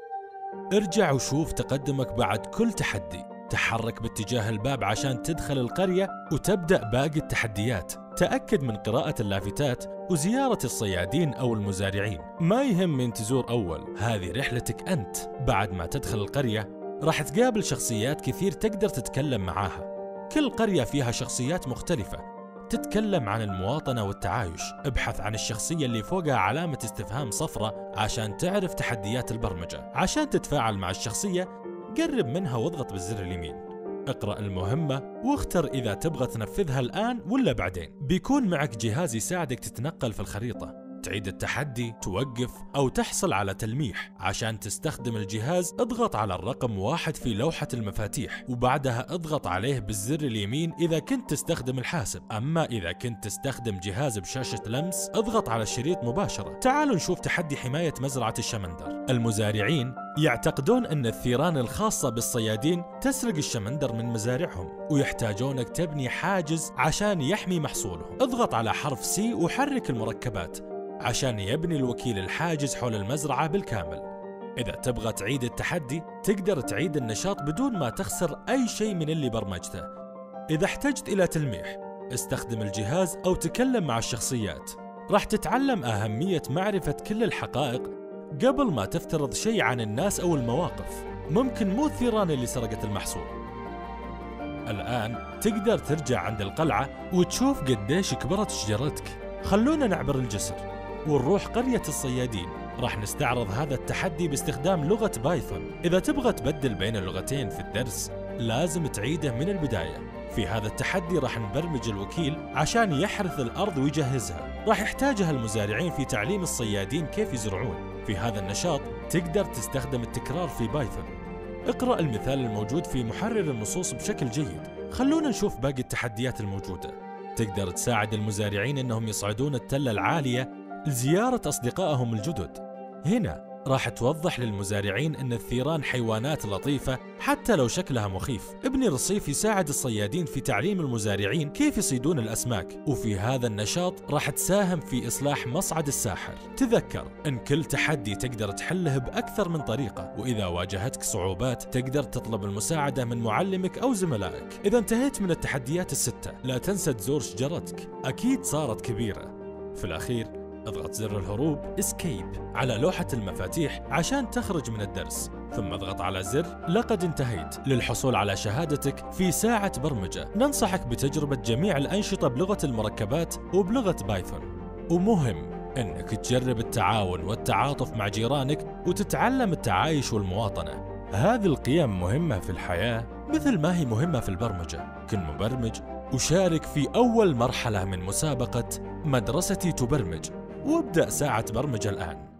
ارجع وشوف تقدمك بعد كل تحدي. تحرك باتجاه الباب عشان تدخل القرية وتبدأ باقي التحديات. تأكد من قراءة اللافتات وزيارة الصيادين أو المزارعين. ما يهم من تزور أول، هذه رحلتك أنت. بعد ما تدخل القرية راح تقابل شخصيات كثير تقدر تتكلم معاها. كل قرية فيها شخصيات مختلفة تتكلم عن المواطنة والتعايش. ابحث عن الشخصية اللي فوقها علامة استفهام صفراء عشان تعرف تحديات البرمجة. عشان تتفاعل مع الشخصية قرب منها واضغط بالزر اليمين. اقرأ المهمة واختر إذا تبغى تنفذها الآن ولا بعدين. بيكون معك جهاز يساعدك تتنقل في الخريطة، تعيد التحدي، توقف أو تحصل على تلميح. عشان تستخدم الجهاز اضغط على الرقم واحد في لوحة المفاتيح وبعدها اضغط عليه بالزر اليمين إذا كنت تستخدم الحاسب. أما إذا كنت تستخدم جهاز بشاشة لمس اضغط على الشريط مباشرة. تعالوا نشوف تحدي حماية مزرعة الشمندر. المزارعين يعتقدون أن الثيران الخاصة بالصيادين تسرق الشمندر من مزارعهم ويحتاجونك تبني حاجز عشان يحمي محصولهم. اضغط على حرف سي وحرك المركبات عشان يبني الوكيل الحاجز حول المزرعة بالكامل. إذا تبغى تعيد التحدي تقدر تعيد النشاط بدون ما تخسر أي شيء من اللي برمجته. إذا احتجت إلى تلميح استخدم الجهاز أو تكلم مع الشخصيات. راح تتعلم أهمية معرفة كل الحقائق قبل ما تفترض شيء عن الناس أو المواقف. ممكن مو الثيران اللي سرقت المحصول. الآن تقدر ترجع عند القلعة وتشوف قديش كبرت شجرتك. خلونا نعبر الجسر ونروح قرية الصيادين. راح نستعرض هذا التحدي باستخدام لغة بايثون. إذا تبغى تبدل بين اللغتين في الدرس لازم تعيده من البداية. في هذا التحدي راح نبرمج الوكيل عشان يحرث الأرض ويجهزها. راح يحتاجها المزارعين في تعليم الصيادين كيف يزرعون. في هذا النشاط تقدر تستخدم التكرار في بايثون. اقرأ المثال الموجود في محرر النصوص بشكل جيد. خلونا نشوف باقي التحديات الموجودة. تقدر تساعد المزارعين انهم يصعدون التلة العالية لزيارة اصدقائهم الجدد. هنا راح توضح للمزارعين ان الثيران حيوانات لطيفة حتى لو شكلها مخيف. ابني رصيف يساعد الصيادين في تعليم المزارعين كيف يصيدون الاسماك، وفي هذا النشاط راح تساهم في اصلاح مصعد الساحر. تذكر ان كل تحدي تقدر تحله باكثر من طريقة، واذا واجهتك صعوبات تقدر تطلب المساعدة من معلمك او زملائك. اذا انتهيت من التحديات الستة لا تنسى تزور شجرتك، اكيد صارت كبيرة. في الاخير اضغط زر الهروب Escape على لوحة المفاتيح عشان تخرج من الدرس، ثم اضغط على زر لقد انتهيت للحصول على شهادتك في ساعة برمجة. ننصحك بتجربة جميع الأنشطة بلغة المركبات وبلغة بايثون. ومهم انك تجرب التعاون والتعاطف مع جيرانك وتتعلم التعايش والمواطنة. هذه القيم مهمة في الحياة مثل ما هي مهمة في البرمجة. كن مبرمج وشارك في أول مرحلة من مسابقة مدرستي تبرمج، وابدأ ساعة برمجة الآن.